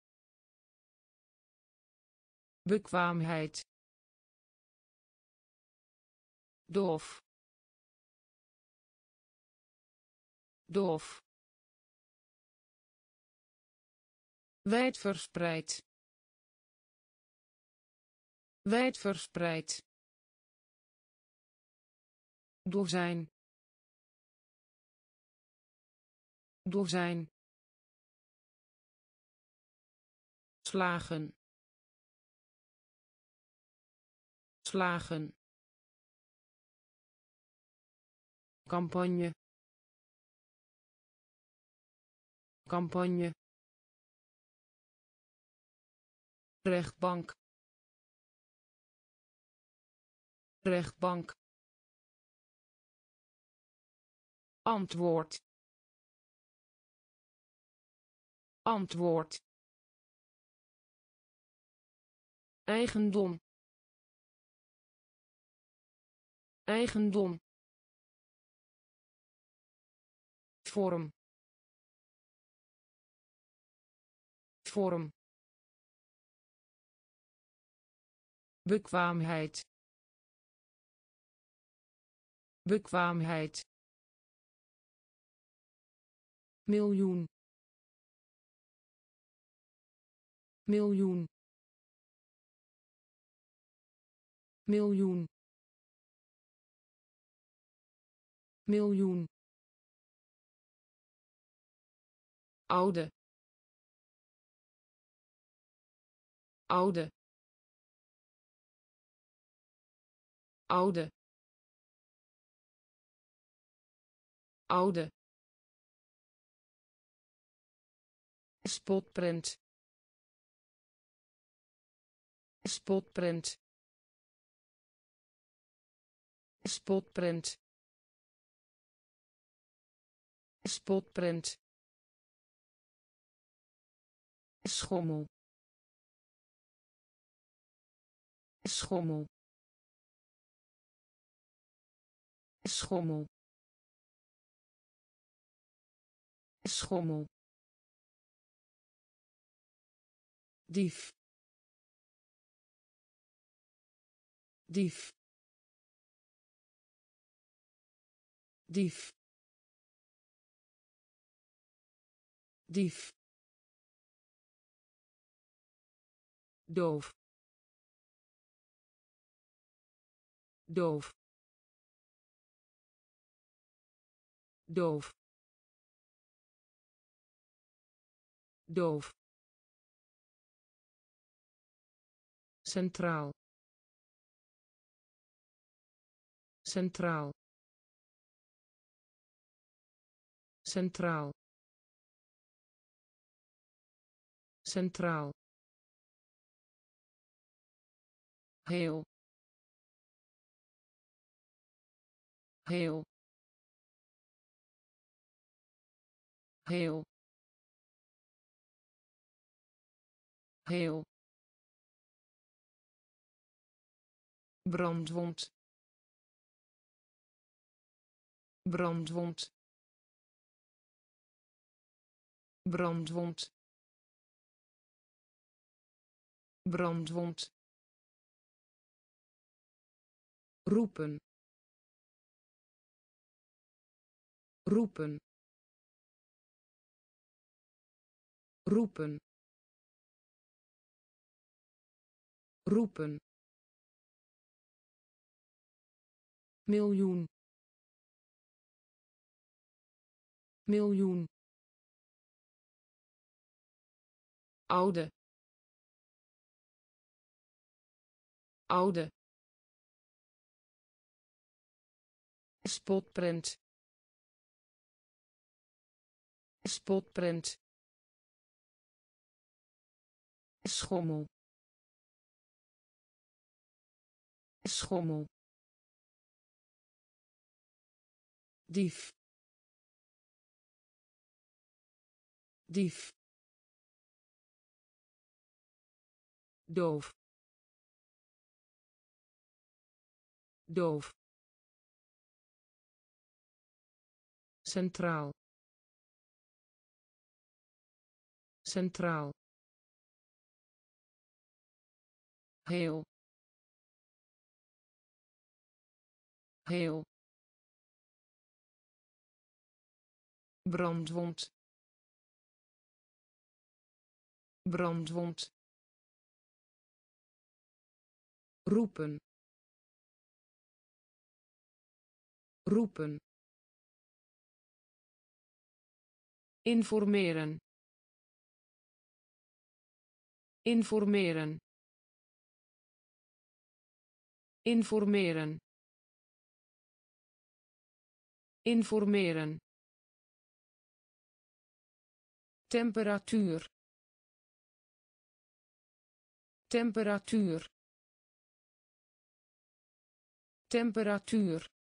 bekwaamheid doof doof wijdverspreid wijdverspreid dozijn dozijn slagen slagen campagne campagne rechtbank rechtbank antwoord antwoord eigendom eigendom vorm vorm bekwaamheid bekwaamheid miljoen miljoen miljoen miljoen oude oude oude oude spotprint spotprint spotprint spotprint schommel schommel schommel schommel, dief, dief, dief, dief, doof, doof, doof, doof, centraal, centraal, centraal, centraal, heel, heel, heel, heel, brandwond, brandwond, brandwond, brandwond, roepen, roepen, roepen, roepen, miljoen, miljoen, oude, oude, spotprint, spotprint, schommel, schommel, dief, dief, doof, doof, centraal, centraal, heel, heel, brandwond, brandwond, roepen, roepen, informeren, informeren, informeren, informeren, temperatuur, temperatuur, temperatuur,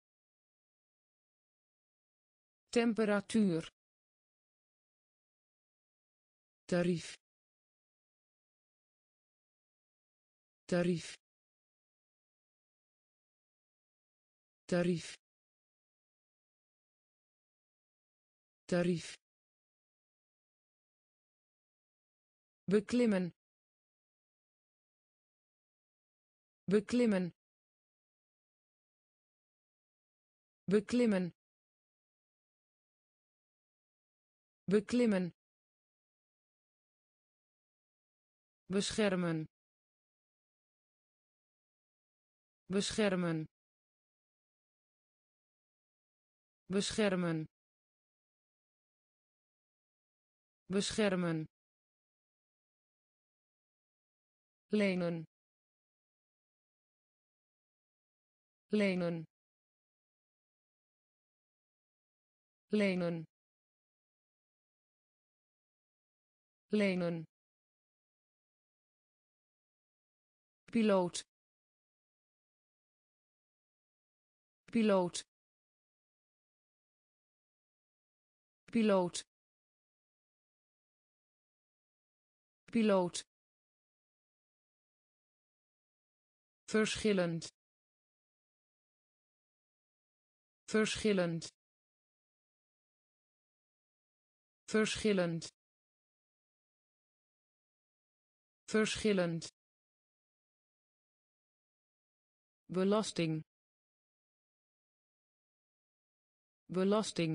temperatuur, tarief, tarief, tarief, tarief, beklimmen, beklimmen, beklimmen, beklimmen, beschermen, beschermen, beschermen, beschermen, lenen, lenen, lenen, lenen, piloot, piloot, piloot, piloot, verschillend, verschillend, verschillend verschillend belasting belasting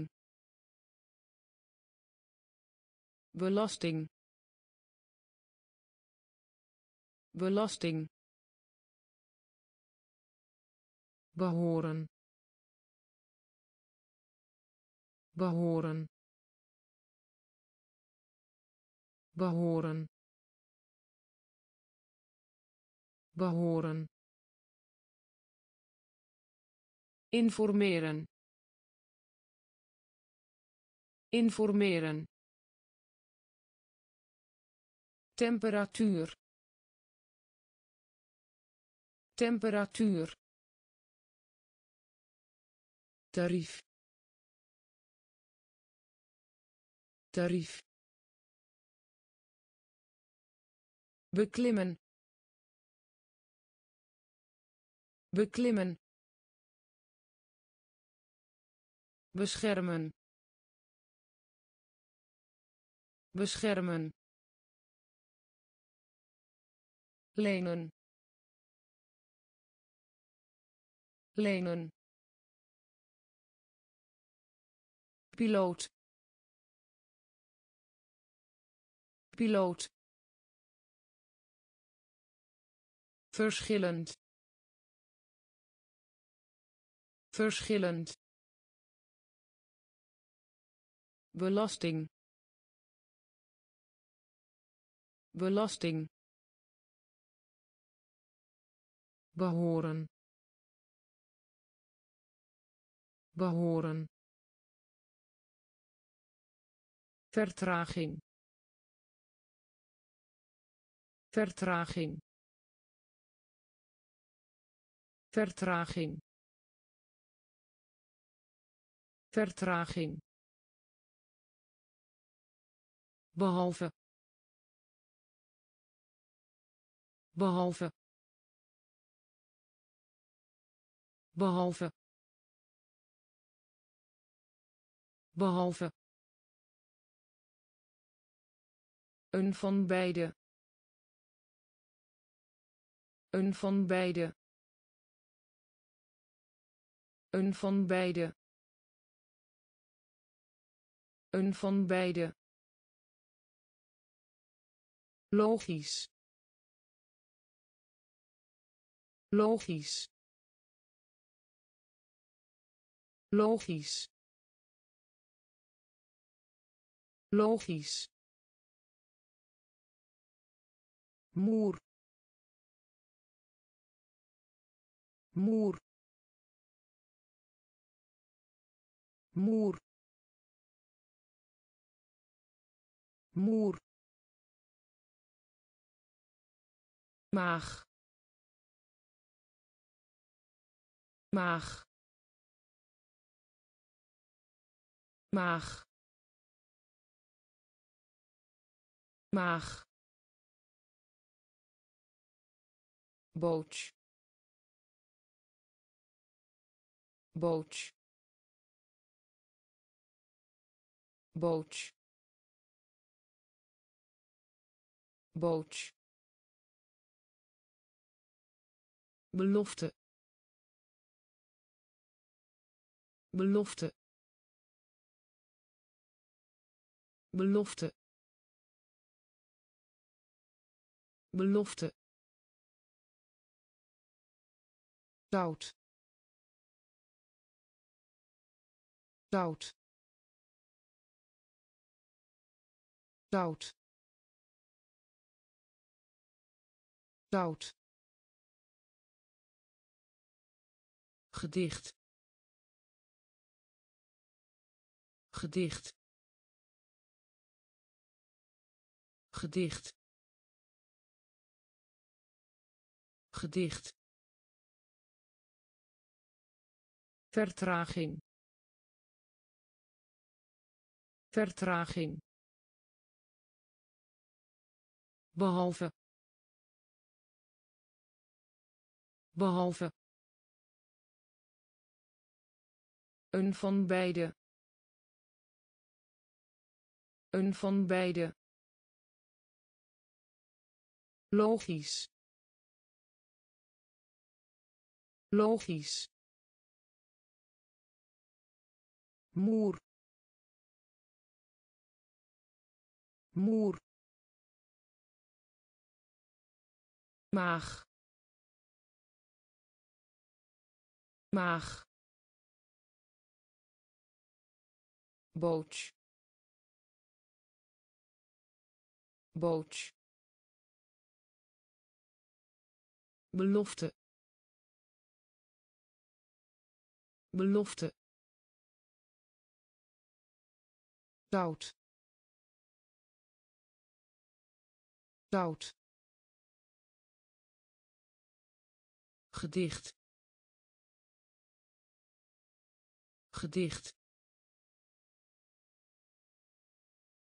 belasting belasting behoren behoren behoren behoren informeren informeren temperatuur temperatuur tarief tarief beklimmen beklimmen beschermen beschermen lenen lenen piloot piloot verschillend verschillend belasting belasting behoren behoren vertraging vertraging vertraging vertraging behalve behalve behalve behalve een van beide een van beide een van beide een van beide logisch logisch logisch logisch muur muur muur muur maag maag maag maag boot boot boot boot belofte belofte belofte belofte zout zout zout zout gedicht gedicht gedicht gedicht vertraging vertraging behalve behalve een van beide Een van beide. Logisch. Logisch. Muur. Muur. Maag. Maag. Boot. Boot. Belofte. Belofte. Zout. Zout. Gedicht. Gedicht.